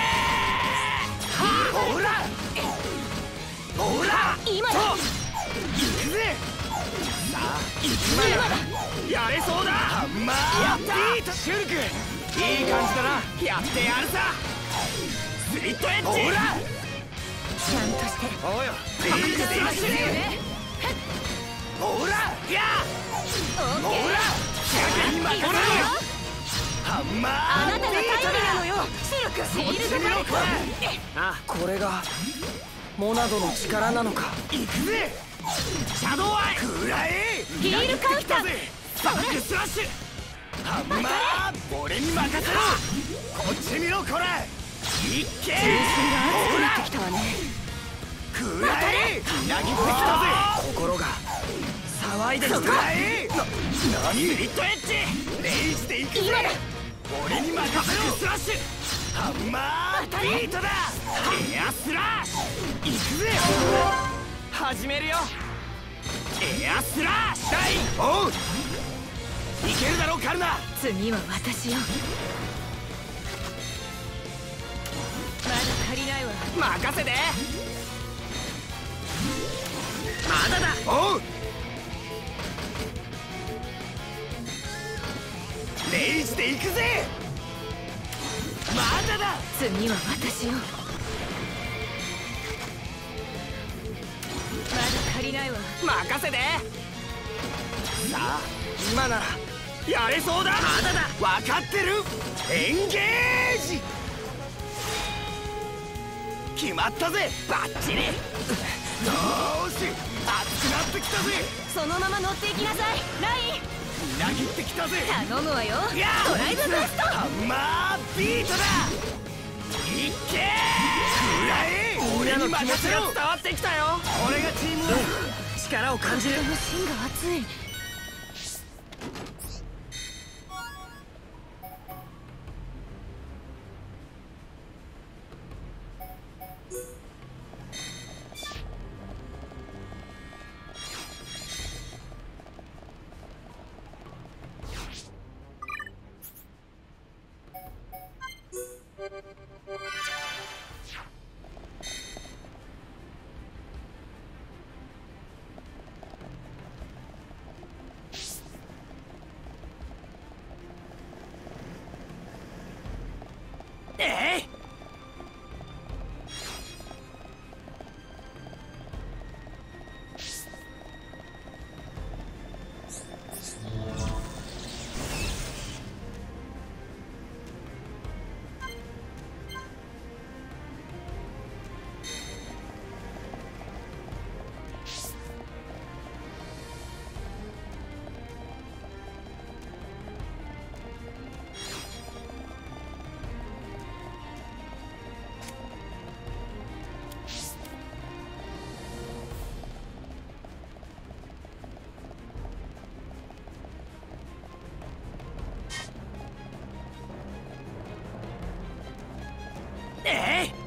S2: ほらほら
S3: 今だ
S2: 行くぜ。さあ今ならやれそうだ。ハンマービートシュルクいい感じだな。やってやるさ。スリットエッジほら
S3: ちゃんとして
S2: おうよレイジで行くぜ。ほらや
S3: オッケー
S2: ほら逆に任せろ。ハンマ
S3: あなたが
S2: ービート
S3: 頼りな
S2: だ。
S3: のよ。シルクシ
S2: こっ
S3: ールドバレット
S2: ち見ろこれ。
S1: あこれがモナドの力なのか。
S2: 行くぜ。シャドウアイ食らえ
S3: ヒールカウンター
S2: バックスラッシュハンマー俺に任せろ。こっち見ろこれ。 いっけ
S3: 重心が熱くなってきたわね。
S2: くらえみなぎってきたぜ。心が騒いできた。くらえな何スリットエッジレイジでいくぜ。俺に任せろ。スラッシュハンマービートだ。エアスラッシュいくぜ。始めるよ。エアスラッシュ大おういけるだろカルナ。
S3: 次は私よ。まだ足りないわ。
S1: 任せて。まだだ。
S2: おうレイジでいくぜ。まだだ。
S3: 次は私よ。まだ足りないわ。
S1: 任せて。
S2: さあ今ならやれそうだ。
S1: まだだ。
S2: 分かってる。エンゲージ決まったぜ。
S1: バッチリ。
S2: よーし熱くなってきたぜ。
S3: そのまま乗っていきなさいライン。
S2: みなぎってきたぜ。
S3: 頼むわよ。
S2: いや
S3: ドライブブースト。
S2: ハンマービートだ。いっけーくらえ。俺に任せろ。
S1: 伝わってきたよ。
S2: これがチームワーク。
S1: 力を感じる。
S3: この芯が熱い。
S2: えいえい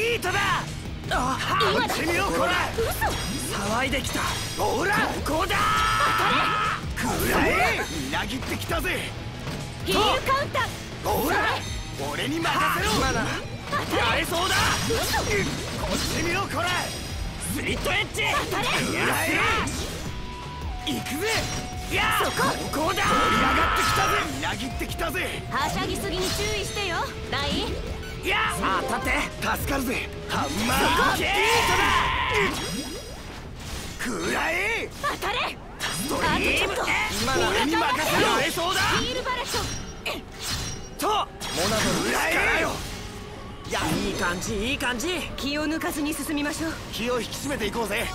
S2: ビートだ。あっち見ろこら。騒いできた。ほらここだ。くらえ。みなぎってきたぜ。
S3: ヒールカウンター。
S2: ほら俺に任せろ。今ならやれそうだ。こっち見ろこら。スリットエッジ。
S3: 当たれ。
S2: くらえ。行くぜ。いやそこここだ。盛り上がってきたぜ。みなぎってきたぜ。
S3: はしゃぎすぎに注意してよライン。
S2: いやさあ立って助かるぜ。ハンマービートだ。くらえ。
S3: 当たれ。
S2: ストリーム。今の俺に任せろ。やれそうだ。
S3: ヒールバレット
S2: とモナドの力よ。
S1: いやいい感じいい感じ。
S3: 気を抜かずに進みましょう。
S2: 気を引き締めていこうぜ。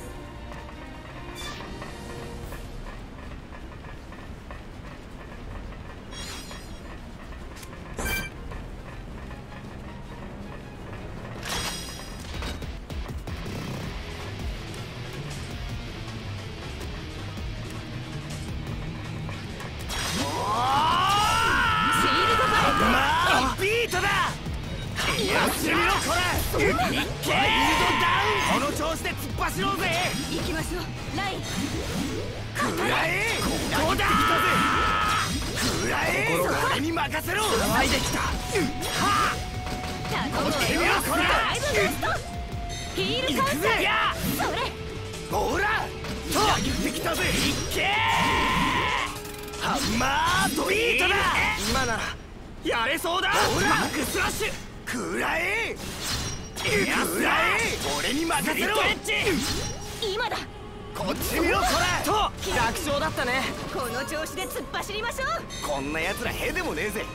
S2: この調子で突っ走ろうぜ。
S3: 行きましょうライン。
S2: くらえ。ここだ。くらえ。俺に任せろ。騒いできた。は
S3: あ
S2: こっち見ろこら。
S3: ヒールカウンター。それ
S2: ほらとぎってきたぜ。いっけハンマービートだ。今ならやれそうだ。ほらマックスラッシュ。くらえ。くらえ。俺に任せろ。
S3: 今だ。
S2: こっち見ろこら。と
S1: 楽勝だったね。
S3: この調子で突っ走りましょう。
S2: こんな奴らへでもねえぜ。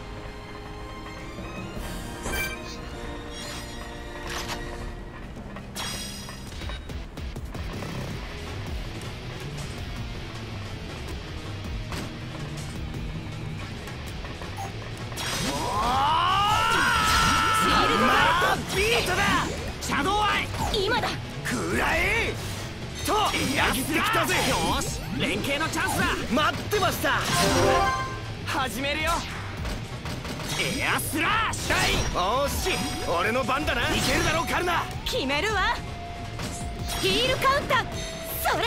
S2: ビートだ。シャドウアイ。
S3: 今だ。
S2: くらえ。とやってきたぜ。
S1: よし連携のチャンスだ。
S2: 待ってました。
S1: 始めるよ。エアスラッシ
S2: ュ。おーし俺の番だな。いけるだろうカルナ。
S3: 決めるわ。ヒールカウンター。それ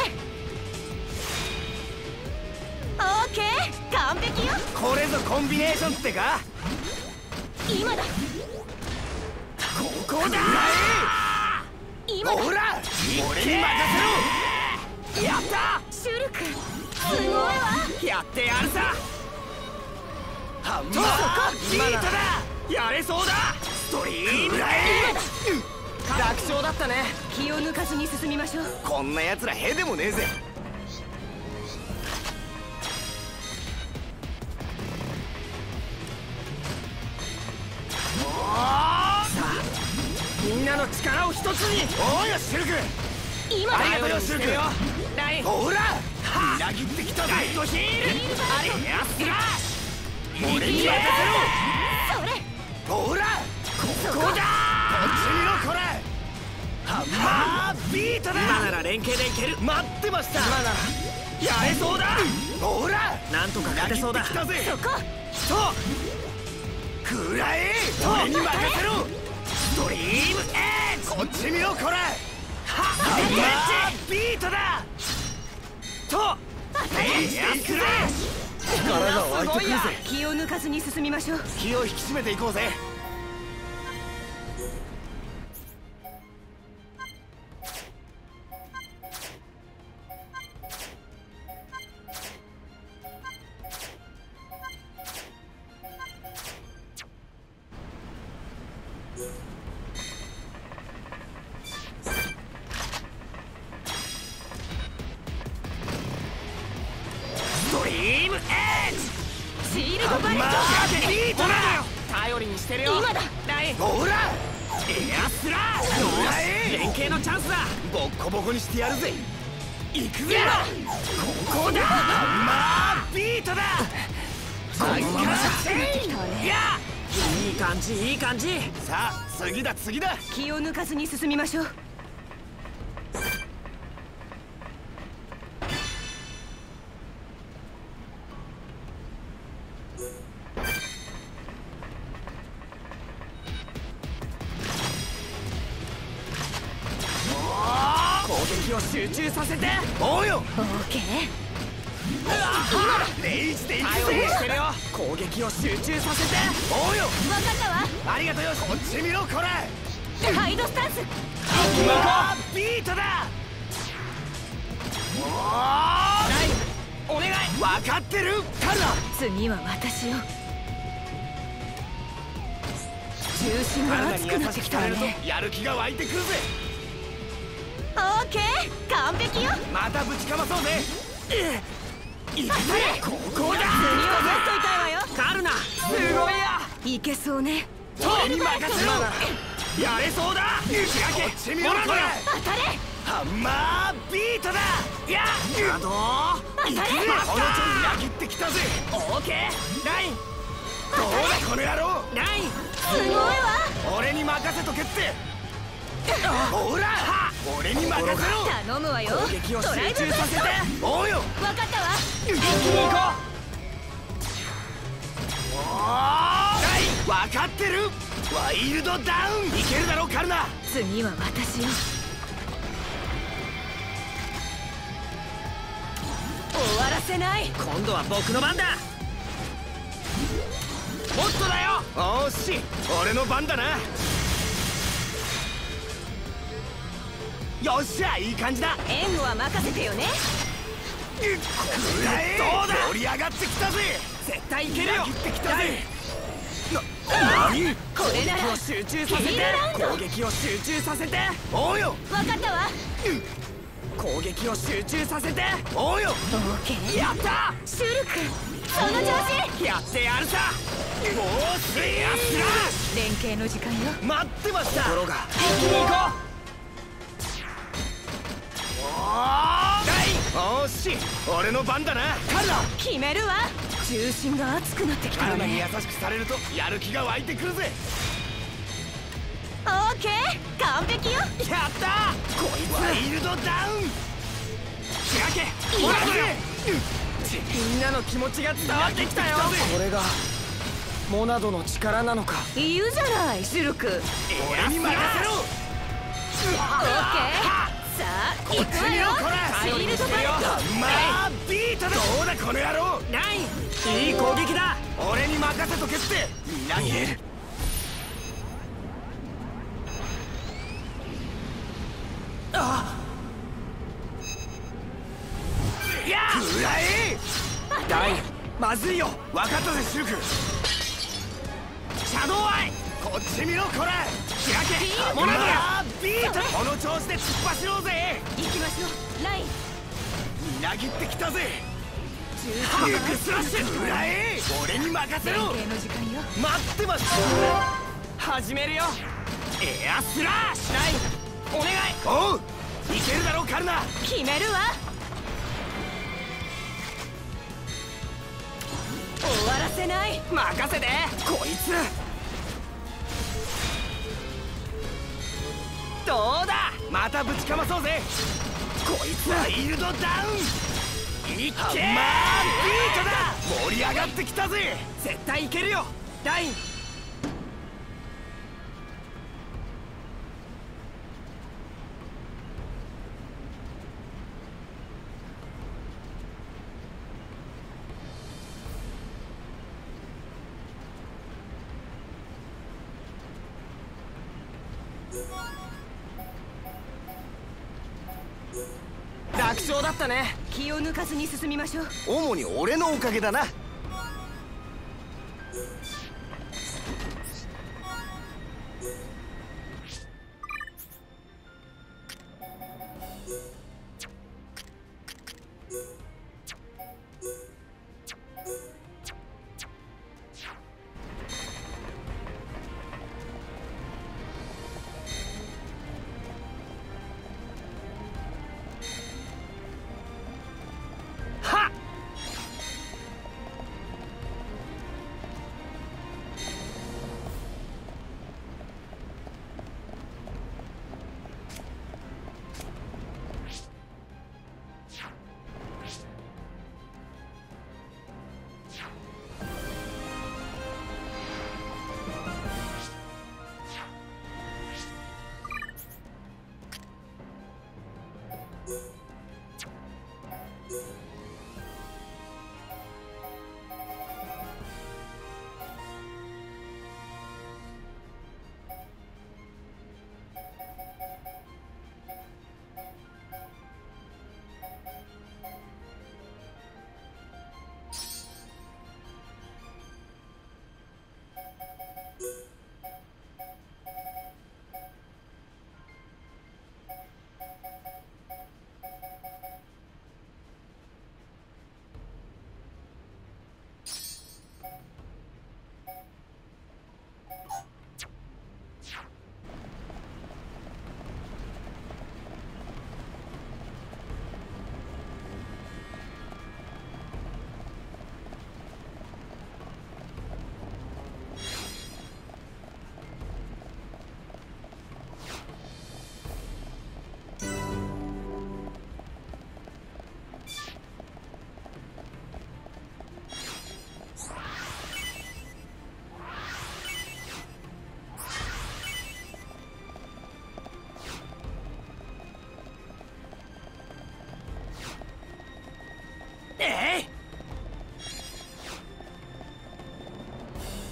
S3: オーケー完璧よ。
S2: これぞコンビネーションってか。
S3: 今だ。
S2: ここだ。
S3: 今だ。
S2: ほら俺に任せろ。やった
S3: シュルクすごいわ。
S1: やってやるさ。
S2: ハンマービートだ。やれそうだ。ストリーム。
S1: 楽勝だったね。
S3: 気を抜かずに進みましょう。
S2: こんな奴らへでもねえぜ。
S1: みんなの力を一つに。
S2: おーよシルク。
S3: 今だ。
S2: ありがとうよシルク。
S1: ライン。
S2: ほらみなぎってきたぜ。
S1: ライトヒール。あれエアスラッシ
S2: ュ。俺に任せろ。
S3: それ
S2: ほらここだ。こっち見ろこれ。ハンマービートだ。
S1: 今なら連携でいける。
S2: 待ってました。
S1: 今なら
S2: やれそうだ。ほら
S1: なんとか勝てそうだ。
S2: きたぜ。
S3: そこ
S2: とくらえ。俺に任せろ。ストリームエッジ。こっち見ろこれ。ハンマービートだ。とエアスラッシュ。力が湧いてくるぜ。
S3: 気を抜かずに進みましょう。
S2: 気を引き締めていこうぜ。ストリームエッジ。
S3: シールドバレット。
S2: ビートだ。
S1: 頼りにしてるよ。
S3: 今だ。
S1: ライン。
S2: ほら
S1: エアスラッシュ。連携のチャンスだ。
S2: ボッコボコにしてやるぜ。行くぜ。ここだ。ハンマービートだ。
S3: このままじゃってきたわね。
S2: いや
S1: いい感じいい感じ。
S2: さあ次だ次だ。
S3: 気を抜かずに進みましょう。
S1: 撃を集中させて。
S2: おうよ。
S3: オーケー。
S2: レイジでいく
S1: 対応
S2: ぜ。
S1: してるよ。攻撃を集中させて。
S2: おうよ。
S3: 分かったわ。
S2: ありがとうよ。こっち見ろこら。
S3: ハイドスタンス。
S2: まあビートだ。おー、
S1: お願い。
S2: 分かってるカルナ。
S3: 次は私よ。重心が熱くなってきたわね。
S2: やる気が湧いてくるぜ。
S3: オーケー、完璧よ。
S2: またぶちかまそうぜ。いくぜ。ここだ。
S3: 次は待っといたいわよ。
S1: カルナ、すごいや。
S3: いけそうね。
S2: 俺に任せろ。やれそうだ。雪明け。こっち見ろこれ。
S3: 当たれ。
S2: ハンマービートだ。や
S1: あと
S3: 当たれ。
S2: この調子やぎってきたぜ。
S1: オーケー。ライン
S2: どうだこの野郎。
S1: ライン。
S3: すごいわ。
S2: 俺に任せとけって。ほら俺に任せろ。
S3: 頼むわよ。
S1: 攻撃を集中させて。
S2: おうよ。
S3: 分かったわ。
S1: 一気に行こ
S2: おー、分かってる。ワイルドダウンいけるだろカルナ。
S3: 次は私よ。終わらせない。
S1: う。今度は僕の番だ。もっとだよ。
S2: おーし、俺の番だな。よっしゃ、いい感じだ。
S3: 援護は任せてよね。
S2: どうだ。盛り上がってきたぜ。
S1: 絶対いけるよ。
S2: 切ってきたぜ。
S3: あ
S2: 何。
S3: これなら
S1: 攻撃を集中させて。
S3: ヒールラウンド。
S1: 攻撃を集中させて。
S2: おうよ。
S3: 分かったわ。
S1: 攻撃を集中させて。
S2: おうよ。
S3: オーケー。
S1: やった
S3: シュルク、その調子。
S1: やってやるさ。
S2: もうすやすら。
S3: 連携の時間よ。
S2: 待ってました。
S1: ところが一気に行こ
S2: おーし、俺の番だなカルナ。
S3: 決めるわ。重心が熱くなってきた
S2: カルナに
S3: わね。
S2: 優しくされるとやる気が湧いてくるぜ。
S3: オーケー、完璧よ。
S1: う。やったこいつ。
S2: ワイルドダウン
S1: 開け。ほらこれ。みんなの気持ちが伝わってきたよ。これがモナドの力なのか。
S3: 言うじゃないシュルク。
S2: 俺に任せろ。
S3: オーケー。さあ行くわよ。シールドバット。
S2: まあビートだ。どうだこの野郎。
S1: ライン。いい攻撃だ。
S2: 俺に任せとけってみんなに言える。
S1: あ
S2: いや食らえ。
S1: ライン、まずいよ。
S2: 分かったぜシュルク。
S1: シャドウアイ。
S2: こっち見ろこら。
S1: 開け。モ
S2: ま
S1: ナドや。
S2: あビート。この調子で突っ走ろうぜ。
S3: 行きましょう。ライン。
S2: みなぎってきたぜ。
S1: ハックスラッシュ。
S2: 食らえ。俺に任せろ。
S3: 連携の時間よ。
S2: 待ってました。
S1: 始めるよ。エアスラッシュ。ライン、お願い。
S2: おう、いけるだろカルナ。
S3: 決めるわ。終わらせない。
S1: 任せてこいつ。どうだ。
S2: またぶちかまそうぜ。
S1: こいつ。
S2: ワイルドダウンいっけー。ハンマービートだ。盛り上がってきたぜ。
S1: 絶対いけるよ。ライン。楽勝だったね。
S3: 気を抜かずに進みましょう。
S2: 主に俺のおかげだな。 え